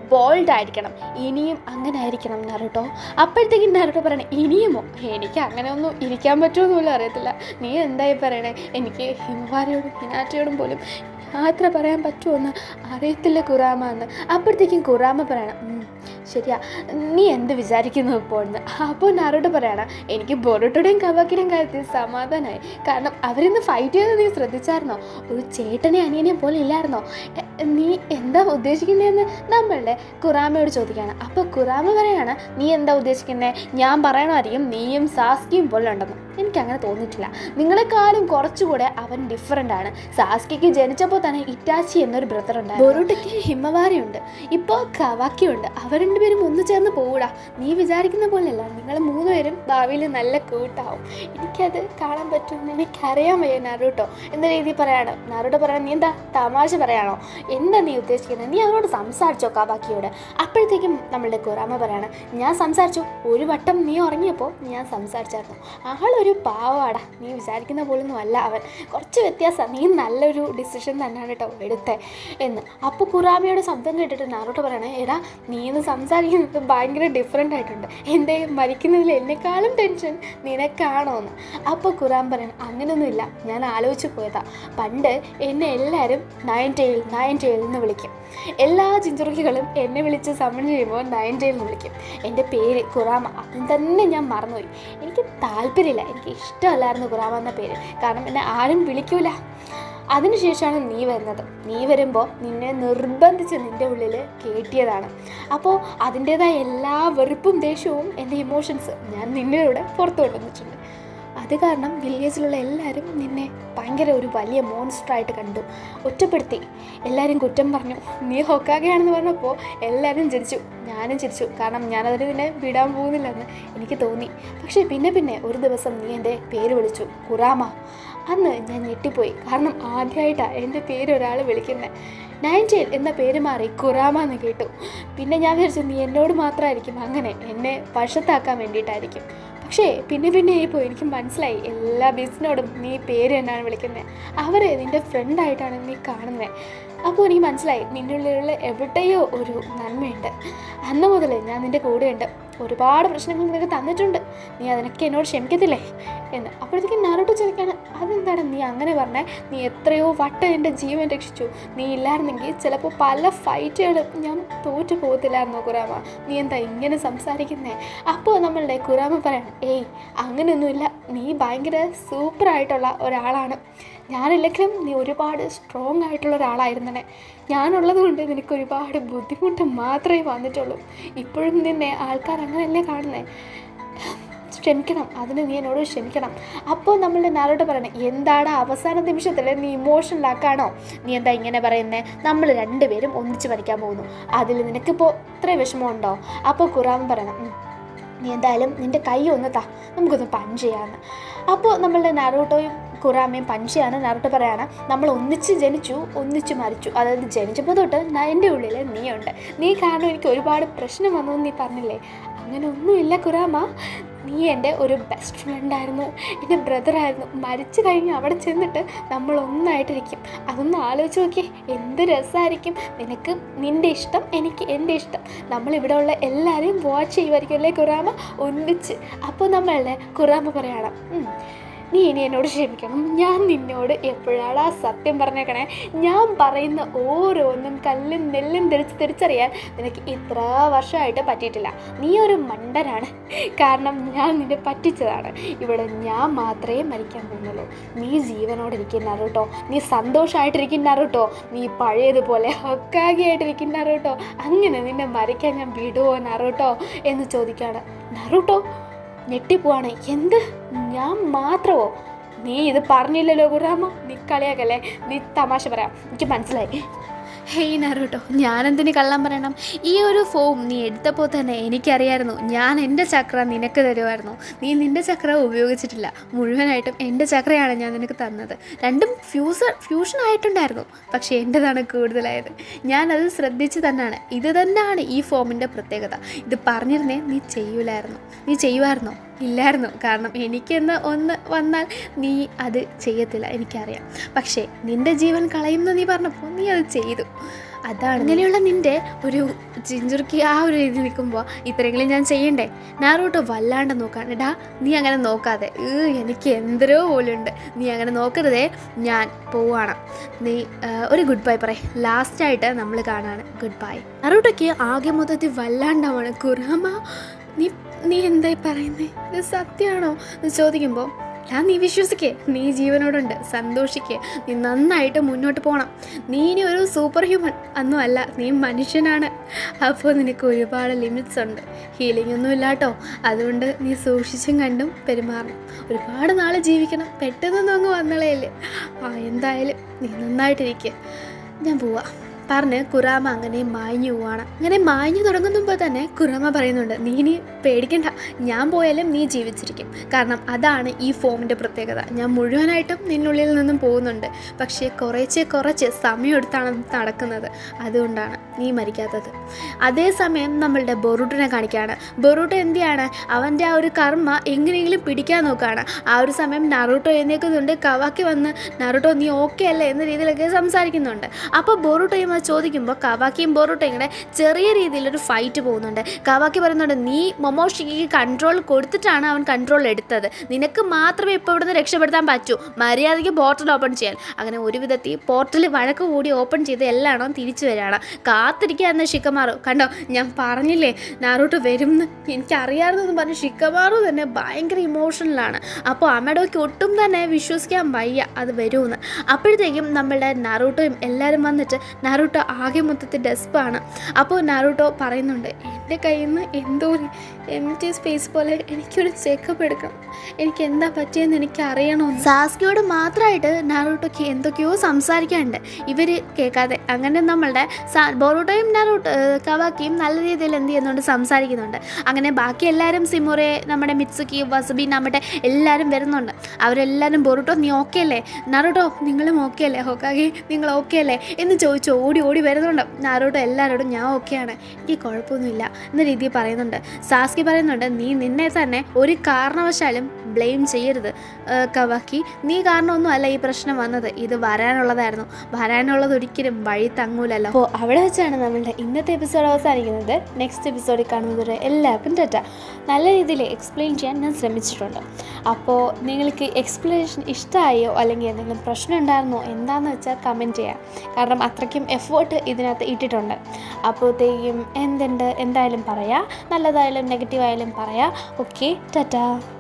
ബോൾഡ് ആയിരിക്കണം, ഇനിയും അങ്ങനെ ആയിരിക്കണം നറുട്ടോ. അപ്പോഴത്തേക്കും നറുട്ടോ പറയണേ ഇനിയുമോ? എനിക്ക് അങ്ങനെ ഒന്നും ഇരിക്കാൻ പറ്റുമോ പോലും അറിയത്തില്ല. നീ എന്തായി പറയണേ? എനിക്ക് ഹിമവാരിയോടും ഹിനാറ്റയോടും പോലും യാത്ര പറയാൻ പറ്റുമോയെന്ന് അറിയത്തില്ല കുറാമ എന്ന്. അപ്പോഴത്തേക്കും കുറാമ പറയണം ശരിയാ, നീ എന്ത് വിചാരിക്കുന്നു ഇപ്പോൾ എന്ന്. അപ്പോൾ നറുട്ടോ പറയണം എനിക്ക് ബൊറുട്ടോടെയും കവാക്കിയുടെയും കാര്യത്തിൽ സമാധാനമായി. കാരണം അവരിന്ന് ഫൈറ്റ് ചെയ്തത് നീ ശ്രദ്ധിച്ചായിരുന്നോ? ഒരു ചേട്ടനെ അനിയനെയും പോലെ ഇല്ലായിരുന്നോ? നീ എന്താ ഉദ്ദേശിക്കുന്നതെന്ന് നമ്മളുടെ കുറാമയോട് ചോദിക്കുകയാണ്. അപ്പോൾ കുറാമ പറയാണ് നീ എന്താ ഉദ്ദേശിക്കുന്നത്? ഞാൻ പറയണമായിരിക്കും നീയും സാസ്കിയും പോലെ ഉണ്ടെന്ന്. എനിക്കങ്ങനെ തോന്നിയിട്ടില്ല. നിങ്ങളെക്കാളും കുറച്ചുകൂടെ അവൻ ഡിഫറൻ്റ് ആണ്. സാസ്കിക്ക് ജനിച്ചപ്പോൾ തന്നെ ഇറ്റാച്ചി എന്നൊരു ബ്രദർ ഉണ്ടായിരുന്നു. ബൊറുട്ടോയ്ക്ക് ഹിമവാരിയുണ്ട്, ഇപ്പോൾ കവാക്കിയുണ്ട്. അവർ രണ്ടുപേരും ഒന്നു ചേർന്ന് പോകൂടാ. നീ വിചാരിക്കുന്ന പോലെയല്ല, നിങ്ങൾ മൂന്നുപേരും ഭാവിയിൽ നല്ല കൂട്ടാവും. എനിക്കത് കാണാൻ പറ്റുമെന്ന് എനിക്കറിയാൻ വയ്യ നറുട്ടോ എന്ന രീതിയിൽ പറയാണ്. നറുട്ടോ പറയണം നീ എന്താ തമാശ പറയാണോ? എന്താ നീ ഉദ്ദേശിക്കുന്നത്? നീ അവരോട് സംസാരിച്ചോ കവാക്കിയോട്? അപ്പോഴത്തേക്കും നമ്മളുടെ കുറാമ പറയാണ് ഞാൻ സംസാരിച്ചു. ഒരു വട്ടം നീ ഉറങ്ങിയപ്പോൾ ഞാൻ സംസാരിച്ചായിരുന്നു. ആളൊരു പാവാടാ, നീ വിചാരിക്കുന്ന പോലൊന്നും അല്ല അവൻ. കുറച്ച് വ്യത്യാസം. നീ നല്ലൊരു ഡിസിഷൻ തന്നെയാണ് കേട്ടോ എടുത്തേ എന്ന്. അപ്പോൾ കുറാമയുടെ ശബ്ദം കേട്ടിട്ട് നറുട്ടോ പറയണേ എടാ നീ ഇന്ന് സംസാരിക്കുന്നത് ഭയങ്കര ഡിഫറെൻ്റ് ആയിട്ടുണ്ട്. എൻ്റെ മരിക്കുന്നതിൽ എന്നെക്കാളും ടെൻഷൻ നിനക്കാണോ എന്ന്. അപ്പോൾ കുറാമ പറയണം അങ്ങനെയൊന്നുമില്ല, ഞാൻ ആലോചിച്ച് പോയതാ. പണ്ട് എന്നെ എല്ലാവരും നയൻ ടെയിൽ എന്ന് വിളിക്കും. എല്ലാ ചിഞ്ചുറുക്കികളും എന്നെ വിളിച്ച് സമ്മൺ ചെയ്യുമ്പോൾ നയൻ ടെയിൽ എന്ന് വിളിക്കും. എൻ്റെ പേര് കുറാമ, അതും തന്നെ ഞാൻ മറന്നുപോയി. എനിക്ക് താല്പര്യമില്ല, എനിക്ക് ഇഷ്ടമല്ലായിരുന്നു കുറാമ എന്ന പേര്. കാരണം എന്നെ ആരും വിളിക്കൂല. അതിനുശേഷമാണ് നീ വരുന്നത്. നീ വരുമ്പോൾ നിന്നെ നിർബന്ധിച്ച് നിൻ്റെ ഉള്ളിൽ കയറ്റിയതാണ്. അപ്പോൾ അതിൻ്റേതായ എല്ലാ വെറുപ്പും ദേഷ്യവും എൻ്റെ ഇമോഷൻസ് ഞാൻ നിൻ്റെ കൂടെ പുറത്തു കൊണ്ടുവന്നിട്ടുണ്ട്. അത് കാരണം വില്ലേജിലുള്ള എല്ലാവരും നിന്നെ ഭയങ്കര ഒരു വലിയ മോൺസ്റ്ററായിട്ട് കണ്ടു, ഒറ്റപ്പെടുത്തി. എല്ലാവരും കുറ്റം പറഞ്ഞു. നീ ഹൊക്കാഗെയാണെന്ന് പറഞ്ഞപ്പോൾ എല്ലാവരും ചിരിച്ചു, ഞാനും ചിരിച്ചു. കാരണം ഞാനതിന് നിന്നെ വിടാൻ പോകുന്നില്ലെന്ന് എനിക്ക് തോന്നി. പക്ഷേ പിന്നെ ഒരു ദിവസം നീ എൻ്റെ പേര് വിളിച്ചു കുറാമ. അന്ന് ഞാൻ ഞെട്ടിപ്പോയി. കാരണം ആദ്യമായിട്ടാണ് എൻ്റെ പേര് ഒരാൾ വിളിക്കുന്നത്. നയൻ ടെയിൽ എന്ന പേര് മാറി കുറാമ എന്ന് കേട്ടു. പിന്നെ ഞാൻ വിചാരിച്ചു നീ എന്നോട് മാത്രമായിരിക്കും അങ്ങനെ എന്നെ വശത്താക്കാൻ വേണ്ടിയിട്ടായിരിക്കും. പക്ഷേ പിന്നെ ഇപ്പോൾ എനിക്ക് മനസ്സിലായി എല്ലാ ബിസിനോടും നീ പേര് എന്നാണ് വിളിക്കുന്നത്. അവരെ നിൻ്റെ ഫ്രണ്ടായിട്ടാണ് നീ കാണുന്നത്. അപ്പോൾ എനിക്ക് മനസ്സിലായി നിന്നുള്ളിലുള്ള എവിടെയോ ഒരു നന്മയുണ്ട്. അന്ന് മുതൽ ഞാൻ നിൻ്റെ കൂടെയുണ്ട്. ഒരുപാട് പ്രശ്നങ്ങൾ നിനക്ക് തന്നിട്ടുണ്ട്, നീ അതിനൊക്കെ എന്നോട് ക്ഷമിക്കത്തില്ലേ എന്ന്. അപ്പോഴത്തേക്കും നറുട്ടോ ചോദിക്കാണ് അതെന്താണ് നീ അങ്ങനെ പറഞ്ഞേ? നീ എത്രയോ വട്ടം എൻ്റെ ജീവൻ രക്ഷിച്ചു. നീ ഇല്ലായിരുന്നെങ്കിൽ ചിലപ്പോൾ പല ഫൈറ്റുകളും ഞാൻ തോറ്റു പോകത്തില്ലായിരുന്നോ കുറാമ? നീ എന്താ ഇങ്ങനെ സംസാരിക്കുന്നേ? അപ്പോൾ നമ്മളുടെ കുറാമ പറയണം ഏയ് അങ്ങനെയൊന്നുമില്ല, നീ ഭയങ്കര സൂപ്പറായിട്ടുള്ള ഒരാളാണ്. ഞാനില്ലെങ്കിലും നീ ഒരുപാട് സ്ട്രോങ് ആയിട്ടുള്ള ഒരാളായിരുന്നേ. ഞാനുള്ളത് കൊണ്ട് നിനക്ക് ഒരുപാട് ബുദ്ധിമുട്ട് മാത്രമേ വന്നിട്ടുള്ളൂ. ഇപ്പോഴും നിന്നെ ആൾക്കാർ അങ്ങനെയല്ലേ കാണുന്നേ. ക്ഷമിക്കണം, അതിന് നീ എന്നോട് ക്ഷമിക്കണം. അപ്പോൾ നമ്മളുടെ നറുട്ടോ പറയണേ എന്താണ് അവസാന നിമിഷത്തിൽ നീ ഇമോഷണലാക്കാണോ? നീ എന്താ ഇങ്ങനെ പറയുന്നത്? നമ്മൾ രണ്ടുപേരും ഒന്നിച്ച് മരിക്കാൻ പോകുന്നു, അതിൽ നിനക്കിപ്പോൾ ഇത്ര വിഷമമുണ്ടോ? അപ്പോൾ കുറാമ പറയണം നീ എന്തായാലും നിൻ്റെ കൈ ഒന്ന് താ, നമുക്കൊന്ന് പഞ്ച് ചെയ്യാമെന്ന്. അപ്പോൾ നമ്മളുടെ നറുട്ടോയും കുറാമയും പഞ്ചയാണ്. നറുട്ടോ പറയാണ് നമ്മൾ ഒന്നിച്ച് ജനിച്ചു ഒന്നിച്ച് മരിച്ചു. അതായത് ജനിച്ചപ്പോൾ തൊട്ട് എൻ്റെ ഉള്ളിൽ നീയുണ്ട്. നീ കാരണം എനിക്ക് ഒരുപാട് പ്രശ്നം വന്നു എന്ന് നീ പറഞ്ഞില്ലേ? അങ്ങനെ ഒന്നുമില്ല കുറാമ. നീ എൻ്റെ ഒരു ബെസ്റ്റ് ഫ്രണ്ടായിരുന്നു, എൻ്റെ ബ്രദറായിരുന്നു. മരിച്ചു കഴിഞ്ഞ് അവിടെ ചെന്നിട്ട് നമ്മൾ ഒന്നായിട്ടിരിക്കും. അതൊന്ന് ആലോചിച്ച് നോക്കിയേ, എന്ത് രസമായിരിക്കും. നിനക്ക് നിൻ്റെ ഇഷ്ടം, എനിക്ക് എൻ്റെ ഇഷ്ടം. നമ്മളിവിടെ ഉള്ള എല്ലാവരെയും വാച്ച് ചെയ്യുമായിരിക്കും അല്ലേ കുറാമ ഒന്നിച്ച്. അപ്പോൾ നമ്മളുടെ കുറാമ പറയണം നീ ഇനി എന്നോട് ക്ഷമിക്കണം. ഞാൻ നിന്നോട് എപ്പോഴാണ് ആ സത്യം പറഞ്ഞേക്കണേ. ഞാൻ പറയുന്ന ഓരോന്നും കല്ലും നെല്ലും തിരിച്ചറിയാൻ നിനക്ക് ഇത്ര വർഷമായിട്ട് പറ്റിയിട്ടില്ല. നീ ഒരു മണ്ടനാണ്. കാരണം ഞാൻ നിന്നെ പറ്റിച്ചതാണ്. ഇവിടെ ഞാൻ മാത്രമേ മരിക്കാൻ പോകുന്നുള്ളൂ. നീ ജീവനോടിരിക്കുന്ന നറുട്ടോ, നീ സന്തോഷമായിട്ടിരിക്കുന്ന നറുട്ടോ, നീ പഴയതുപോലെ ഹൊക്കാഗെയായിട്ടിരിക്കുന്ന നറുട്ടോ. അങ്ങനെ നിന്നെ മരിക്കാൻ ഞാൻ വിടുവോ നറുട്ടോ എന്ന് ചോദിക്കുകയാണ്. നറുട്ടോ ഞെട്ടിപ്പോവാണ്. എന്ത്, ഞാൻ മാത്രമോ? നീ ഇത് പറഞ്ഞില്ലല്ലോ കുറാമ, നീ കളിയാക്കല്ലേ, നീ തമാശ പറയാം, എനിക്ക് മനസ്സിലായി. ഹേയ് നറുട്ടോ, ഞാനെന്തിന് കള്ളം പറയണം? ഈ ഒരു ഫോം നീ എടുത്തപ്പോൾ തന്നെ എനിക്കറിയായിരുന്നു ഞാൻ എൻ്റെ ചക്ര നിനക്ക് തരുമായിരുന്നു. നീ നിൻ്റെ ചക്ര ഉപയോഗിച്ചിട്ടില്ല, മുഴുവനായിട്ടും എൻ്റെ ചക്രയാണ് ഞാൻ നിനക്ക് തന്നത്. രണ്ടും ഫ്യൂഷൻ ആയിട്ടുണ്ടായിരുന്നു, പക്ഷേ എൻ്റെതാണ് കൂടുതലായത്. ഞാനത് ശ്രദ്ധിച്ച് തന്നെയാണ്. ഇത് തന്നെയാണ് ഈ ഫോമിൻ്റെ പ്രത്യേകത. ഇത് പറഞ്ഞിരുന്നേ നീ ചെയ്യുമായിരുന്നോ? ഇല്ലായിരുന്നു. കാരണം എനിക്കെന്ന് ഒന്ന് വന്നാൽ നീ അത് ചെയ്യത്തില്ല, എനിക്കറിയാം. പക്ഷേ നിൻ്റെ ജീവൻ കളയുമെന്ന് നീ പറഞ്ഞപ്പോൾ നീ അത് ചെയ്തു. അതാണ് അങ്ങനെയുള്ള നിൻ്റെ ഒരു ചിഞ്ചുറുക്കി ആ ഒരു രീതി നിൽക്കുമ്പോൾ ഇത്രയെങ്കിലും ഞാൻ ചെയ്യണ്ടേ? നാറൂട്ടോ വല്ലാണ്ട് നോക്കാണ്. എടാ നീ അങ്ങനെ നോക്കാതെ, എനിക്ക് എന്തരോ പോലുണ്ട്, നീ അങ്ങനെ നോക്കരുതേ, ഞാൻ പോവാണ്, നീ ഒരു ഗുഡ് ബൈ പറയേ. ലാസ്റ്റായിട്ട് നമ്മൾ കാണാണ് ഗുഡ് ബൈ. നാറൂട്ടോയ്ക്ക് ആകെ മൊത്തത്തിൽ വല്ലാണ്ടാവാണ്. കുറാമ നീ എന്തായി പറയുന്നേ, ഇത് സത്യമാണോ എന്ന് ചോദിക്കുമ്പോൾ നീ വിശ്വസിക്കേ, നീ ജീവനോടുണ്ട്, സന്തോഷിക്കേ, നീ നന്നായിട്ട് മുന്നോട്ട് പോകണം. നീ ഇനി ഒരു സൂപ്പർ ഹ്യൂമൻ ഒന്നും അല്ല, നീ മനുഷ്യനാണ്. അപ്പോൾ നിനക്ക് ഒരുപാട് ലിമിറ്റ്സ് ഉണ്ട്, ഹീലിംഗ് ഒന്നും ഇല്ല കേട്ടോ. അതുകൊണ്ട് നീ സൂക്ഷിച്ചും കണ്ടും പെരുമാറണം. ഒരുപാട് നാൾ ജീവിക്കണം, പെട്ടെന്നൊന്നും അങ്ങ് വന്നളയല്ലേ. എന്തായാലും നീ നന്നായിട്ടിരിക്കുക, ഞാൻ പോവാ പറഞ്ഞ് കുറാമ അങ്ങനെ മാഞ്ഞു പോവാണ്. അങ്ങനെ മാഞ്ഞു തുടങ്ങുമ്പോൾ തന്നെ കുറാമ പറയുന്നുണ്ട്, നീ ഇനി പേടിക്കണ്ട, ഞാൻ പോയാലും നീ ജീവിച്ചിരിക്കും. കാരണം അതാണ് ഈ ഫോമിൻ്റെ പ്രത്യേകത. ഞാൻ മുഴുവനായിട്ടും നിന്നുള്ളിൽ നിന്നും പോകുന്നുണ്ട്, പക്ഷേ കുറച്ച് സമയമെടുത്താണ് നടക്കുന്നത്, അതുകൊണ്ടാണ് നീ മരിക്കാത്തത്. അതേസമയം നമ്മളുടെ ബൊറൂട്ടോനെ കാണിക്കുകയാണ്. ബൊറൂട്ടോ എന്ത് ചെയ്യാണ്, അവൻ്റെ ആ ഒരു കർമ്മ എങ്ങനെയെങ്കിലും പിടിക്കാൻ നോക്കുകയാണ്. ആ ഒരു സമയം നാറൂട്ടോ എഴുന്നേൽക്കുന്നുണ്ട്. കവാക്കി വന്ന് നാറൂട്ടോ നീ ഓക്കെ അല്ലേ എന്ന രീതിയിലൊക്കെ സംസാരിക്കുന്നുണ്ട്. അപ്പോൾ ബൊറൂട്ടോയും ചോദിക്കുമ്പോൾ കവാക്കിയും ബൊറൂട്ടോയും കൂടെ ചെറിയ രീതിയിലൊരു ഫൈറ്റ് പോകുന്നുണ്ട്. കവാക്കി പറയുന്നുണ്ട്, നീ മൊമോഷിക്ക് കൺട്രോൾ കൊടുത്തിട്ടാണ് അവൻ കൺട്രോൾ എടുത്തത്, നിനക്ക് മാത്രമേ ഇപ്പോൾ ഇവിടുന്ന് രക്ഷപ്പെടുത്താൻ പറ്റൂ, മര്യാദയ്ക്ക് പോർട്ടൽ ഓപ്പൺ ചെയ്യാൻ. അങ്ങനെ ഒരു വിധത്തിൽ പോർട്ടൽ വഴക്ക് കൂടി ഓപ്പൺ ചെയ്ത് എല്ലാണോ തിരിച്ചു വരികയാണ്. കാത്തിരിക്കുക എന്ന ഷിക്കമാറു കണ്ടോ, ഞാൻ പറഞ്ഞില്ലേ നാറൂട്ടോ വരും എന്ന് എനിക്കറിയാമെന്ന് പറഞ്ഞ് ഷിക്കമാറു തന്നെ ഭയങ്കര ഇമോഷണലാണ്. അപ്പോൾ അമഡോയ്ക്ക് ഒട്ടും തന്നെ വിശ്വസിക്കാൻ വയ്യ അത് വരുമെന്ന്. അപ്പോഴത്തേക്കും നമ്മളുടെ നാറൂട്ടോയും എല്ലാവരും വന്നിട്ട് നാറൂട്ടോ ആകെ മൊത്തത്തിൽ ഡെസ്പാണ്. അപ്പോൾ നാറൂട്ടോ പറയുന്നുണ്ട്, എൻ്റെ കയ്യിൽ നിന്ന് എന്തോ ഒരു എംറ്റി സ്പേസ് പോലെ എനിക്കൊരു ചെക്കപ്പ് എടുക്കണം, എനിക്ക് എന്താ പറ്റിയെന്ന് എനിക്ക് അറിയണമെന്ന്. സാസ്കിയോട് മാത്രമായിട്ട് നാറൂട്ടോയ്ക്ക് എന്തൊക്കെയോ സംസാരിക്കാനുണ്ട്, ഇവർ കേൾക്കാതെ. അങ്ങനെ നമ്മളുടെ ബൊറൂട്ടോയും കവാക്കിയും നല്ല രീതിയിൽ എന്ത് ചെയ്യുന്നുണ്ട്, സംസാരിക്കുന്നുണ്ട്. അങ്ങനെ ബാക്കി എല്ലാവരും സിമുറെ, നമ്മുടെ മിത്സുക്കി, വസബി, നമ്മുടെ എല്ലാവരും വരുന്നുണ്ട്. അവരെല്ലാവരും ബൊറൂട്ടോ നീ ഓക്കെ അല്ലേ, നാറൂട്ടോ നിങ്ങളും ഓക്കെ അല്ലേ, ഹോക്കാഗി നിങ്ങൾ ഓക്കെ അല്ലേ എന്ന് ചോദിച്ചു ഓടി വരുന്നുണ്ട്. നാറൂട്ടോ എല്ലാവരോടും ഞാൻ ഓക്കെയാണ്, എനിക്ക് കുഴപ്പമൊന്നുമില്ല എന്ന രീതിയിൽ പറയുന്നുണ്ട്. സാസ്കി പറയുന്നുണ്ട്, നീ നിന്നെ തന്നെ ഒരു കാരണവശാലും ബ്ലെയിം ചെയ്യരുത് കവാക്കി, നീ കാരണമൊന്നും അല്ല ഈ പ്രശ്നം വന്നത്, ഇത് വരാനുള്ളത് ഒരിക്കലും വഴി തങ്ങൂലല്ലോ. അപ്പോൾ അവിടെ വെച്ചാണ് നമ്മളുടെ ഇന്നത്തെ എപ്പിസോഡ് അവസാനിക്കുന്നത്. നെക്സ്റ്റ് എപ്പിസോഡിൽ കാണുന്നതുവരെ എല്ലാവർക്കും ടാറ്റ. നല്ല രീതിയിൽ എക്സ്പ്ലെയിൻ ചെയ്യാൻ ഞാൻ ശ്രമിച്ചിട്ടുണ്ട്. അപ്പോൾ നിങ്ങൾക്ക് എക്സ്പ്ലനേഷൻ ഇഷ്ടമായോ അല്ലെങ്കിൽ എന്തെങ്കിലും പ്രശ്നം ഉണ്ടായിരുന്നോ എന്താണെന്ന് വെച്ചാൽ കമൻറ്റ് ചെയ്യാം. കാരണം അത്രയ്ക്കും എഫേർട്ട് ഇതിനകത്ത് ഇട്ടിട്ടുണ്ട്. അപ്പോഴത്തേക്കും എന്തായാലും പറയാം, നല്ലതായാലും നെഗറ്റീവായാലും പറയാം. ഓക്കെ, ടാറ്റ.